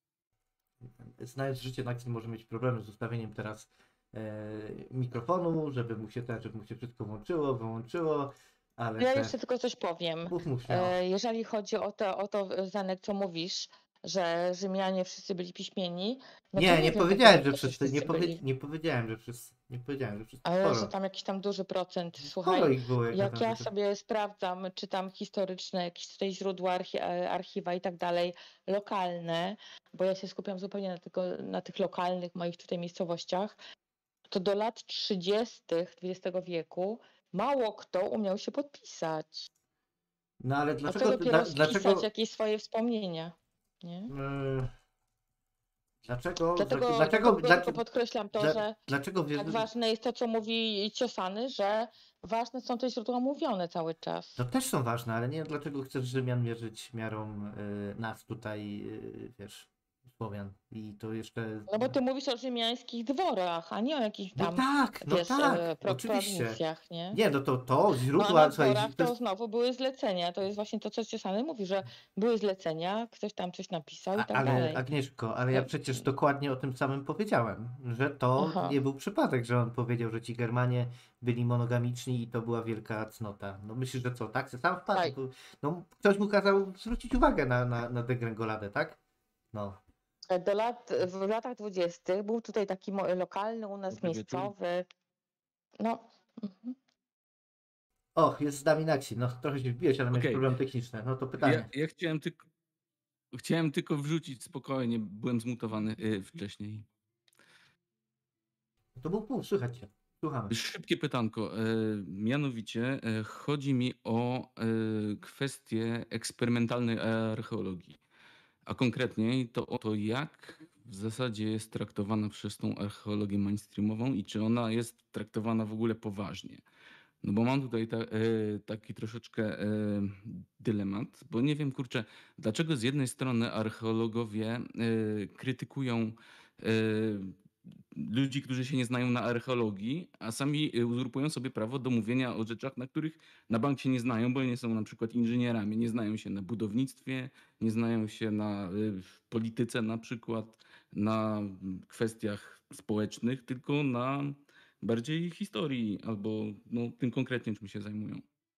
S1: Znając życie, Naksil może mieć problemy z ustawieniem teraz mikrofonu, żeby mu się wszystko włączyło, wyłączyło, ale
S3: Ja jeszcze tylko coś powiem.
S1: mów śmiało.
S3: Jeżeli chodzi o to, Zanek, co mówisz, że Rzymianie wszyscy byli piśmieni, no to
S1: Nie,
S3: nie
S1: nie
S3: wiem,
S1: powiedziałem,
S3: jak
S1: że
S3: to
S1: wszyscy,
S3: wszyscy byli.
S1: nie powiedziałem, że wszyscy, nie powiedziałem, że wszyscy,
S3: Ale że
S1: sporo.
S3: tam jakiś tam duży procent.
S1: Sporo
S3: Słuchaj,
S1: ich było, jak
S3: jak
S1: na
S3: ja
S1: razie.
S3: sobie sprawdzam, czytam historyczne, jakieś tutaj źródła, archiwa i tak dalej, lokalne, bo ja się skupiam zupełnie na tych lokalnych moich tutaj miejscowościach, to do lat 30. XX wieku mało kto umiał się podpisać.
S1: No ale
S3: A co
S1: dlaczego,
S3: dopiero
S1: dlaczego,
S3: spisać jakieś swoje wspomnienia, nie?
S1: dlaczego,
S3: Dlatego tylko podkreślam to, że
S1: dlaczego
S3: tak ważne jest to, co mówi Ciosany, że ważne są te źródła mówione cały czas.
S1: to też są ważne, ale nie wiem dlaczego chcesz Rzymian mierzyć miarą nas tutaj, wiesz, Słowian. I to jeszcze.
S3: No bo ty mówisz o rzymiańskich dworach, a nie o jakichś
S1: No
S3: tam,
S1: tak, no
S3: wiesz,
S1: tak, oczywiście.
S3: prowincjach, nie?
S1: Nie, no to
S3: No a
S1: źródła,
S3: na
S1: słuchaj,
S3: dworach to znowu były zlecenia. To jest właśnie to, co Ciosany mówi, że były zlecenia, ktoś tam coś napisał i tak
S1: ale
S3: dalej.
S1: Agnieszko, ale ja przecież dokładnie o tym samym powiedziałem, że to
S3: Aha.
S1: nie był przypadek, że on powiedział, że ci Germanie byli monogamiczni i to była wielka cnota. No myślisz, że co, tak? Sam wpadł.
S3: Tak.
S1: No, ktoś mu kazał zwrócić uwagę na degrengoladę, tak? No.
S3: W latach 20. był tutaj taki lokalny u nas
S4: Dobry wieczór.
S3: miejscowy. No. Mhm.
S1: O, jest z nami Naksil. No trochę się wbiłeś, ale miałeś
S4: Okej.
S1: problemy techniczne. No to pytanie.
S4: Ja chciałem tylko wrzucić spokojnie, byłem zmutowany wcześniej.
S1: To był pół, słychać cię. Słuchamy.
S4: Szybkie pytanko. Mianowicie chodzi mi o kwestię eksperymentalnej archeologii. A konkretniej to o to, jak w zasadzie jest traktowana przez tą archeologię mainstreamową i czy ona jest traktowana w ogóle poważnie. No bo mam tutaj taki troszeczkę dylemat, bo nie wiem, kurczę, dlaczego z jednej strony archeologowie krytykują ludzi, którzy się nie znają na archeologii, a sami uzurpują sobie prawo do mówienia o rzeczach, na których na bank się nie znają, bo nie są na przykład inżynierami, nie znają się na budownictwie, nie znają się na polityce na przykład, na kwestiach społecznych, tylko na bardziej historii albo no, tym konkretnie, czym się zajmują.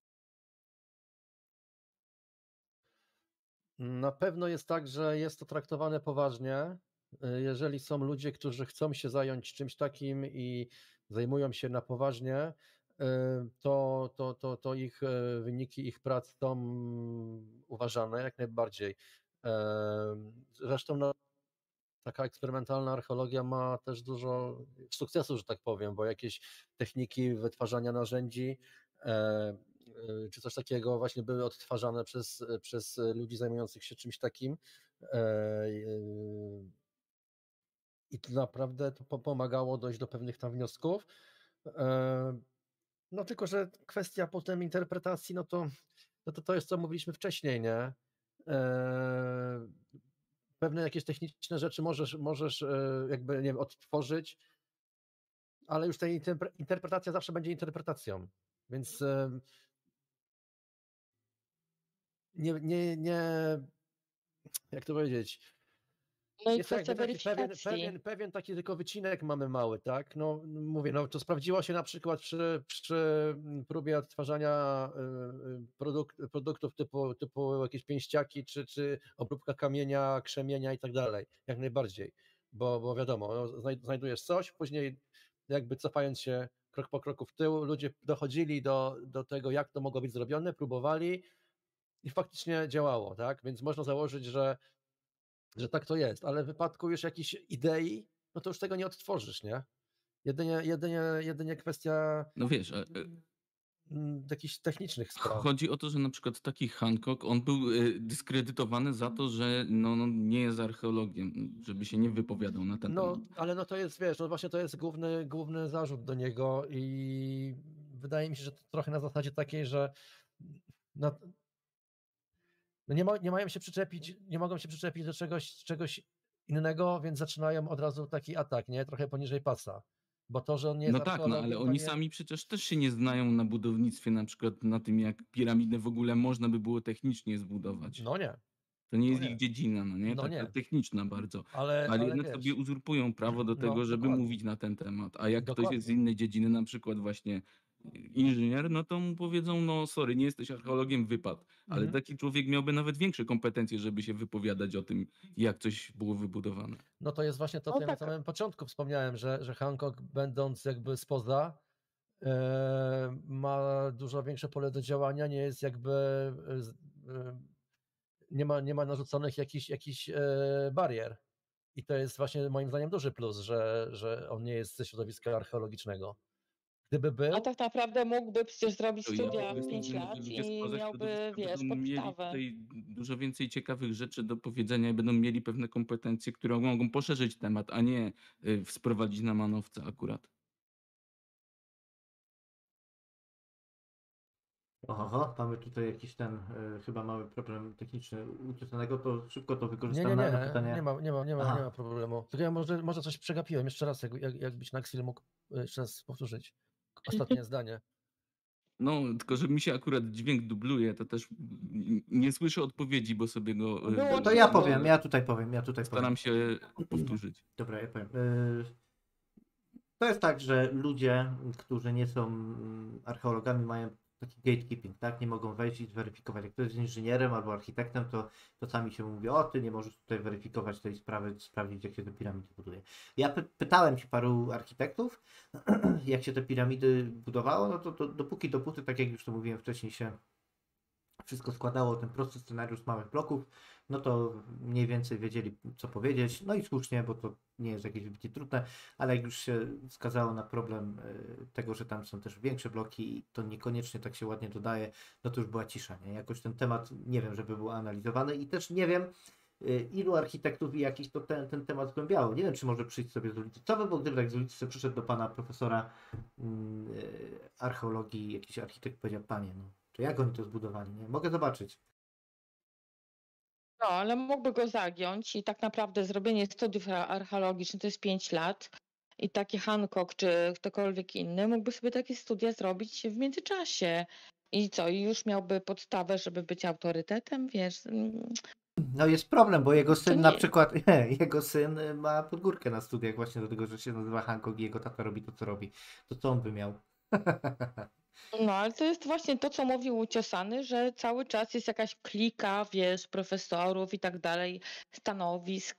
S2: Na pewno jest tak, że jest to traktowane poważnie. Jeżeli są ludzie, którzy chcą się zająć czymś takim i zajmują się na poważnie, to ich wyniki ich prac są uważane jak najbardziej. Zresztą no, taka eksperymentalna archeologia ma też dużo sukcesu, że tak powiem, bo jakieś techniki wytwarzania narzędzi czy coś takiego właśnie były odtwarzane przez ludzi zajmujących się czymś takim. I to naprawdę to pomagało dojść do pewnych tam wniosków. No tylko, że kwestia potem interpretacji, no to jest, co mówiliśmy wcześniej, nie? Pewne jakieś techniczne rzeczy możesz jakby, nie wiem, odtworzyć, ale już ta interpretacja zawsze będzie interpretacją, więc nie, jak to powiedzieć,
S3: No i
S2: jest
S3: kwestia
S2: jakby taki
S3: weryfikacji.
S2: pewien taki tylko wycinek mamy mały, tak? No mówię, no to sprawdziło się na przykład przy próbie odtwarzania produktów typu jakieś pięściaki, czy obróbka kamienia, krzemienia i tak dalej, jak najbardziej, bo wiadomo, no, znajdujesz coś, później jakby cofając się krok po kroku w tył, ludzie dochodzili do tego, jak to mogło być zrobione, próbowali i faktycznie działało, tak? Więc można założyć, że tak to jest, ale w wypadku już jakiejś idei, no to już tego nie odtworzysz, nie? Jedynie kwestia.
S4: No wiesz,
S2: jakichś technicznych spraw.
S4: Chodzi o to, że na przykład taki Hancock, on był dyskredytowany za to, że no nie jest archeologiem, żeby się nie wypowiadał na ten
S2: No,
S4: temat.
S2: ale no to jest, wiesz, no właśnie to jest główny zarzut do niego i wydaje mi się, że to trochę na zasadzie takiej, że no, nie mają się przyczepić, nie mogą się przyczepić do czegoś innego, więc zaczynają od razu taki atak, nie? Trochę poniżej pasa. Bo to, że on nie jest
S4: No tak, no ale
S2: archeologiem, to
S4: oni
S2: nie...
S4: sami przecież też się nie znają na budownictwie, na przykład na tym, jak piramidę w ogóle można by było technicznie zbudować.
S2: No nie,
S4: To nie
S2: no
S4: jest
S2: nie.
S4: ich dziedzina, no nie?
S2: No
S4: Taka
S2: nie.
S4: techniczna bardzo.
S2: ale
S4: Ale jednak
S2: wiesz,
S4: sobie uzurpują prawo do
S2: no,
S4: tego, żeby
S2: dokładnie.
S4: mówić na ten temat. A jak ktoś jest z
S2: Dokładnie.
S4: innej dziedziny, na przykład właśnie inżynier, no to mu powiedzą, no sorry, nie jesteś archeologiem, wypad. Ale
S2: Mhm.
S4: taki człowiek miałby nawet większe kompetencje, żeby się wypowiadać o tym, jak coś było wybudowane.
S2: No to jest właśnie to,
S3: No
S2: co ja na
S3: tak.
S2: samym początku wspomniałem, że Hancock, będąc jakby spoza, ma dużo większe pole do działania, nie jest jakby, nie ma narzuconych jakichś barier. I to jest właśnie moim zdaniem duży plus, że on nie jest ze środowiska archeologicznego. Gdyby
S3: A
S2: był,
S3: tak naprawdę mógłby przecież zrobić
S4: To ja
S3: studia
S4: tego
S3: w 5
S4: sądzę, że
S3: lat
S4: ludzie
S3: i
S4: spoza
S3: miałby,
S4: środowiska
S3: wiesz,
S4: będą mieli
S3: podstawę.
S4: tutaj dużo więcej ciekawych rzeczy do powiedzenia i będą mieli pewne kompetencje, które mogą poszerzyć temat, a nie sprowadzić na manowce akurat.
S1: Oho, mamy tutaj jakiś ten, chyba mały problem techniczny uczesanego, to szybko to
S2: nie,
S1: wykorzystamy na
S2: nie
S1: pytanie.
S2: ma
S1: Aha.
S2: problemu. Tylko ja może coś przegapiłem. Jeszcze raz, jakbyś na Xil mógł jeszcze raz powtórzyć ostatnie zdanie.
S4: No, tylko że mi się akurat dźwięk dubluje, to też nie słyszę odpowiedzi, bo sobie go
S3: Było
S1: To ja
S3: trudno.
S1: powiem, ja tutaj powiem.
S4: staram się powtórzyć.
S1: Dobra, ja powiem. To jest tak, że ludzie, którzy nie są archeologami, mają taki gatekeeping, tak? Nie mogą wejść i zweryfikować. Jak ktoś jest inżynierem albo architektem, to sami się mówi, o ty nie możesz tutaj weryfikować tej sprawy, sprawdzić jak się te piramidy buduje. Ja pytałem się paru architektów, jak się te piramidy budowało, no to dopóty, tak jak już to mówiłem wcześniej, się wszystko składało, ten prosty scenariusz małych bloków, no to mniej więcej wiedzieli, co powiedzieć. No i słusznie, bo to nie jest jakieś wybitnie trudne, ale jak już się wskazało na problem tego, że tam są też większe bloki i to niekoniecznie tak się ładnie dodaje, no to już była cisza, nie? Jakoś ten temat, nie wiem, żeby był analizowany i też nie wiem, ilu architektów i jakich to ten temat zgłębiało. Nie wiem, czy może przyjść sobie z ulicy. Co by było, gdyby tak z ulicy sobie przyszedł do pana profesora archeologii, jakiś architekt powiedział, panie, no, to jak oni to zbudowali, nie? Mogę zobaczyć.
S3: No, ale mógłby go zagiąć i tak naprawdę zrobienie studiów archeologicznych to jest 5 lat i taki Hancock czy ktokolwiek inny mógłby sobie takie studia zrobić w międzyczasie. I co? I już miałby podstawę, żeby być autorytetem, wiesz.
S1: No jest problem, bo jego syn
S3: nie-
S1: na przykład, jego syn ma podgórkę na studiach właśnie do tego, że się nazywa Hancock i jego tata robi to, co robi. To co on by miał?
S3: No, ale to jest właśnie to, co mówił Uciosany, że cały czas jest jakaś klika, wiesz, profesorów i tak dalej, stanowisk,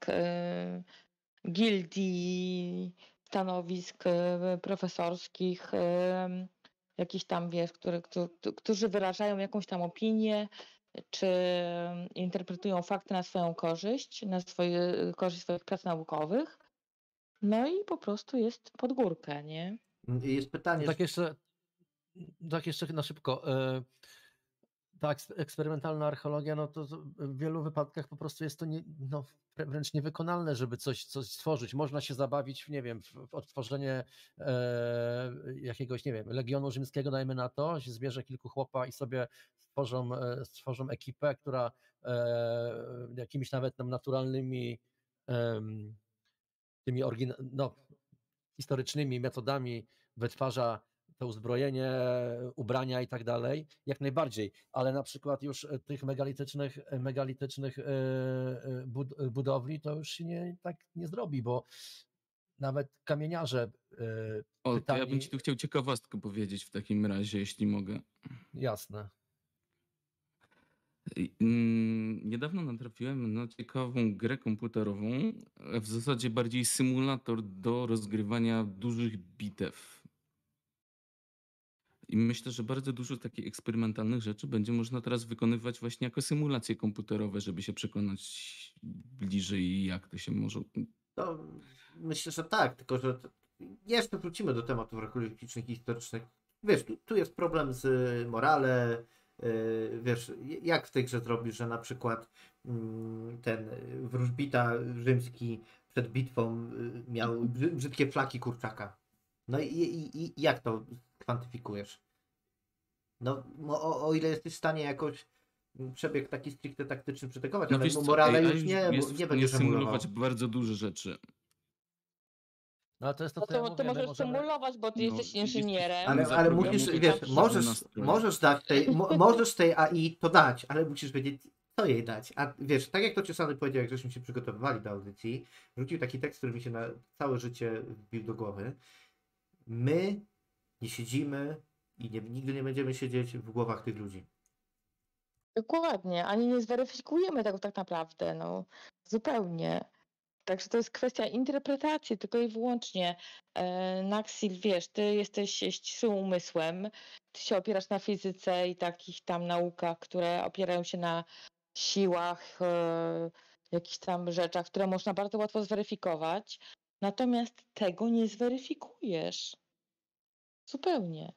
S3: gildii, stanowisk profesorskich, jakichś tam, wiesz, którzy wyrażają jakąś tam opinię, czy interpretują fakty na swoją korzyść, na korzyść swoich prac naukowych. No i po prostu jest pod górkę, nie?
S1: Jest pytanie,
S2: Tak jeszcze na szybko. Ta eksperymentalna archeologia, no to w wielu wypadkach po prostu jest to wręcz niewykonalne, żeby coś stworzyć. Można się zabawić, nie wiem, w odtworzenie jakiegoś, nie wiem, Legionu Rzymskiego, dajmy na to, się zbierze kilku chłopa i sobie stworzą ekipę, która jakimiś nawet tam naturalnymi tymi historycznymi metodami wytwarza to uzbrojenie, ubrania i tak dalej, jak najbardziej, ale na przykład już tych megalitycznych budowli to już się tak nie zrobi, bo nawet kamieniarze
S4: O, to ja
S2: pytali,
S4: bym ci tu chciał ciekawostkę powiedzieć w takim razie, jeśli mogę.
S2: jasne.
S4: Niedawno natrafiłem na ciekawą grę komputerową, w zasadzie bardziej symulator do rozgrywania dużych bitew. I myślę, że bardzo dużo takich eksperymentalnych rzeczy będzie można teraz wykonywać właśnie jako symulacje komputerowe, żeby się przekonać bliżej, jak to się może.
S1: myślę, że tak, tylko że jeszcze wrócimy do tematów archeologicznych i historycznych wiesz, tu jest problem z morale, wiesz, jak w tej grze zrobisz, że na przykład ten wróżbita rzymski przed bitwą miał brzydkie flaki kurczaka. No i jak to kwantyfikujesz? No, o ile jesteś w stanie jakoś przebieg taki stricte taktyczny przetegować,
S4: No
S1: ale
S4: wiesz co,
S1: morale
S4: AI
S1: już
S4: już
S1: nie,
S4: jest w
S1: nie
S4: stanie
S1: będziesz emulował.
S4: symulować bardzo duże rzeczy.
S2: No ale to jest to,
S3: No
S2: co ja
S3: to
S2: mówię, my
S3: możesz
S2: możemy...
S3: symulować, bo ty
S4: No,
S3: jesteś
S4: jesteś w
S3: inżynierem.
S4: stanie
S1: Ale musisz,
S4: zaprogramować
S1: wiesz,
S4: przeciwne nastroje.
S1: możesz dać tej, możesz tej AI to dać, ale musisz wiedzieć, co jej dać. A wiesz, tak jak to Ciosany powiedział, jak żeśmy się przygotowywali do audycji, rzucił taki tekst, który mi się na całe życie wbił do głowy. My nie siedzimy i nigdy nie będziemy siedzieć w głowach tych ludzi.
S3: Dokładnie, ani nie zweryfikujemy tego tak naprawdę, no zupełnie. Także to jest kwestia interpretacji tylko i wyłącznie. Naxil, wiesz, ty jesteś ścisłym umysłem, ty się opierasz na fizyce i takich tam naukach, które opierają się na siłach, jakichś tam rzeczach, które można bardzo łatwo zweryfikować. Natomiast tego nie zweryfikujesz. Zupełnie.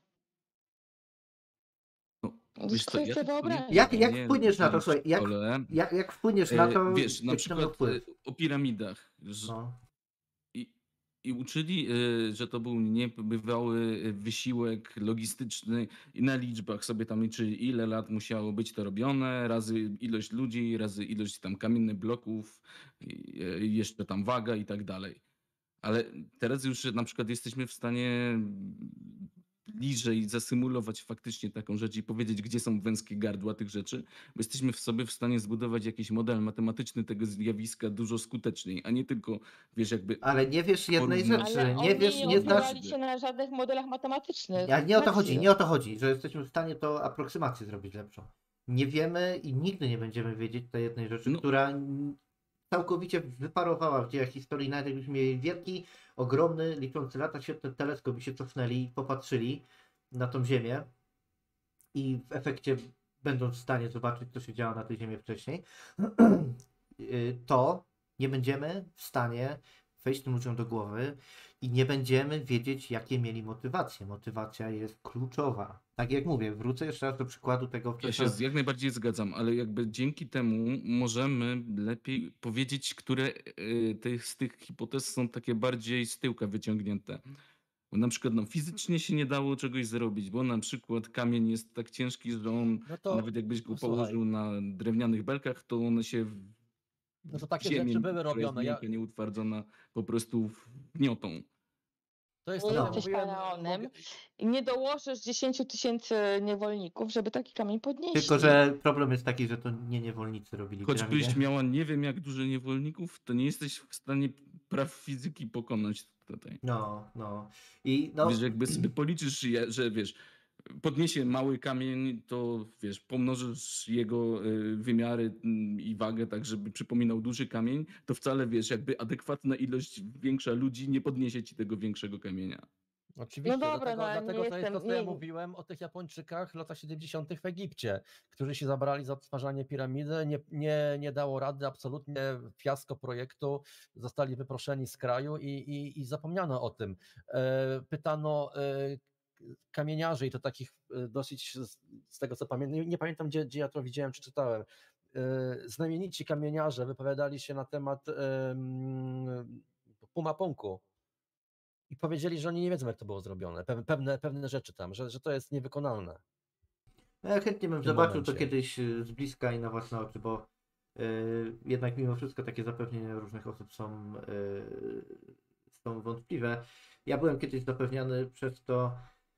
S4: No,
S3: To jest
S4: wiesz co, ja
S3: kwestia
S4: tak
S3: wyobraźni.
S1: Jak
S4: nie
S1: wpłyniesz na to,
S4: w
S1: słuchaj,
S4: szkole,
S1: jak wpłyniesz na to,
S4: wiesz, na
S1: jaki to miał
S4: przykład
S1: wpływ?
S4: o piramidach.
S1: No.
S4: I, I uczyli, że to był niebywały wysiłek logistyczny i na liczbach sobie tam liczyli, ile lat musiało być to robione, razy ilość ludzi, razy ilość tam kamiennych bloków, i jeszcze tam waga i tak dalej. Ale teraz już na przykład jesteśmy w stanie bliżej zasymulować faktycznie taką rzecz i powiedzieć, gdzie są węskie gardła tych rzeczy, bo jesteśmy w sobie w stanie zbudować jakiś model matematyczny tego zjawiska dużo skuteczniej, a nie tylko, wiesz, jakby
S1: Ale nie wiesz jednej
S4: porównać.
S1: rzeczy,
S3: Ale
S1: nie wiesz,
S3: oni
S1: nie znasz.
S3: opierali się na żadnych modelach matematycznych.
S1: Nie o to chodzi,
S3: Maxil.
S1: nie o to chodzi, że jesteśmy w stanie to aproksymację zrobić lepszą. Nie wiemy i nigdy nie będziemy wiedzieć tej jednej rzeczy,
S4: No.
S1: która całkowicie wyparowała w dziejach historii, nawet jakbyśmy mieli wielki, ogromny, liczący lata świetny teleskop i się cofnęli i popatrzyli na tą Ziemię i w efekcie będąc w stanie zobaczyć, co się działo na tej Ziemi wcześniej, to nie będziemy w stanie wejść tym ludziom do głowy i nie będziemy wiedzieć, jakie mieli motywacje. Motywacja jest kluczowa. Tak jak mówię, wrócę jeszcze raz do przykładu tego
S4: Ja się jak najbardziej zgadzam, ale jakby dzięki temu możemy lepiej powiedzieć, które z tych hipotez są takie bardziej z tyłka wyciągnięte. Bo na przykład fizycznie się nie dało czegoś zrobić, bo na przykład kamień jest tak ciężki, że on
S2: No to,
S4: nawet jakbyś go
S2: posłuchaj,
S4: położył na drewnianych belkach, to one się
S2: no to takie
S4: ziemię,
S2: rzeczy były
S4: która jest
S2: robione. Ja,
S4: miękka, nieutwardzona, po prostu wgniotą.
S2: to jest
S3: Nie
S2: to, co ja
S3: jesteś
S2: mówiłem.
S3: faraonem
S2: mogę-
S3: i nie dołożysz 10 000 niewolników, żeby taki kamień podnieśli.
S1: Tylko, że problem jest taki, że to nie niewolnicy robili
S4: Choćbyś
S1: piramidę.
S4: miała nie wiem jak dużo niewolników, to nie jesteś w stanie praw fizyki pokonać tutaj.
S1: No. I no,
S4: Wiesz, jakby sobie policzysz, że wiesz, podniesie mały kamień, to wiesz, pomnożysz jego wymiary i wagę tak, żeby przypominał duży kamień, to wcale wiesz, jakby adekwatna ilość większa ludzi nie podniesie ci tego większego kamienia.
S2: Oczywiście,
S3: No dobra, no, ale nie
S2: dlatego to jest to,
S3: jestem-
S2: co ja
S3: nie-
S2: mówiłem o tych Japończykach w latach 70. w Egipcie, którzy się zabrali za odtwarzanie piramidy, nie dało rady, absolutnie fiasko projektu, zostali wyproszeni z kraju i zapomniano o tym. Pytano kamieniarzy i to takich dosyć, z tego co pamiętam, nie pamiętam gdzie ja to widziałem czy czytałem, znamienici kamieniarze wypowiadali się na temat Pumapunku. I powiedzieli, że oni nie wiedzą, jak to było zrobione. Pewne rzeczy tam, że to jest niewykonalne.
S1: ja chętnie bym
S2: w tym
S1: zobaczył to
S2: momencie.
S1: kiedyś z bliska i na własne oczy, bo jednak mimo wszystko takie zapewnienia różnych osób są wątpliwe. Ja byłem kiedyś zapewniany przez to,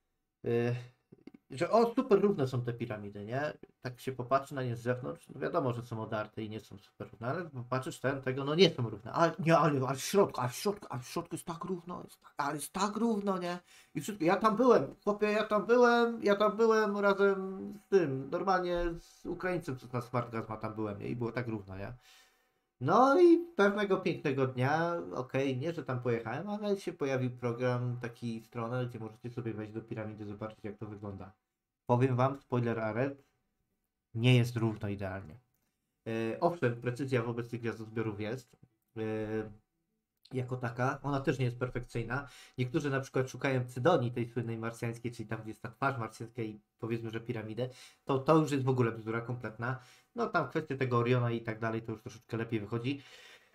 S1: że super równe są te piramidy, nie? Tak się popatrzy na nie z zewnątrz, no wiadomo, że są odarte i nie są super równe, ale popatrzysz tego, no nie są równe, ale w środku jest tak równo, jest tak równo, nie? I wszystko, ja tam byłem, chłopie, ja tam byłem razem z tym, normalnie z Ukraińcem, co na Smart Gazma tam byłem, nie? I było tak równo, nie? No i pewnego pięknego dnia, nie, że tam pojechałem, ale się pojawił program, taki strona, gdzie możecie sobie wejść do piramidy, zobaczyć jak to wygląda. Powiem wam, spoiler alert, nie jest równo idealnie. Owszem, precyzja wobec tych gwiazdozbiorów jest, jako taka. Ona też nie jest perfekcyjna. Niektórzy na przykład szukają Cydonii, tej słynnej marsjańskiej, czyli tam, gdzie jest ta twarz marsjańska i powiedzmy, że piramidę. To już jest w ogóle bzdura kompletna. No tam kwestie tego Oriona i tak dalej, to już troszeczkę lepiej wychodzi.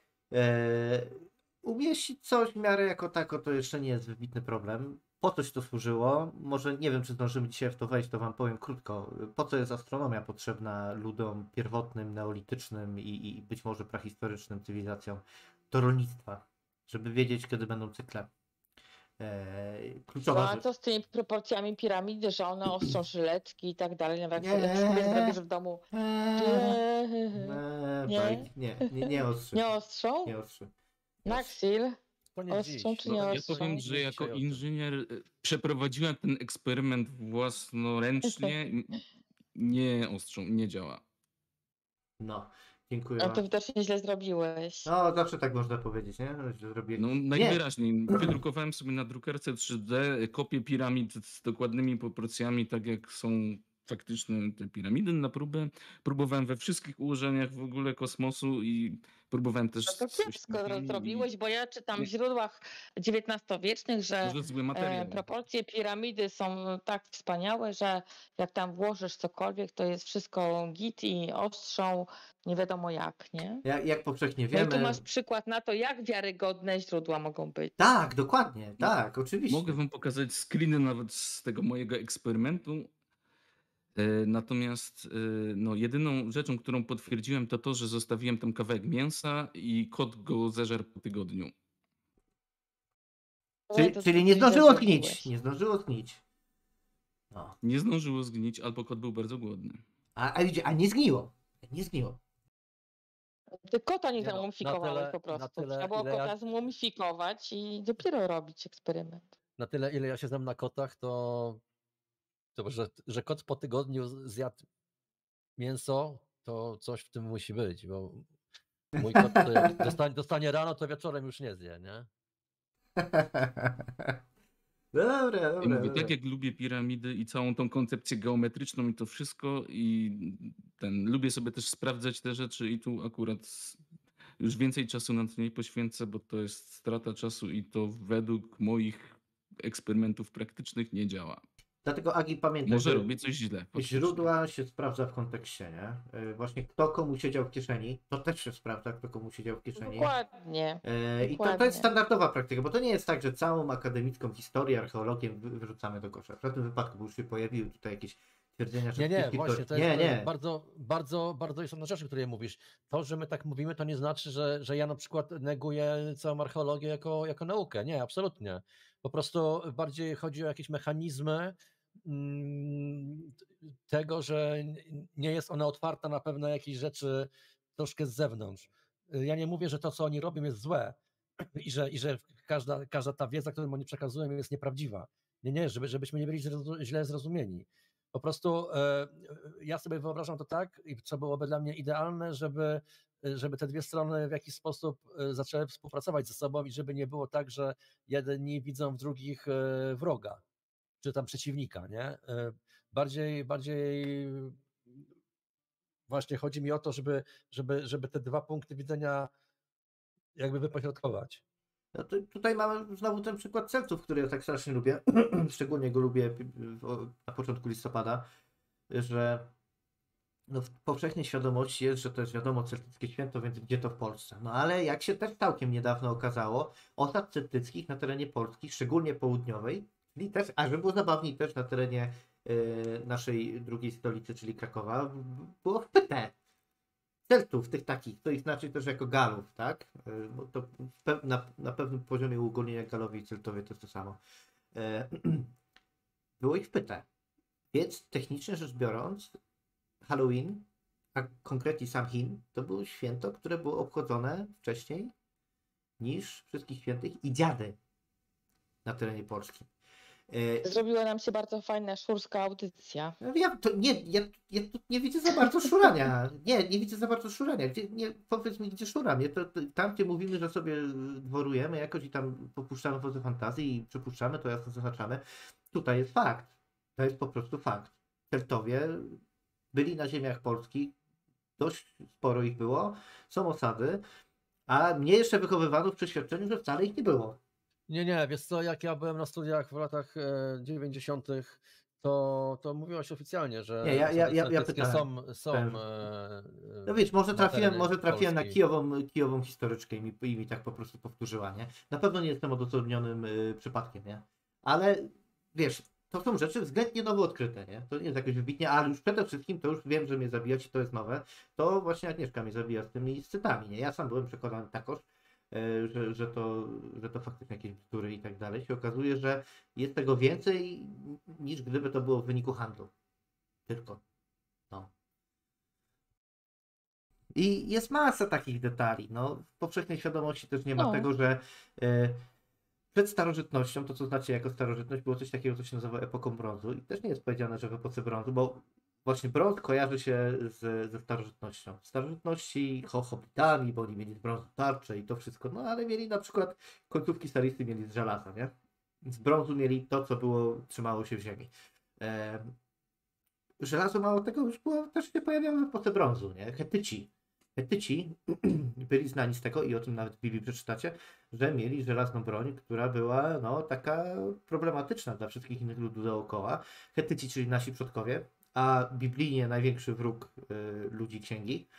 S1: Umieścić coś w miarę jako tako to jeszcze nie jest wybitny problem. Po coś to służyło? Może nie wiem, czy zdążymy dzisiaj w to wejść, to wam powiem krótko. Po co jest astronomia potrzebna ludom pierwotnym, neolitycznym i być może prahistorycznym cywilizacjom? Do rolnictwa, żeby wiedzieć, kiedy będą cykle. Kluczowa
S3: A
S1: rzecz.
S3: co z tymi proporcjami piramidy, że one ostrzą żyletki i tak dalej, nawet jak
S1: Nie.
S3: sobie zrobisz w domu. Nie?
S1: Nie ostrzy.
S3: Nie ostrzą?
S1: Nie ostrzy.
S3: Naxil?
S2: To nie
S3: Ostrzą
S2: dziś.
S3: czy
S4: No,
S3: nie
S4: ja
S3: ostrzą?
S4: powiem, że
S2: Nie
S4: jako
S2: dzisiaj o tym.
S4: inżynier przeprowadziłem ten eksperyment własnoręcznie. Nie ostrzą, nie działa.
S1: No, dziękuję
S3: No to
S1: wam.
S3: widocznie źle zrobiłeś.
S1: No, zawsze tak można powiedzieć, nie? Że zrobię...
S4: No
S1: Nie,
S4: najwyraźniej. Wydrukowałem sobie na drukarce 3D kopię piramid z dokładnymi proporcjami, tak jak są faktyczne te piramidy na próbę. Próbowałem we wszystkich ułożeniach w ogóle kosmosu i próbowałem też
S3: No to
S4: z
S3: kiepsko
S4: uśmiechami i
S3: zrobiłeś, bo ja czytam w
S4: Nie.
S3: źródłach XIX-wiecznych, że
S4: może zły materiał.
S3: proporcje piramidy są tak wspaniałe, że jak tam włożysz cokolwiek, to jest wszystko git i ostrzą nie wiadomo jak, nie?
S1: Jak powszechnie
S3: No i
S1: wiemy...
S3: tu masz przykład na to, jak wiarygodne źródła mogą być.
S1: Tak, dokładnie,
S4: No,
S1: tak, oczywiście.
S4: Mogę wam pokazać screeny nawet z tego mojego eksperymentu. Natomiast no, jedyną rzeczą, którą potwierdziłem, to to, że zostawiłem tam kawałek mięsa i kot go zeżarł po tygodniu.
S3: No to
S1: Czyli nie
S3: źle
S1: zdążyło
S3: zrobiłeś.
S1: zgnić. Nie zdążyło zgnić. No.
S4: Nie zdążyło zgnić, albo kot był bardzo głodny.
S1: A nie zgniło. Nie zgniło.
S3: Ty kota nie
S2: Nie no,
S3: zamumyfikowałeś
S2: na
S3: po prostu.
S2: tyle,
S3: Trzeba było
S2: ile
S3: kota
S2: ja-
S3: zmumifikować i dopiero robić eksperyment.
S2: Na tyle, ile ja się znam na kotach, to że kot po tygodniu zjadł mięso, to coś w tym musi być, bo mój kot to jak dostanie rano, to wieczorem już nie zje, nie?
S1: Dobra,
S4: I
S1: dobra,
S4: mówię,
S1: dobra.
S4: tak jak lubię piramidy i całą tą koncepcję geometryczną i to wszystko i lubię sobie też sprawdzać te rzeczy i tu akurat już więcej czasu na to nie poświęcę, bo to jest strata czasu i to według moich eksperymentów praktycznych nie działa.
S1: Dlatego Agi pamiętaj,
S4: Może
S1: że
S4: robię coś źle. faktycznie.
S1: źródła się sprawdza w kontekście, nie? Właśnie kto komu siedział w kieszeni, to też się sprawdza, kto komu siedział w kieszeni.
S3: Dokładnie.
S1: I to jest
S3: Dokładnie.
S1: standardowa praktyka, bo to nie jest tak, że całą akademicką historię, archeologię wyrzucamy do kosza. W żadnym wypadku, bo już się pojawiły tutaj jakieś twierdzenia, że
S2: Nie,
S1: wszystkie
S2: właśnie,
S1: historie-
S2: to jest,
S1: nie,
S2: to jest
S1: nie.
S2: bardzo istotna rzecz, o której mówisz. To, że my tak mówimy, to nie znaczy, że ja na przykład neguję całą archeologię jako naukę. Nie, absolutnie. Po prostu bardziej chodzi o jakieś mechanizmy tego, że nie jest ona otwarta na pewne jakieś rzeczy troszkę z zewnątrz. Ja nie mówię, że to, co oni robią, jest złe i że każda ta wiedza, którą oni przekazują, jest nieprawdziwa. Nie, żebyśmy nie byli źle zrozumieni. Po prostu ja sobie wyobrażam to tak, i co byłoby dla mnie idealne, żeby te dwie strony w jakiś sposób zaczęły współpracować ze sobą i żeby nie było tak, że jedni widzą w drugich wroga, czy tam przeciwnika, nie? Bardziej właśnie chodzi mi o to, żeby te dwa punkty widzenia jakby wypośrodkować.
S1: No to tutaj mamy znowu ten przykład Celtów, który ja tak strasznie lubię. Szczególnie go lubię na początku listopada, że no w powszechnej świadomości jest, że to jest wiadomo celtyckie święto, więc gdzie to w Polsce? No ale jak się też całkiem niedawno okazało, osad celtyckich na terenie Polski, szczególnie południowej, czyli też, a żeby było zabawniej, też na terenie naszej drugiej stolicy, czyli Krakowa, było wpyte. Celtów, tych takich, to ich znaczy też jako Galów, tak? Bo to na pewnym poziomie uogólnienia Galowie i Celtowie to jest to samo. Było ich wpyte. Więc technicznie rzecz biorąc, Halloween, a konkretnie Samhain, to było święto, które było obchodzone wcześniej niż Wszystkich Świętych i Dziady na terenie Polski.
S3: Zrobiła nam się bardzo fajna szurska audycja.
S1: Ja tu nie widzę za bardzo szurania. Nie widzę za bardzo szurania. Powiedz mi, gdzie szuram. Tam, gdzie mówimy, że sobie dworujemy jakoś i tam popuszczamy wozy fantazji i przypuszczamy, to jasno zaznaczamy. Tutaj jest fakt. To jest po prostu fakt. Celtowie byli na ziemiach polskich. Dość sporo ich było. Są osady. A mnie jeszcze wychowywano w przeświadczeniu, że wcale ich nie było.
S2: Nie, wiesz co, jak ja byłem na studiach w latach 90., to mówiłaś oficjalnie,
S1: Nie,
S2: że
S1: ja
S2: osady
S1: pytałem.
S2: celtyckie są
S1: Pytałem. No wiesz,
S2: na terenie
S1: może trafiłem na
S2: Polski.
S1: kijową historyczkę i mi tak po prostu powtórzyła, nie? Na pewno nie jestem odosobnionym przypadkiem, nie? Ale wiesz, to są rzeczy względnie nowo odkryte, nie? To nie jest jakoś wybitnie, ale już przede wszystkim to już wiem, że mnie zabijać i to jest nowe. To właśnie Agnieszka mnie zabija z tymi scytami, nie? Ja sam byłem przekonany takoż, że to faktycznie jakieś bzdury i tak dalej. Się okazuje, że jest tego więcej niż gdyby to było w wyniku handlu. Tylko. No. I jest masa takich detali. No, w powszechnej świadomości też nie ma
S3: No.
S1: tego, że przed starożytnością, to co znaczy jako starożytność, było coś takiego, co się nazywa epoką brązu. I też nie jest powiedziane, że w epoce brązu, bo właśnie brąz kojarzy się ze starożytnością. W starożytności hobbitami, bo oni mieli z brązu tarcze i to wszystko, no ale mieli na przykład końcówki staristy mieli z żelaza, nie? Z brązu mieli to, co trzymało się w ziemi. Żelazo mało tego już było, też się pojawiało w epoce brązu, nie? Hetyci byli znani z tego i o tym nawet w Biblii przeczytacie, że mieli żelazną broń, która była no taka problematyczna dla wszystkich innych ludów dookoła. Hetyci, czyli nasi przodkowie, a biblijnie największy wróg ludzi księgi.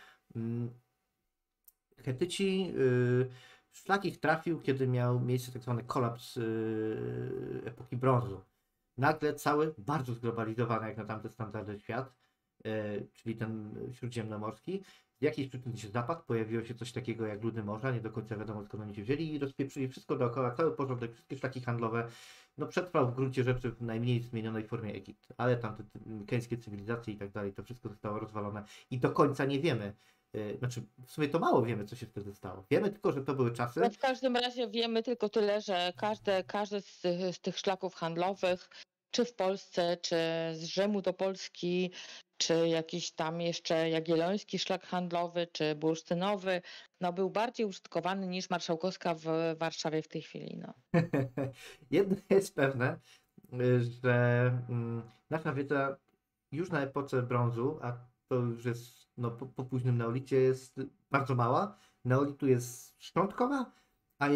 S1: Hetyci szlak ich trafił, kiedy miał miejsce tak zwany kolaps epoki brązu. Nagle cały, bardzo zglobalizowany jak na tamte standardy świat, czyli ten śródziemnomorski, z jakiejś przyczyny się zapadł, pojawiło się coś takiego jak ludy morza, nie do końca wiadomo skąd oni się wzięli i rozpieprzyli wszystko dookoła, cały porządek, wszystkie szlaki handlowe. No przetrwał w gruncie rzeczy w najmniej zmienionej formie Egipt, ale tamte keńskie cywilizacje i tak dalej, to wszystko zostało rozwalone i do końca nie wiemy. Znaczy, w sumie to mało wiemy, co się wtedy stało. Wiemy tylko, że to były czasy.
S3: No w każdym razie wiemy tylko tyle, że każdy z tych szlaków handlowych, czy w Polsce, czy z Rzymu do Polski, czy jakiś tam jeszcze Jagielloński szlak handlowy, czy bursztynowy, no był bardziej użytkowany niż Marszałkowska w Warszawie w tej chwili. No.
S1: Jedno jest pewne, że nasza wiedza już na epoce brązu, a to już jest no, po późnym neolicie, jest bardzo mała. Neolitu jest szczątkowa, a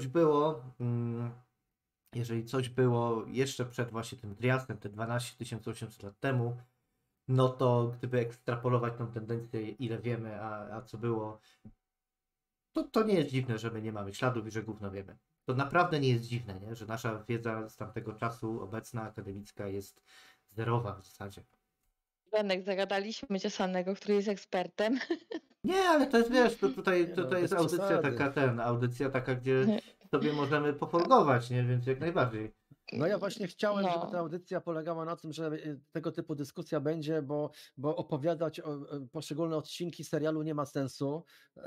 S1: jeżeli coś było jeszcze przed właśnie tym Triasem, te 12 800 lat temu, no to gdyby ekstrapolować tą tendencję, ile wiemy, a co było, to nie jest dziwne, że my nie mamy śladów i że gówno wiemy. To naprawdę nie jest dziwne, nie? Że nasza wiedza z tamtego czasu, obecna, akademicka, jest zerowa w zasadzie.
S3: Benek, zagadaliśmy Ciosanego, który jest ekspertem.
S1: Nie, ale to jest, wiesz, to jest
S2: bez
S1: audycja taka, gdzie sobie możemy pofolgować, nie? Więc jak najbardziej.
S2: No ja właśnie chciałem, żeby ta
S3: No.
S2: audycja polegała na tym, że tego typu dyskusja będzie, bo opowiadać poszczególne odcinki serialu nie ma sensu.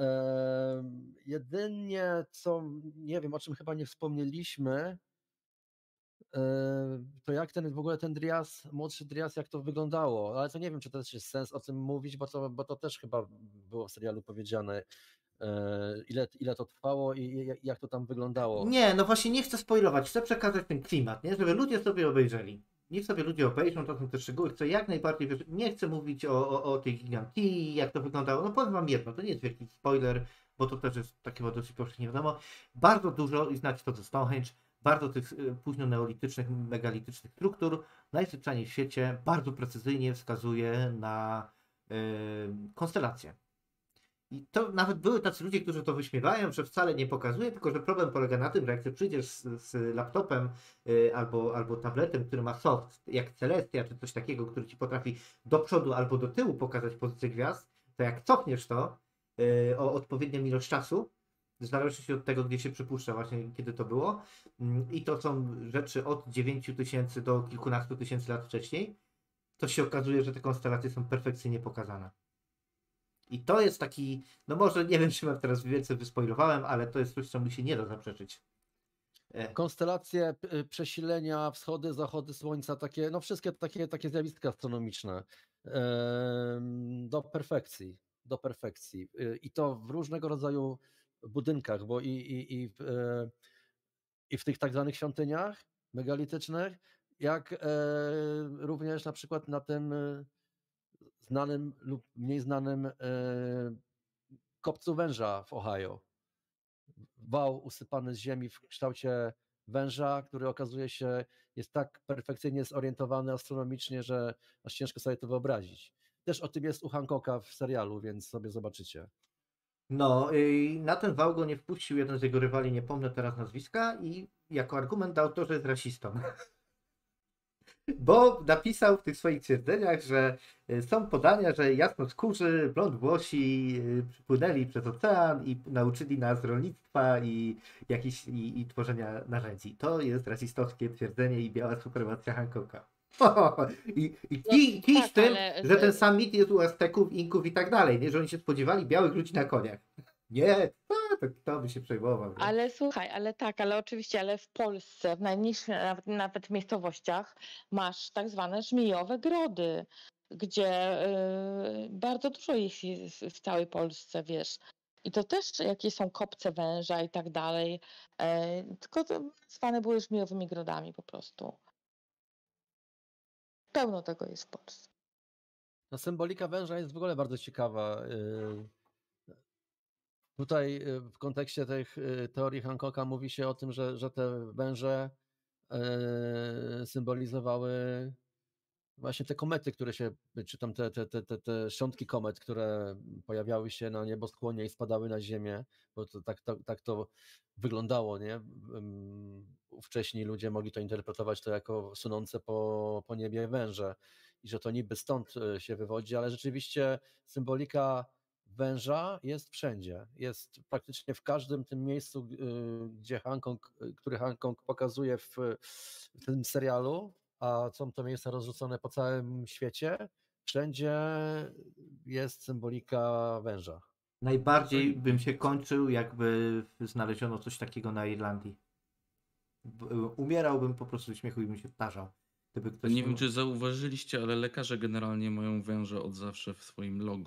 S2: Jedynie co, nie wiem, o czym chyba nie wspomnieliśmy, to jak w ogóle ten Drias, młodszy Drias, jak to wyglądało, ale to nie wiem, czy to też jest sens o tym mówić, bo to też chyba było w serialu powiedziane, ile to trwało i jak to tam wyglądało.
S1: Nie, no właśnie nie chcę spoilować, chcę przekazać ten klimat, nie? Żeby ludzie sobie obejrzeli. Niech sobie ludzie obejrzą, to są te szczegóły, chcę jak najbardziej, wiesz, nie chcę mówić o tej gigantii, jak to wyglądało, no powiem wam jedno, to nie jest wielki spoiler, bo to też jest takie dosyć powszechnie wiadomo, bardzo dużo, i znacie to ze Stonehenge, bardzo tych późno-neolitycznych, megalitycznych struktur najzwyczajniej w świecie bardzo precyzyjnie wskazuje na konstelacje. I to nawet były tacy ludzie, którzy to wyśmiewają, że wcale nie pokazuje, tylko że problem polega na tym, że jak ty przyjdziesz z laptopem albo tabletem, który ma soft, jak Celestia czy coś takiego, który ci potrafi do przodu albo do tyłu pokazać pozycję gwiazd, to jak cofniesz to o odpowiednią ilość czasu, w zależności od tego, gdzie się przypuszcza właśnie, kiedy to było, i to są rzeczy od 9000 do kilkunastu tysięcy lat wcześniej, to się okazuje, że te konstelacje są perfekcyjnie pokazane. I to jest taki, no może nie wiem, czy mam teraz wielce wyspoilowałem, ale to jest coś, co mi się nie da zaprzeczyć.
S2: Konstelacje, przesilenia, wschody, zachody słońca, takie, no wszystkie takie zjawiska astronomiczne do perfekcji. I to w różnego rodzaju budynkach, bo i w tych tak zwanych świątyniach megalitycznych, jak również na przykład na tym znanym lub mniej znanym kopcu węża w Ohio. wał usypany z ziemi w kształcie węża, który okazuje się jest tak perfekcyjnie zorientowany astronomicznie, że aż ciężko sobie to wyobrazić. Też o tym jest u Hancocka w serialu, więc sobie zobaczycie.
S1: No, na ten wał go nie wpuścił jeden z jego rywali, nie pomnę teraz nazwiska, i jako argument dał to, że jest rasistą. Bo napisał w tych swoich twierdzeniach, że są podania, że jasnoskórzy, blondwłosi przypłynęli przez ocean i nauczyli nas rolnictwa i tworzenia narzędzi. To jest rasistowskie twierdzenie i biała supremacja Hancocka. I kij
S3: tak,
S1: z tym,
S3: ale
S1: że ten sam mit jest u Azteków, Inków i tak dalej, nie? Że oni się spodziewali białych ludzi na koniach. Nie, to kto by się przejmował. Nie?
S3: Ale słuchaj, ale oczywiście, ale w Polsce, w najmniejszych nawet miejscowościach masz tak zwane żmijowe grody, gdzie bardzo dużo ich jest w całej Polsce, wiesz. I to też jakieś są kopce węża i tak dalej, tylko to zwane były żmijowymi grodami po prostu. Pełno tego jest w Polsce.
S2: No, symbolika węża jest w ogóle bardzo ciekawa. Tutaj w kontekście tych teorii Hancocka mówi się o tym, że te węże symbolizowały właśnie te komety, które się, czy tam te szczątki komet, które pojawiały się na nieboskłonie i spadały na ziemię, bo to tak to wyglądało, nie? Wcześniej ludzie mogli to interpretować to jako sunące po niebie węże i że to niby stąd się wywodzi, ale rzeczywiście symbolika węża jest wszędzie. Jest praktycznie w każdym tym miejscu, gdzie który Hancock pokazuje w tym serialu, a są to miejsca rozrzucone po całym świecie, wszędzie jest symbolika węża.
S1: Najbardziej bym się kończył, jakby znaleziono coś takiego na Irlandii. Umierałbym po prostu ze śmiechu i bym się tarzał. Gdyby ktoś
S4: Nie wiem, czy zauważyliście, ale lekarze generalnie mają węże od zawsze w swoim logo.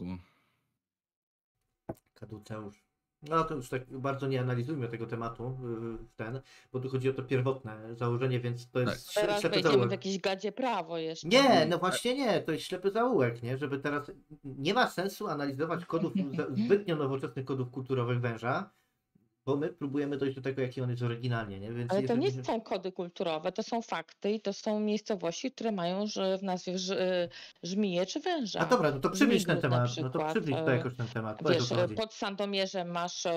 S1: Kaduceusz. No to już tak bardzo nie analizujmy tego tematu, bo tu chodzi o to pierwotne założenie, więc to jest
S3: Teraz
S1: ślepy
S3: wejdziemy w
S1: zaułek.
S3: jakieś gadzie prawo jeszcze.
S1: Nie, no właśnie nie, to jest ślepy zaułek, nie? Żeby teraz nie ma sensu analizować zbytnio nowoczesnych kodów kulturowych węża, bo my próbujemy dojść do tego, jaki on jest oryginalnie, nie? Więc
S3: Ale to
S1: jeżeli...
S3: nie są kody kulturowe, to są fakty i to są miejscowości, które mają w nazwie żmije czy węża.
S1: A dobra, no to przybliż ten
S3: Żmigród na
S1: temat, no to
S3: przykład.
S1: przybliż to jakoś ten temat. Powiedz, o
S3: Wiesz,
S1: co chodzi.
S3: pod Sandomierzem masz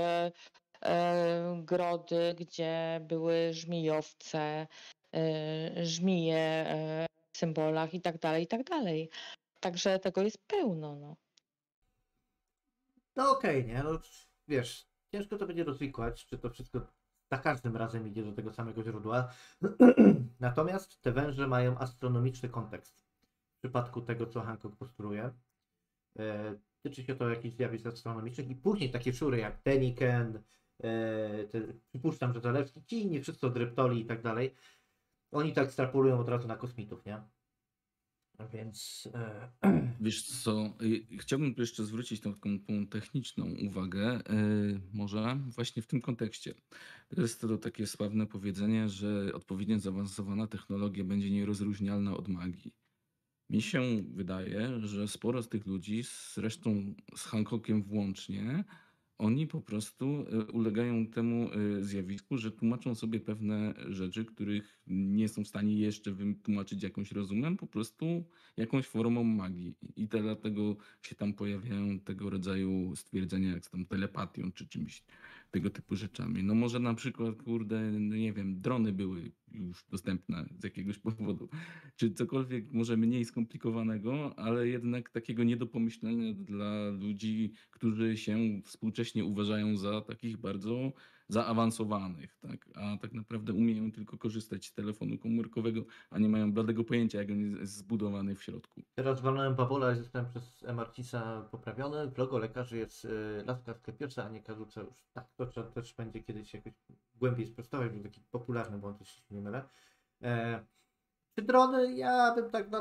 S3: grody, gdzie były żmijowce, żmije w symbolach i tak dalej, i tak dalej. Także tego jest pełno, no.
S1: No okej, nie? No wiesz, ciężko to będzie rozwikłać, czy to wszystko za każdym razem idzie do tego samego źródła. Natomiast te węże mają astronomiczny kontekst. W przypadku tego, co Hancock postuluje. Tyczy się to jakichś zjawisk astronomicznych i później takie szury jak Deniken, przypuszczam, że Zalewski, ci inni wszyscy od Reptoli i tak dalej, oni tak ekstrapolują od razu na kosmitów, nie? Więc...
S4: Wiesz co, chciałbym tu jeszcze zwrócić taką tą techniczną uwagę, może właśnie w tym kontekście. To jest to takie sławne powiedzenie, że odpowiednio zaawansowana technologia będzie nierozróżnialna od magii. Mi się wydaje, że sporo z tych ludzi, zresztą z Hancockiem włącznie, oni po prostu ulegają temu zjawisku, że tłumaczą sobie pewne rzeczy, których nie są w stanie jeszcze wytłumaczyć jakimś rozumem, po prostu jakąś formą magii. I dlatego się tam pojawiają tego rodzaju stwierdzenia, jak z tą telepatią czy czymś tego typu rzeczami. No może na przykład, kurde, no nie wiem, drony były już dostępne z jakiegoś powodu, czy cokolwiek może mniej skomplikowanego, ale jednak takiego nie do pomyślenia dla ludzi, którzy się współcześnie uważają za takich bardzo zaawansowanych, tak? A tak naprawdę umieją tylko korzystać z telefonu komórkowego, a nie mają bladego pojęcia, jak on jest zbudowany w środku.
S1: Teraz walnąłem babola i zostałem przez Marcisa poprawiony. W logo lekarzy jest laska sklepiosza, a nie kaduceusz. Tak, to trzeba też będzie kiedyś jakoś głębiej sprostować, był taki popularny błąd, jeśli się nie mylę. Czy drony? Ja bym tak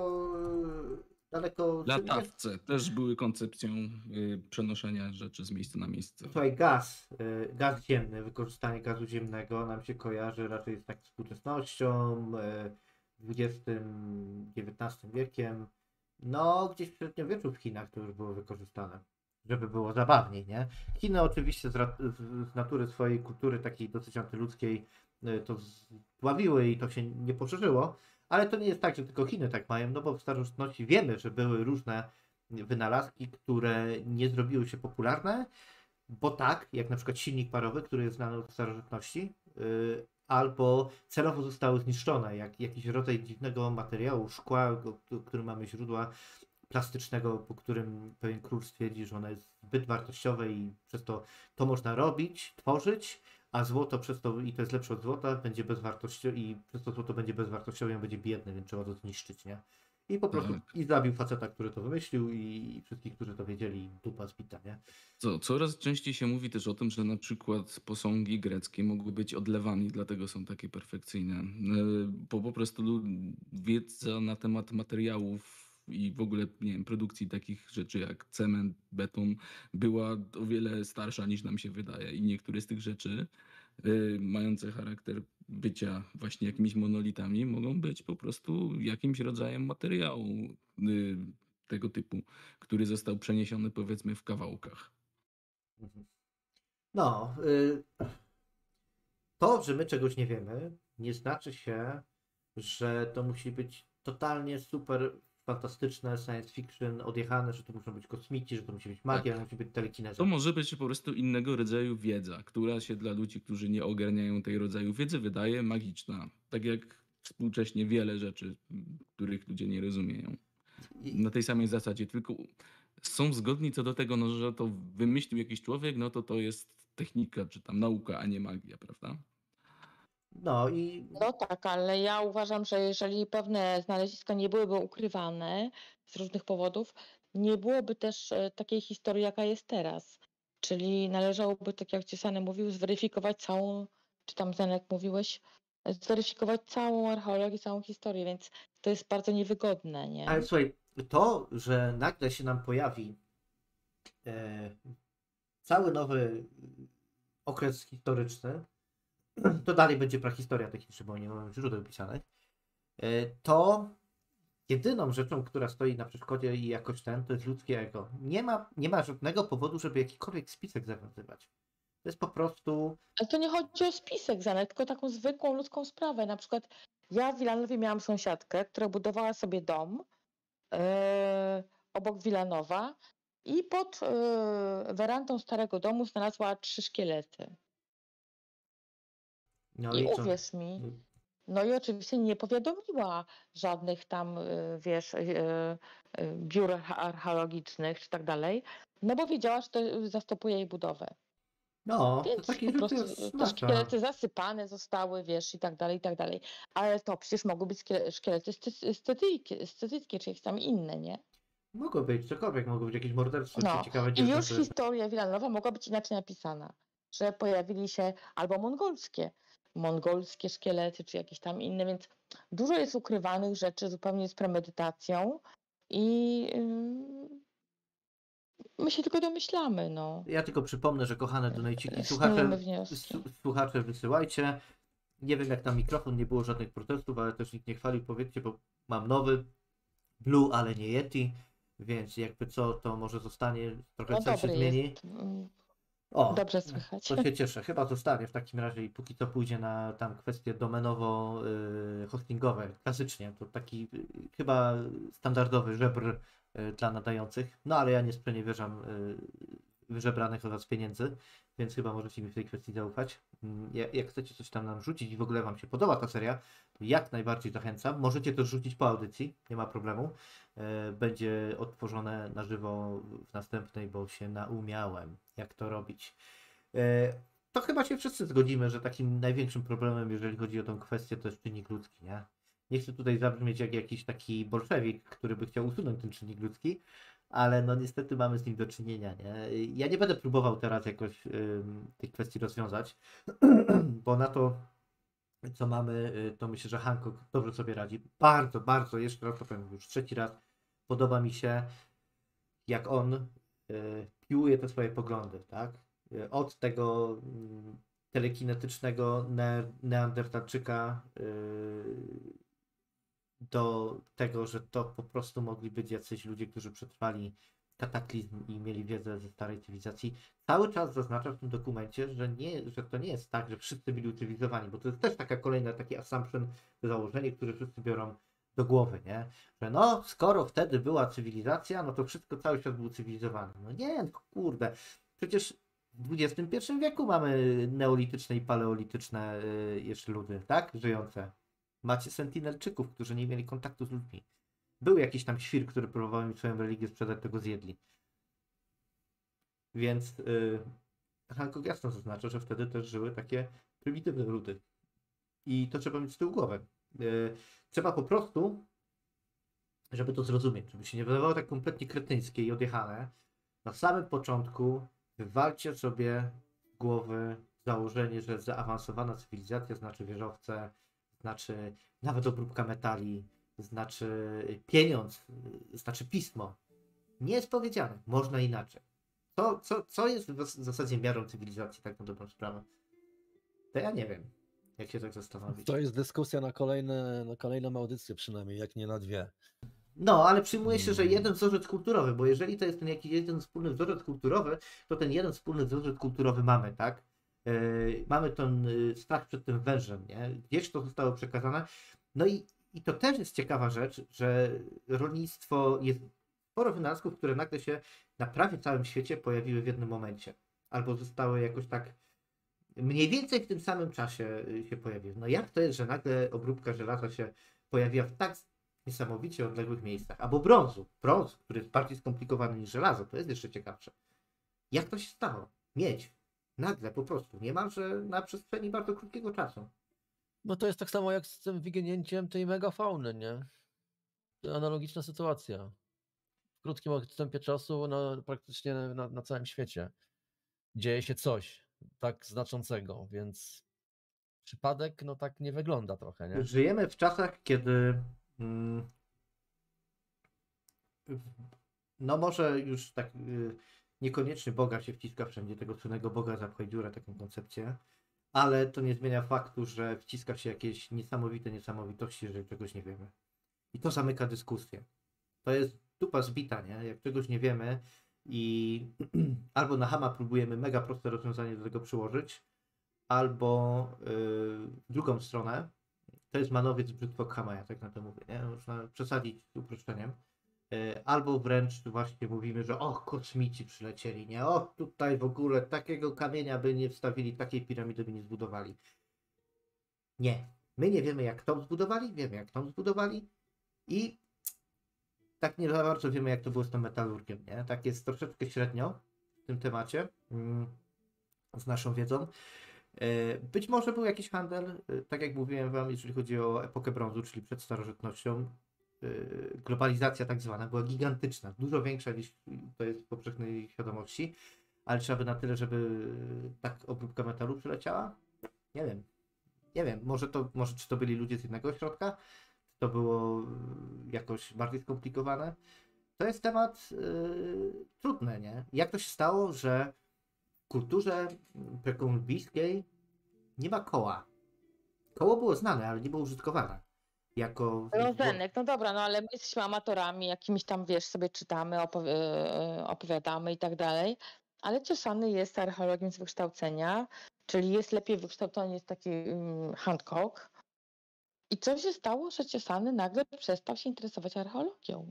S1: daleko...
S4: Latawce też były koncepcją przenoszenia rzeczy z miejsca na miejsce.
S1: Słuchaj, gaz ziemny, wykorzystanie gazu ziemnego nam się kojarzy raczej z tak współczesnością, XX-XIX wiekiem. No, gdzieś w średniowieczu w Chinach to już było wykorzystane. żeby było zabawniej, nie? Chiny oczywiście z natury swojej kultury takiej dosyć antyludzkiej to zdławiły i to się nie poszerzyło, ale to nie jest tak, że tylko Chiny tak mają, no bo w starożytności wiemy, że były różne wynalazki, które nie zrobiły się popularne, bo tak, jak na przykład silnik parowy, który jest znany od starożytności, albo celowo zostały zniszczone, jak jakiś rodzaj dziwnego materiału, szkła, który mamy źródła plastycznego, po którym pewien król stwierdzi, że ono jest zbyt wartościowe i przez to można robić, tworzyć, a złoto przez to, i to jest lepsze od złota, będzie bezwartościowe i przez to złoto będzie bezwartościowe i on będzie biedny, więc trzeba to zniszczyć, nie? I po prostu
S4: Tak.
S1: i zabił faceta, który to wymyślił i wszystkich, którzy to wiedzieli, dupa zbita, nie?
S4: Coraz częściej się mówi też o tym, że na przykład posągi greckie mogły być odlewami, dlatego są takie perfekcyjne. Bo po prostu wiedza na temat materiałów i w ogóle, nie wiem, produkcji takich rzeczy jak cement, beton była o wiele starsza niż nam się wydaje. I niektóre z tych rzeczy, mające charakter bycia właśnie jakimiś monolitami, mogą być po prostu jakimś rodzajem materiału tego typu, który został przeniesiony powiedzmy w kawałkach.
S1: No, to, że my czegoś nie wiemy, nie znaczy się, że to musi być totalnie super fantastyczne science fiction, odjechane, że to muszą być kosmici, że to musi być magia,
S4: Tak.
S1: musi być telekineza.
S4: To może być po prostu innego rodzaju wiedza, która się dla ludzi, którzy nie ogarniają tej rodzaju wiedzy, wydaje magiczna. Tak jak współcześnie wiele rzeczy, których ludzie nie rozumieją.
S1: I,
S4: Na tej samej zasadzie, tylko są zgodni co do tego, no, że to wymyślił jakiś człowiek, no to jest technika, czy tam nauka, a nie magia, prawda?
S1: no i
S3: No tak, ale ja uważam, że jeżeli pewne znaleziska nie byłyby ukrywane z różnych powodów, nie byłoby też takiej historii, jaka jest teraz. Czyli należałoby, tak jak Ciesany mówił, zweryfikować całą, czy tam Zenek mówiłeś, zweryfikować całą archeologię, całą historię, więc to jest bardzo niewygodne, nie?
S1: ale słuchaj, to, że nagle się nam pojawi cały nowy okres historyczny, to dalej będzie prahistoria techniczna, bo nie mamy źródeł pisanych, to jedyną rzeczą, która stoi na przeszkodzie i jakoś to jest ludzkie ego. Nie ma żadnego powodu, żeby jakikolwiek spisek zawiązywać. To jest po prostu...
S3: Ale to nie chodzi o spisek, Zenek, tylko taką zwykłą ludzką sprawę. Na przykład ja w Wilanowie miałam sąsiadkę, która budowała sobie dom obok Wilanowa i pod werandą starego domu znalazła 3 szkielety.
S1: No
S3: I
S1: i co?
S3: uwierz mi, no i oczywiście nie powiadomiła żadnych tam, wiesz, biur archeologicznych czy tak dalej, no bo wiedziała, że to zastopuje jej budowę.
S1: No, to
S3: Więc
S1: takie
S3: po
S1: rzeczy
S3: prostu
S1: jest
S3: te
S1: masa.
S3: szkielety zasypane zostały, wiesz, i tak dalej, i tak dalej. Ale to przecież mogły być szkielety scetyckie, czy jakieś tam inne, nie?
S1: Mogło być, cokolwiek, mogło być jakieś morderstwo, czy
S3: No
S1: ciekawe
S3: i
S1: dzieło.
S3: już historia Wilanowa mogła być inaczej napisana, że pojawili się albo mongolskie szkielety, czy jakieś tam inne, więc dużo jest ukrywanych rzeczy zupełnie z premedytacją i my się tylko domyślamy, no.
S1: Ja tylko przypomnę, że kochane donajciki,
S3: Sznujemy wnioski.
S1: słuchacze wysyłajcie. Nie wiem jak tam mikrofon, nie było żadnych protestów, ale też nikt nie chwalił, powiedzcie, bo mam nowy Blue, ale nie Yeti, więc jakby co, to może zostanie, trochę
S3: No
S1: coś się
S3: dobry
S1: zmieni.
S3: jest.
S1: O,
S3: Dobrze słychać.
S1: to się cieszę, chyba zostanie w takim razie i póki co pójdzie na tam kwestie domenowo-hostingowe, klasycznie, to taki chyba standardowy żebr dla nadających, no ale ja nie sprzeniewierzam wyżebranych od was pieniędzy, więc chyba możecie mi w tej kwestii zaufać. Jak chcecie coś tam nam rzucić i w ogóle wam się podoba ta seria, to jak najbardziej zachęcam. Możecie to rzucić po audycji, nie ma problemu. Będzie odtworzone na żywo w następnej, bo się naumiałem, jak to robić. To chyba się wszyscy zgodzimy, że takim największym problemem, jeżeli chodzi o tę kwestię, to jest czynnik ludzki, nie? Nie chcę tutaj zabrzmieć jak jakiś taki bolszewik, który by chciał usunąć ten czynnik ludzki, ale no niestety mamy z nim do czynienia, nie? Ja nie będę próbował teraz jakoś tych kwestii rozwiązać, bo na to, co mamy, to myślę, że Hancock dobrze sobie radzi. Bardzo, bardzo, jeszcze raz to powiem już trzeci raz, podoba mi się, jak on piłuje te swoje poglądy, tak? Od tego telekinetycznego neandertalczyka do tego, że to po prostu mogli być jacyś ludzie, którzy przetrwali kataklizm i mieli wiedzę ze starej cywilizacji, cały czas zaznacza w tym dokumencie, że to nie jest tak, że wszyscy byli utylizowani, bo to jest też taka kolejna taki assumption, założenie, które wszyscy biorą do głowy, nie? Że no, skoro wtedy była cywilizacja, no to wszystko cały świat był cywilizowany. No nie, no kurde, przecież w XXI wieku mamy neolityczne i paleolityczne jeszcze ludy, tak? Żyjące. Macie sentinelczyków, którzy nie mieli kontaktu z ludźmi. Był jakiś tam świr, który próbował im swoją religię sprzedać, tego zjedli. Więc Hancock jasno zaznacza, że wtedy też żyły takie prymitywne ludy. I to trzeba mieć z tyłu głowy. Trzeba po prostu, żeby to zrozumieć, żeby się nie wydawało tak kompletnie kretyńskie i odjechane, na samym początku wywalcie sobie z głowy założenie, że zaawansowana cywilizacja znaczy wieżowce, znaczy nawet obróbka metali, znaczy pieniądz, znaczy pismo. Nie jest powiedziane, można inaczej. Co jest w zasadzie miarą cywilizacji, tak na dobrą sprawę? To ja nie wiem, jak się tak zastanowić.
S2: To jest dyskusja na kolejną audycję przynajmniej, jak nie na dwie.
S1: No, ale przyjmuje się, że jeden wzorzec kulturowy, bo jeżeli to jest ten jakiś jeden wspólny wzorzec kulturowy, to ten jeden wspólny wzorzec kulturowy mamy, tak? Mamy ten strach przed tym wężem, nie? Gdzieś to zostało przekazane. No i to też jest ciekawa rzecz, że rolnictwo jest sporo wynalazków, które nagle się na prawie całym świecie pojawiły w jednym momencie. Albo zostały jakoś tak mniej więcej w tym samym czasie się pojawiły. No jak to jest, że nagle obróbka żelaza się pojawiła w tak niesamowicie odległych miejscach? Albo brązu. Brąz, który jest bardziej skomplikowany niż żelazo, to jest jeszcze ciekawsze. Jak to się stało? Miedź. Nagle po prostu. Niemalże na przestrzeni bardzo krótkiego czasu.
S2: No to jest tak samo jak z tym wyginięciem tej megafauny, nie? Analogiczna sytuacja. W krótkim odstępie czasu praktycznie na całym świecie dzieje się coś tak znaczącego, więc przypadek no tak nie wygląda trochę, nie?
S1: Żyjemy w czasach, kiedy no może już tak niekoniecznie Boga się wciska wszędzie, tego słynnego Boga zapchaj dziurę, taką koncepcję, ale to nie zmienia faktu, że wciska się jakieś niesamowite niesamowitości, że czegoś nie wiemy. I to zamyka dyskusję. To jest dupa zbita, nie? Jak czegoś nie wiemy i albo na chama próbujemy mega proste rozwiązanie do tego przyłożyć, albo w drugą stronę, to jest manowiec brzytwo Khama, ja tak na to mówię, nie? Można przesadzić z uproszczeniem. Albo wręcz właśnie mówimy, że och, kosmici przylecieli, nie? O, tutaj w ogóle takiego kamienia by nie wstawili, takiej piramidy by nie zbudowali. Nie. My nie wiemy, jak to zbudowali, wiemy, jak to zbudowali i tak nie za bardzo wiemy, jak to było z tym metalurgiem, nie? Tak jest troszeczkę średnio w tym temacie z naszą wiedzą. Być może był jakiś handel, tak jak mówiłem wam, jeżeli chodzi o epokę brązu, czyli przed starożytnością. Globalizacja tak zwana była gigantyczna, dużo większa niż to jest w powszechnej świadomości, ale trzeba by na tyle, żeby tak obróbka metalu przyleciała? Nie wiem, może czy to byli ludzie z jednego ośrodka, czy to było jakoś bardziej skomplikowane. To jest temat trudny, nie? Jak to się stało, że w kulturze prekolumbijskiej nie ma koła? Koło było znane, ale nie było użytkowane. Jako...
S3: Rozenek, no dobra, no ale my jesteśmy amatorami, jakimiś tam, wiesz, sobie czytamy, opowiadamy i tak dalej, ale Ciosany jest archeologiem z wykształcenia, czyli jest lepiej wykształcony, jest taki Hancock. I co się stało, że Ciosany nagle przestał się interesować archeologią?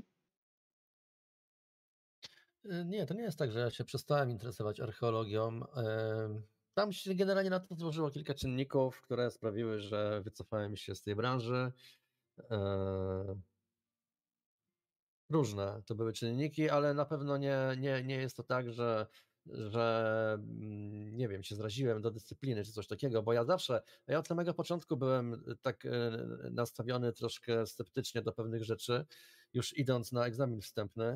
S2: Nie, to nie jest tak, że ja się przestałem interesować archeologią. Tam się generalnie na to złożyło kilka czynników, które sprawiły, że wycofałem się z tej branży. Różne to były czynniki, ale na pewno nie jest to tak, że nie wiem, się zraziłem do dyscypliny czy coś takiego, bo ja od samego początku byłem tak nastawiony troszkę sceptycznie do pewnych rzeczy, już idąc na egzamin wstępny.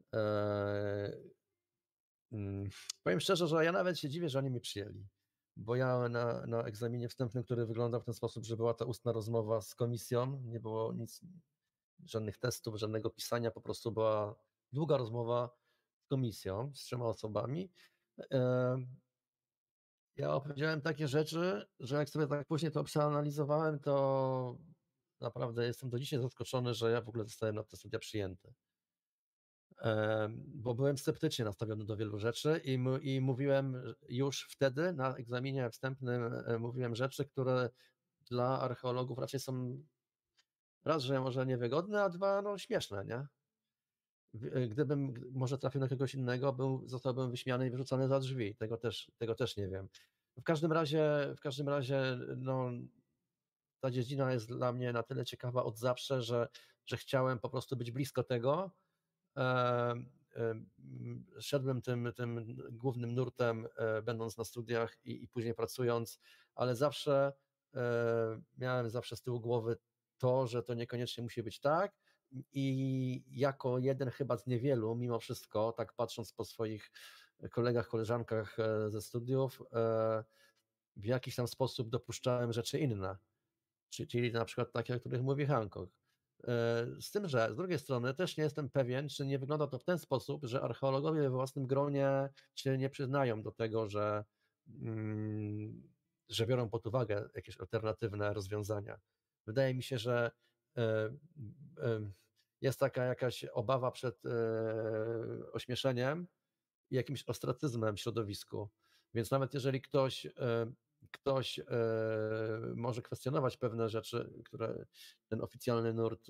S2: Powiem szczerze, że ja nawet się dziwię, że oni mnie przyjęli, bo ja na egzaminie wstępnym, który wyglądał w ten sposób, że była ta ustna rozmowa z komisją, nie było nic, żadnych testów, żadnego pisania, po prostu była długa rozmowa z komisją, z 3 osobami. Ja opowiedziałem takie rzeczy, że jak sobie tak później to przeanalizowałem, to naprawdę jestem do dzisiaj zaskoczony, że ja w ogóle zostałem na te studia przyjęty. bo byłem sceptycznie nastawiony do wielu rzeczy i mówiłem już wtedy na egzaminie wstępnym, mówiłem rzeczy, które dla archeologów raczej są raz, że może niewygodne, a dwa, no śmieszne, nie? Gdybym może trafił na kogoś innego, zostałbym wyśmiany i wyrzucony za drzwi. Tego też nie wiem. W każdym razie, no, ta dziedzina jest dla mnie na tyle ciekawa od zawsze, że chciałem po prostu być blisko tego. Szedłem tym głównym nurtem, będąc na studiach i później pracując, ale miałem zawsze z tyłu głowy to, że to niekoniecznie musi być tak. I jako jeden chyba z niewielu, mimo wszystko, tak patrząc po swoich kolegach, koleżankach ze studiów, w jakiś tam sposób dopuszczałem rzeczy inne, czyli na przykład takie, o których mówi Hancock. Z tym, że z drugiej strony też nie jestem pewien, czy nie wygląda to w ten sposób, że archeologowie we własnym gronie się nie przyznają do tego, że biorą pod uwagę jakieś alternatywne rozwiązania. Wydaje mi się, że jest taka jakaś obawa przed ośmieszeniem i jakimś ostracyzmem w środowisku. Więc nawet jeżeli ktoś może kwestionować pewne rzeczy, które ten oficjalny nurt,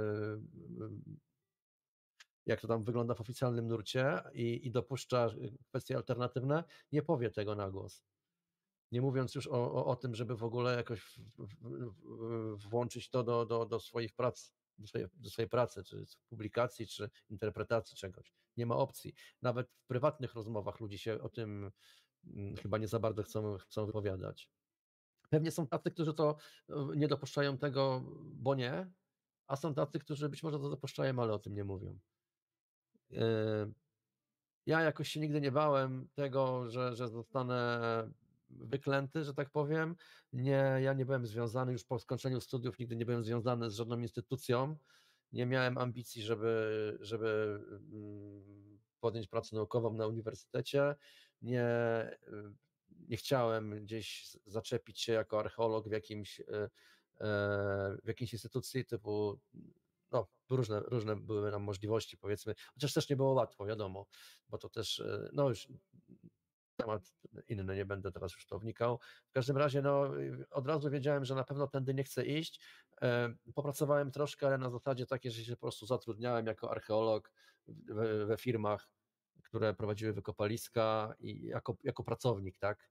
S2: jak to tam wygląda w oficjalnym nurcie i dopuszcza kwestie alternatywne, nie powie tego na głos. Nie mówiąc już o tym, żeby w ogóle jakoś włączyć to do swoich prac, do swojej pracy, czy publikacji, czy interpretacji czegoś. Nie ma opcji. Nawet w prywatnych rozmowach ludzie się o tym chyba nie za bardzo chcą wypowiadać. Pewnie są tacy, którzy to nie dopuszczają tego, bo nie, a są tacy, którzy być może to dopuszczają, ale o tym nie mówią. Ja jakoś się nigdy nie bałem tego, że zostanę wyklęty, że tak powiem. Ja nie byłem związany, już po skończeniu studiów nigdy nie byłem związany z żadną instytucją. Nie miałem ambicji, żeby podjąć pracę naukową na uniwersytecie. Nie chciałem gdzieś zaczepić się jako archeolog w jakiejś instytucji typu, no różne były nam możliwości, powiedzmy, chociaż też nie było łatwo, wiadomo, bo to też, no już temat inny, nie będę teraz już w to wnikał. W każdym razie, no od razu wiedziałem, że na pewno tędy nie chcę iść. Popracowałem troszkę, ale na zasadzie takiej, że się po prostu zatrudniałem jako archeolog we firmach, które prowadziły wykopaliska i jako pracownik, tak.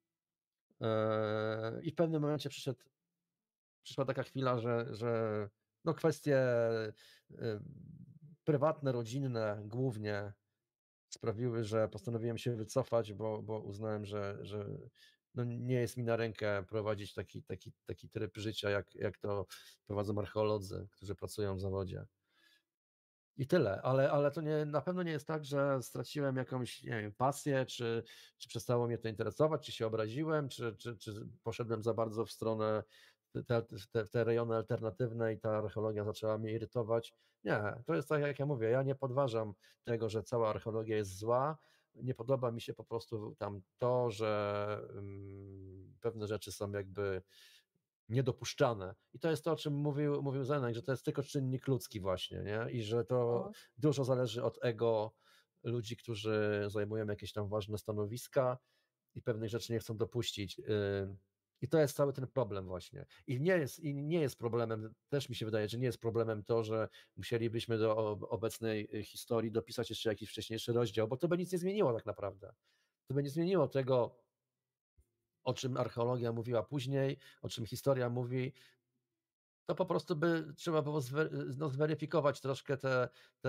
S2: I w pewnym momencie przyszła taka chwila, że no kwestie prywatne, rodzinne głównie sprawiły, że postanowiłem się wycofać, bo uznałem, że no nie jest mi na rękę prowadzić taki tryb życia, jak to prowadzą archeolodzy, którzy pracują w zawodzie. I tyle, ale to na pewno nie jest tak, że straciłem jakąś, nie wiem, pasję, czy przestało mnie to interesować, czy się obraziłem, czy poszedłem za bardzo w stronę te rejony alternatywne i ta archeologia zaczęła mnie irytować. Nie, to jest tak, jak ja mówię, ja nie podważam tego, że cała archeologia jest zła. Nie podoba mi się po prostu tam to, że pewne rzeczy są jakby niedopuszczane. I to jest to, o czym mówił Zenek, że to jest tylko czynnik ludzki właśnie, nie? I że to dużo zależy od ego ludzi, którzy zajmują jakieś tam ważne stanowiska i pewnych rzeczy nie chcą dopuścić. I to jest cały ten problem właśnie. I nie jest problemem, też mi się wydaje, że nie jest problemem to, że musielibyśmy do obecnej historii dopisać jeszcze jakiś wcześniejszy rozdział, bo to by nic nie zmieniło tak naprawdę. To by nie zmieniło tego, o czym archeologia mówiła później, o czym historia mówi. To po prostu by trzeba było zweryfikować troszkę te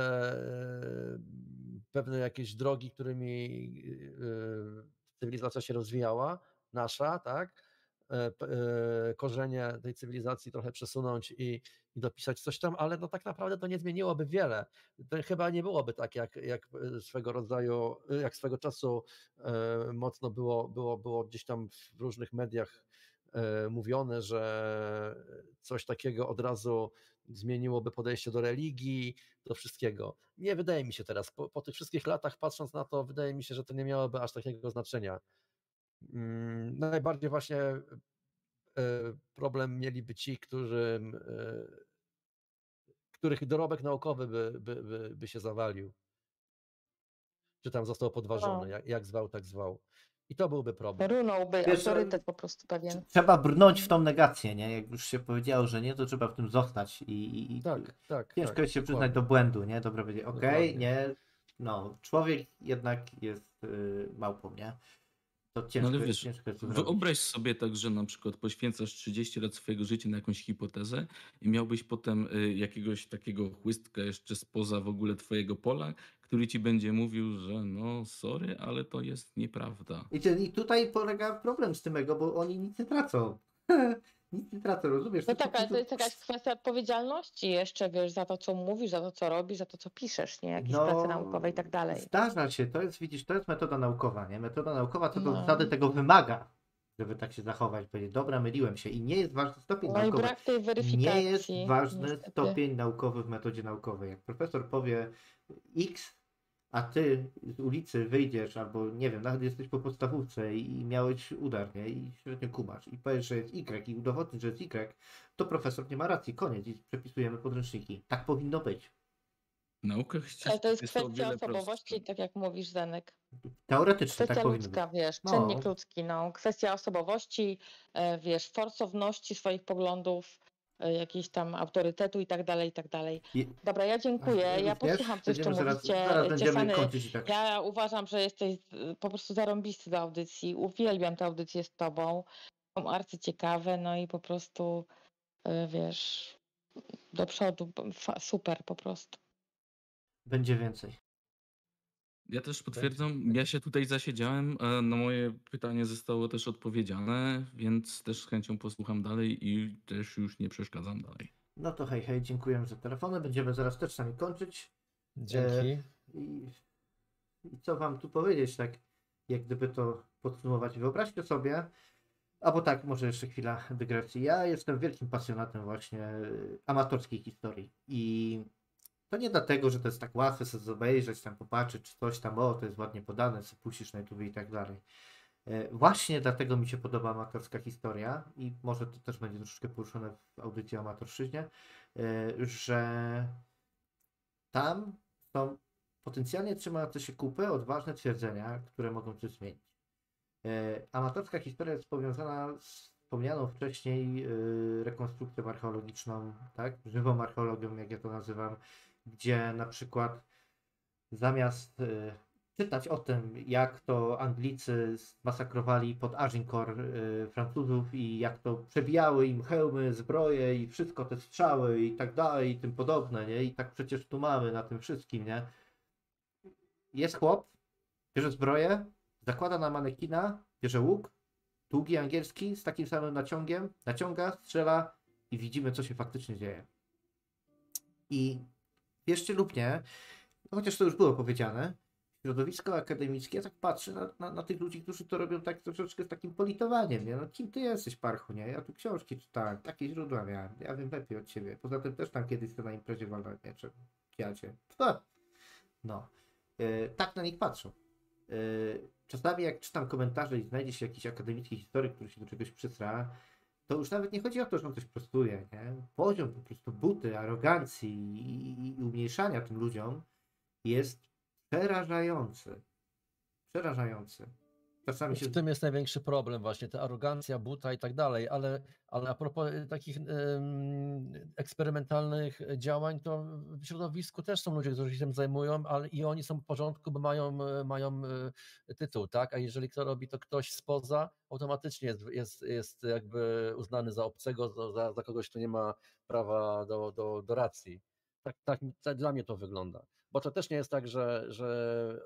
S2: pewne jakieś drogi, którymi cywilizacja się rozwijała, nasza, tak? Korzenie tej cywilizacji trochę przesunąć i dopisać coś tam, ale no tak naprawdę to nie zmieniłoby wiele. To chyba nie byłoby tak, jak swego rodzaju, jak swego czasu mocno było gdzieś tam w różnych mediach mówione, że coś takiego od razu zmieniłoby podejście do religii, do wszystkiego. Nie wydaje mi się teraz, po tych wszystkich latach patrząc na to, wydaje mi się, że to nie miałoby aż takiego znaczenia. Najbardziej właśnie problem mieliby ci, których dorobek naukowy by się zawalił. czy tam został podważony,
S3: No.
S2: jak zwał, tak zwał. I to byłby problem.
S3: Runąłby
S1: Wiesz,
S3: autorytet po prostu pewien.
S1: Trzeba brnąć w tą negację, nie? Jak już się powiedziało, że nie, to trzeba w tym zostać i
S2: Tak.
S1: ciężko jest się przyznać
S2: dokładnie.
S1: do błędu, nie? Dobra, powiedzieć, okej,
S2: Dokładnie.
S1: nie, no, człowiek jednak jest małpą, nie? To
S4: No
S1: ciężko,
S4: ale
S1: jest,
S4: wiesz,
S1: ciężko jest to zrobić.
S4: wyobraź sobie tak, że na przykład poświęcasz 30 lat swojego życia na jakąś hipotezę i miałbyś potem jakiegoś takiego chłystka jeszcze spoza w ogóle twojego pola, który ci będzie mówił, że no sorry, ale to jest nieprawda.
S1: I tutaj polega problem z tym ego, bo oni nic nie tracą. Nic nie tracą, rozumiesz?
S3: No
S1: To po
S3: tak, ale to
S1: prostu-
S3: jest jakaś kwestia odpowiedzialności jeszcze, wiesz, za to, co mówisz, za to, co robisz, za to, co piszesz, nie? Jakieś prace naukowe i tak dalej.
S1: Zdarza się, to jest, widzisz, to jest metoda naukowa, nie? Metoda naukowa co do
S3: No.
S1: zasady tego wymaga, żeby tak się zachować, powiedzieć, dobra, myliłem się i nie jest ważny stopień
S3: No i
S1: naukowy.
S3: brak tej weryfikacji.
S1: Nie jest ważny
S3: niestety.
S1: stopień naukowy w metodzie naukowej. Jak profesor powie X, a ty z ulicy wyjdziesz, albo nie wiem, nawet jesteś po podstawówce i miałeś udar, nie? I średnio kumasz i powiesz, że jest Y i udowodnisz, że jest Y, to profesor nie ma racji, koniec i przepisujemy podręczniki. Tak powinno być.
S4: W naukach
S3: Ale to jest
S4: jest o
S3: kwestia
S4: wiele
S3: osobowości,
S4: prostsze.
S3: tak jak mówisz, Zenek.
S1: Teoretycznie tak
S3: Kwestia
S1: powinno być.
S3: ludzka, wiesz,
S1: No.
S3: czynnik ludzki, no. Kwestia osobowości, wiesz, forsowności swoich poglądów, jakiejś tam autorytetu i tak dalej, i tak dalej.
S1: I-
S3: Dobra, ja dziękuję. Ja
S1: Również
S3: posłucham, co jeszcze
S1: będziemy
S3: mówicie.
S1: zaraz będziemy
S3: Ciosany,
S1: kończyć i tak.
S3: ja uważam, że jesteś po prostu zarąbisty do audycji. Uwielbiam tę audycję z tobą. Są arcyciekawe, no i po prostu, wiesz, do przodu. Super po prostu.
S1: Będzie więcej.
S4: Ja też potwierdzam, ja się tutaj zasiedziałem, a na moje pytanie zostało też odpowiedziane, więc też z chęcią posłucham dalej i też już nie przeszkadzam dalej.
S1: No to hej, hej, dziękuję za telefony. Będziemy zaraz też sami kończyć.
S2: Dzięki.
S1: I co wam tu powiedzieć, tak jak gdyby to podsumować. Wyobraźcie sobie, albo tak, może jeszcze chwila dygresji. Ja jestem wielkim pasjonatem właśnie amatorskiej historii i to nie dlatego, że to jest tak łatwe sobie obejrzeć, tam popatrzeć, czy coś tam, o, to jest ładnie podane, sobie puścisz na YouTube i tak dalej. Właśnie dlatego mi się podoba amatorska historia i może to też będzie troszeczkę poruszone w audycji o amatorszczyźnie, że tam są potencjalnie trzymające się kupy odważne twierdzenia, które mogą coś zmienić. Amatorska historia jest powiązana z wspomnianą wcześniej rekonstrukcją archeologiczną, tak? Żywą archeologią, jak ja to nazywam, gdzie na przykład zamiast czytać o tym, jak to Anglicy zmasakrowali pod Agincourt Francuzów i jak to przebijały im hełmy, zbroje i wszystko, te strzały i tak dalej i tym podobne, nie? I tak przecież tu mamy na tym wszystkim, nie? Jest chłop, bierze zbroję, zakłada na manekina, bierze łuk, długi angielski z takim samym naciągiem, naciąga, strzela i widzimy, co się faktycznie dzieje. I wierzcie lub nie, no chociaż to już było powiedziane, środowisko akademickie tak patrzy na tych ludzi, którzy to robią tak troszeczkę z takim politowaniem, nie? No kim ty jesteś, parchu, nie? Ja tu książki czytałem, takie źródła miałem, ja wiem lepiej od ciebie. Poza tym też tam kiedyś to na imprezie walnąłem mieczem. Kiacie. No. Tak na nich patrzą. Czasami jak czytam komentarze i znajdzie się jakiś akademicki historyk, który się do czegoś przysra, to już nawet nie chodzi o to, że on coś prostuje, nie? Poziom po prostu buty, arogancji i umniejszania tym ludziom jest przerażający. Przerażający. Czasami się...
S2: W tym jest największy problem właśnie, ta arogancja, buta i tak dalej, ale a propos takich eksperymentalnych działań, to w środowisku też są ludzie, którzy się tym zajmują, ale i oni są w porządku, bo mają tytuł, tak? A jeżeli kto robi to ktoś spoza, automatycznie jest jakby uznany za obcego, za kogoś, kto nie ma prawa do racji. Tak dla mnie to wygląda. Bo to też nie jest tak, że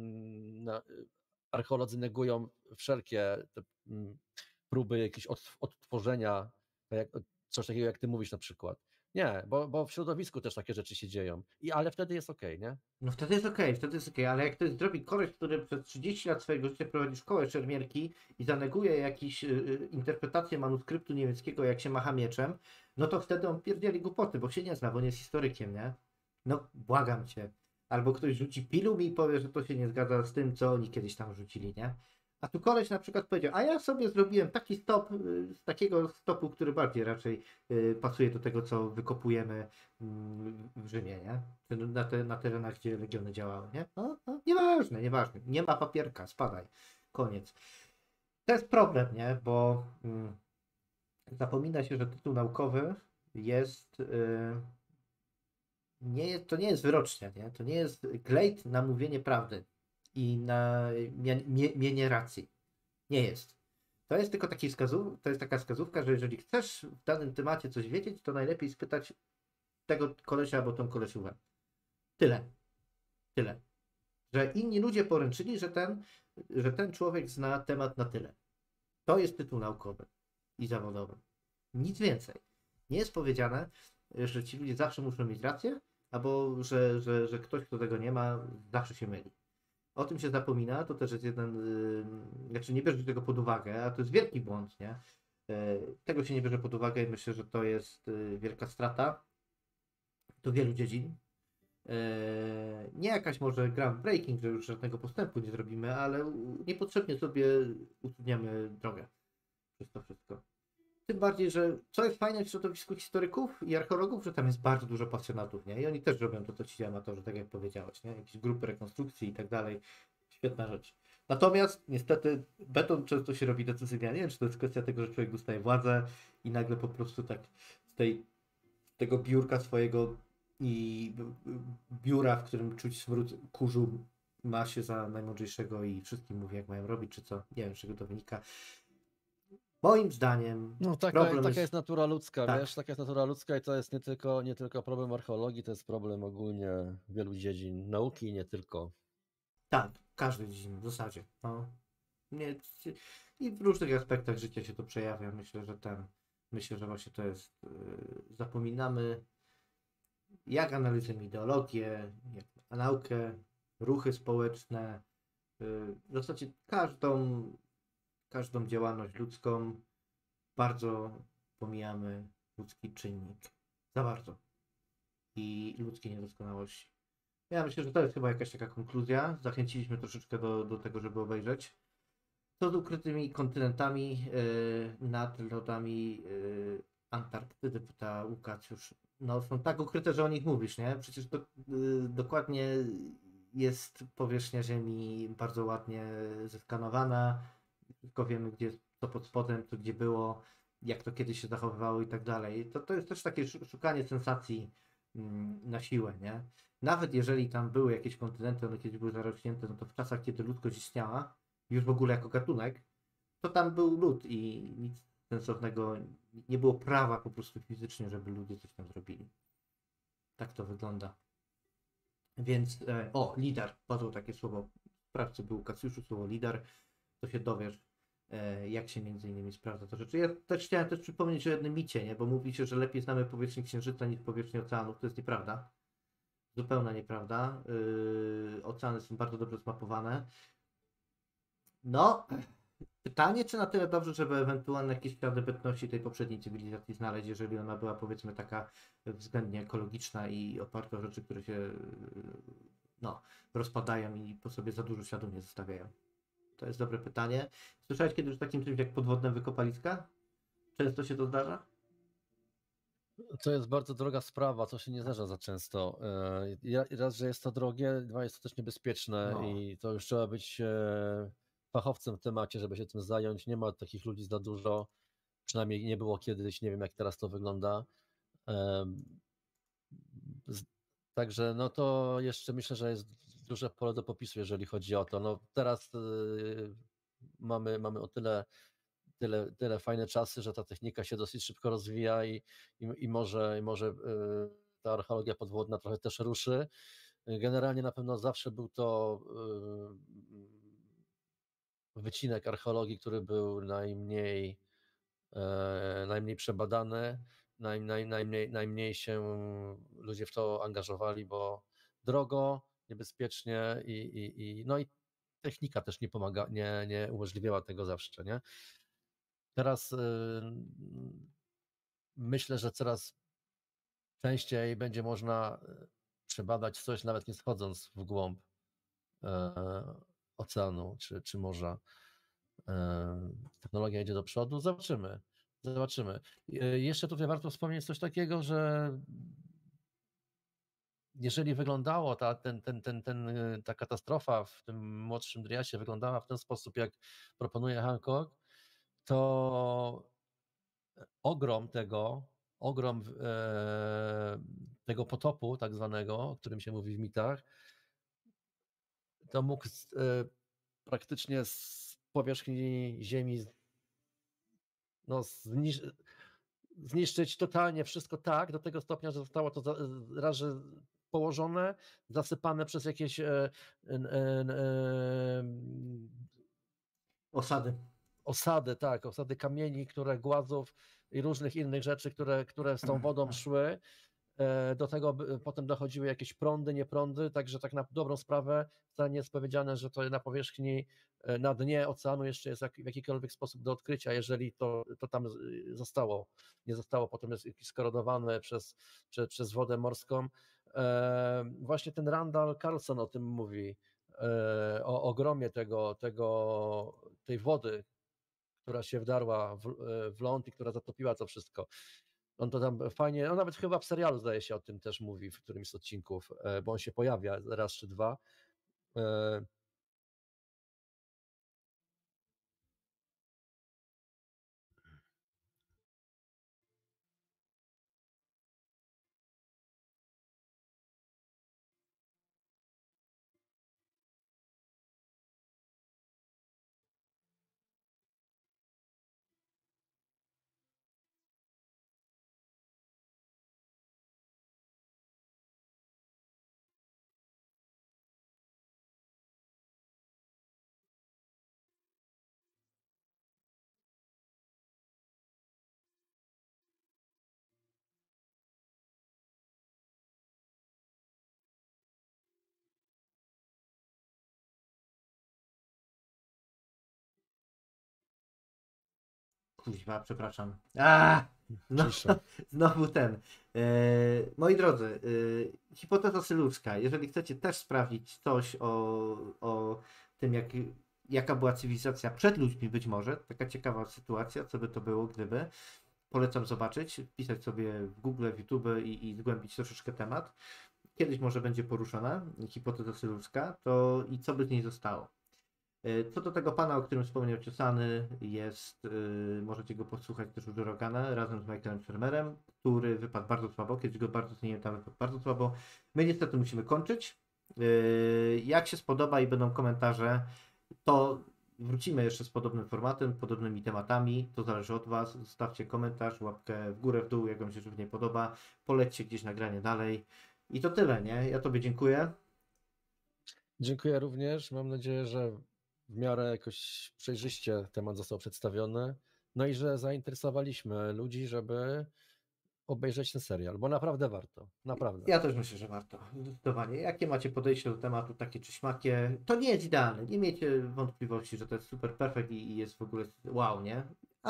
S2: archeolodzy negują wszelkie te próby jakiegoś odtworzenia, coś takiego jak ty mówisz na przykład. Nie, bo w środowisku też takie rzeczy się dzieją. Ale wtedy jest okej, nie?
S1: No wtedy jest okej, ale jak to zrobi koleś, który przez 30 lat swojego życia prowadzi szkołę szermierki i zaneguje jakąś interpretację manuskryptu niemieckiego, jak się macha mieczem, no to wtedy on pierdzieli głupoty, bo się nie zna, bo nie jest historykiem, nie? No błagam cię. Albo ktoś rzuci pilum i powie, że to się nie zgadza z tym, co oni kiedyś tam rzucili, nie? A tu koleś na przykład powiedział, a ja sobie zrobiłem taki stop, z takiego stopu, który bardziej raczej pasuje do tego, co wykopujemy w Rzymie, nie? Czy na terenach, gdzie legiony działały, nie? No, nieważne, nieważne. Nie ma papierka, spadaj. Koniec. To jest problem, nie? Bo zapomina się, że tytuł naukowy jest to nie jest wyrocznia, nie? To nie jest glejt na mówienie prawdy i na mienie racji. Nie jest. To jest tylko to jest taka wskazówka, że jeżeli chcesz w danym temacie coś wiedzieć, to najlepiej spytać tego kolesia albo tą kolesiówę. Tyle. Tyle. Że inni ludzie poręczyli, że ten człowiek zna temat na tyle. To jest tytuł naukowy i zawodowy. Nic więcej. Nie jest powiedziane, że ci ludzie zawsze muszą mieć rację, albo że ktoś, kto tego nie ma, zawsze się myli. O tym się zapomina, to też jest znaczy nie bierze się tego pod uwagę, a to jest wielki błąd, nie? Tego się nie bierze pod uwagę i myślę, że to jest wielka strata do wielu dziedzin. Nie jakaś może groundbreaking, że już żadnego postępu nie zrobimy, ale niepotrzebnie sobie utrudniamy drogę przez to wszystko. Tym bardziej, że co jest fajne w środowisku historyków i archeologów, że tam jest bardzo dużo pasjonatów, nie? I oni też robią to, co ci amatorzy, tak jak powiedziałeś, nie? Jakieś grupy rekonstrukcji i tak dalej. Świetna rzecz. Natomiast niestety beton często się robi decyzyjnie. Nie wiem, czy to jest kwestia tego, że człowiek dostaje władzę i nagle po prostu tak z tego biurka swojego i biura, w którym czuć smród kurzu, ma się za najmądrzejszego i wszystkim mówi, jak mają robić, czy co. Nie wiem, z czego to wynika. Moim zdaniem
S2: No
S1: problem
S2: taka jest natura ludzka,
S1: tak.
S2: wiesz, taka jest natura ludzka i to jest nie tylko problem archeologii, to jest problem ogólnie wielu dziedzin nauki i nie tylko.
S1: Tak, każdy dziedzin w zasadzie. No. Nie, i w różnych aspektach życia się to przejawia. Myślę, że właśnie to jest, zapominamy, jak analizujemy ideologię, jak naukę, ruchy społeczne, w zasadzie każdą działalność ludzką bardzo pomijamy ludzki czynnik. Za bardzo. I ludzkie niedoskonałości. Ja myślę, że to jest chyba jakaś taka konkluzja. Zachęciliśmy troszeczkę do tego, żeby obejrzeć. Co z ukrytymi kontynentami nad lodami Antarktydy, pyta Łukasz. No są tak ukryte, że o nich mówisz, nie? Przecież dokładnie jest powierzchnia Ziemi bardzo ładnie zeskanowana. Tylko wiemy, gdzie jest to pod spodem, co gdzie było, jak to kiedyś się zachowywało i tak dalej. To jest też takie szukanie sensacji na siłę, nie? Nawet jeżeli tam były jakieś kontynenty, one kiedyś były zarośnięte, no to w czasach, kiedy ludzkość istniała, już w ogóle jako gatunek, to tam był lud i nic sensownego, nie było prawa po prostu fizycznie, żeby ludzie coś tam zrobili. Tak to wygląda. Więc, lidar, padło takie słowo, w sprawce był Kacjuszu, słowo lidar, to się dowiesz, jak się między innymi sprawdza to rzeczy. Ja też chciałem przypomnieć o jednym micie, nie? Bo mówi się, że lepiej znamy powierzchnię Księżyca niż powierzchnię oceanów. To jest nieprawda. Zupełna nieprawda. Oceany są bardzo dobrze zmapowane. No, pytanie, czy na tyle dobrze, żeby ewentualnie jakieś ślady bytności tej poprzedniej cywilizacji znaleźć, jeżeli ona była, powiedzmy, taka względnie ekologiczna i oparta o rzeczy, które się rozpadają i po sobie za dużo śladów nie zostawiają. To jest dobre pytanie. Słyszałeś kiedyś o takim czymś jak podwodne wykopaliska? Często się to zdarza?
S2: To jest bardzo droga sprawa, to się nie zdarza za często. Raz, że jest to drogie, dwa, jest to też niebezpieczne i to już trzeba być fachowcem w temacie, żeby się tym zająć. Nie ma takich ludzi za dużo, przynajmniej nie było kiedyś, nie wiem jak teraz to wygląda. Także no to jeszcze myślę, że jest duże pole do popisu, jeżeli chodzi o to. No teraz mamy o tyle fajne czasy, że ta technika się dosyć szybko rozwija i może ta archeologia podwodna trochę też ruszy. Generalnie na pewno zawsze był to wycinek archeologii, który był najmniej przebadany, najmniej się ludzie w to angażowali, bo drogo, niebezpiecznie i technika też nie pomaga, nie umożliwiała tego zawsze, nie? Teraz myślę, że coraz częściej będzie można przebadać coś, nawet nie schodząc w głąb oceanu czy morza. technologia idzie do przodu. Zobaczymy. Zobaczymy. Jeszcze tutaj warto wspomnieć coś takiego, że jeżeli wyglądało ta katastrofa w tym młodszym Driasie wyglądała w ten sposób, jak proponuje Hancock, to ogrom tego potopu tak zwanego, o którym się mówi w mitach, to mógł praktycznie z powierzchni Ziemi no, zniszczyć totalnie wszystko tak, do tego stopnia, że zostało to raz, że położone, zasypane przez jakieś
S1: Osady.
S2: osady kamieni, głazów i różnych innych rzeczy, które z tą wodą szły. Do tego potem dochodziły jakieś prądy, nieprądy, także tak na dobrą sprawę wcale nie jest powiedziane, że to na powierzchni, na dnie oceanu jeszcze jest w jakikolwiek sposób do odkrycia, jeżeli to tam zostało. Nie zostało, potem jest skorodowane przez wodę morską. Właśnie ten Randall Carlson o tym mówi, o ogromie tej wody, która się wdarła w ląd i która zatopiła to wszystko. On to tam fajnie, on nawet chyba w serialu zdaje się o tym też mówi w którymś z odcinków, bo on się pojawia raz czy dwa.
S1: Kuźwa, przepraszam. No,
S2: Cisza.
S1: znowu ten. Moi drodzy, hipoteza syludzka. Jeżeli chcecie też sprawdzić coś o tym, jaka była cywilizacja przed ludźmi, być może, taka ciekawa sytuacja, co by to było, gdyby, polecam zobaczyć, wpisać sobie w Google, w YouTube i zgłębić troszeczkę temat. Kiedyś może będzie poruszona hipoteza syludzka, to i co by z niej zostało. Co do tego pana, o którym wspomniał Ciosany, możecie go posłuchać też u Joe Rogana razem z Michaelem Shermerem, który wypadł bardzo słabo, kiedyś go bardzo ceniłem, tam wypadł bardzo słabo. My niestety musimy kończyć. Jak się spodoba i będą komentarze, to wrócimy jeszcze z podobnym formatem, podobnymi tematami, to zależy od was. Zostawcie komentarz, łapkę w górę, w dół, jak wam się żywnie podoba, polećcie gdzieś nagranie dalej. I to tyle, nie? Ja tobie dziękuję.
S2: Dziękuję również. Mam nadzieję, że w miarę jakoś przejrzyście temat został przedstawiony. No i że zainteresowaliśmy ludzi, żeby obejrzeć ten serial, bo naprawdę warto. Naprawdę.
S1: Ja też myślę, że warto. Zdecydowanie. Jakie macie podejście do tematu, takie czy śmakie? To nie jest idealne. Nie miejcie wątpliwości, że to jest super perfekt i jest w ogóle wow, nie?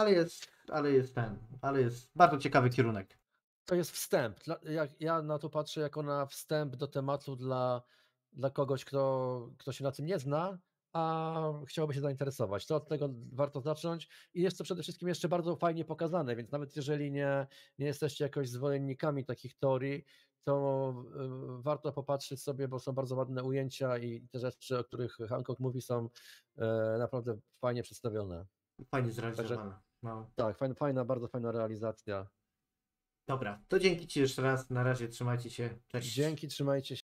S1: Ale jest bardzo ciekawy kierunek.
S2: To jest wstęp. Ja na to patrzę jako na wstęp do tematu dla kogoś, kto się na tym nie zna, a chciałby się zainteresować. To od tego warto zacząć i jest to przede wszystkim jeszcze bardzo fajnie pokazane, więc nawet jeżeli nie jesteście jakoś zwolennikami takich teorii, to warto popatrzeć sobie, bo są bardzo ładne ujęcia i te rzeczy, o których Hancock mówi, są naprawdę fajnie przedstawione.
S1: Fajnie zrealizowane. No.
S2: Tak, bardzo fajna realizacja.
S1: Dobra, to dzięki ci jeszcze raz. Na razie trzymajcie się. Cześć.
S2: Dzięki, trzymajcie się.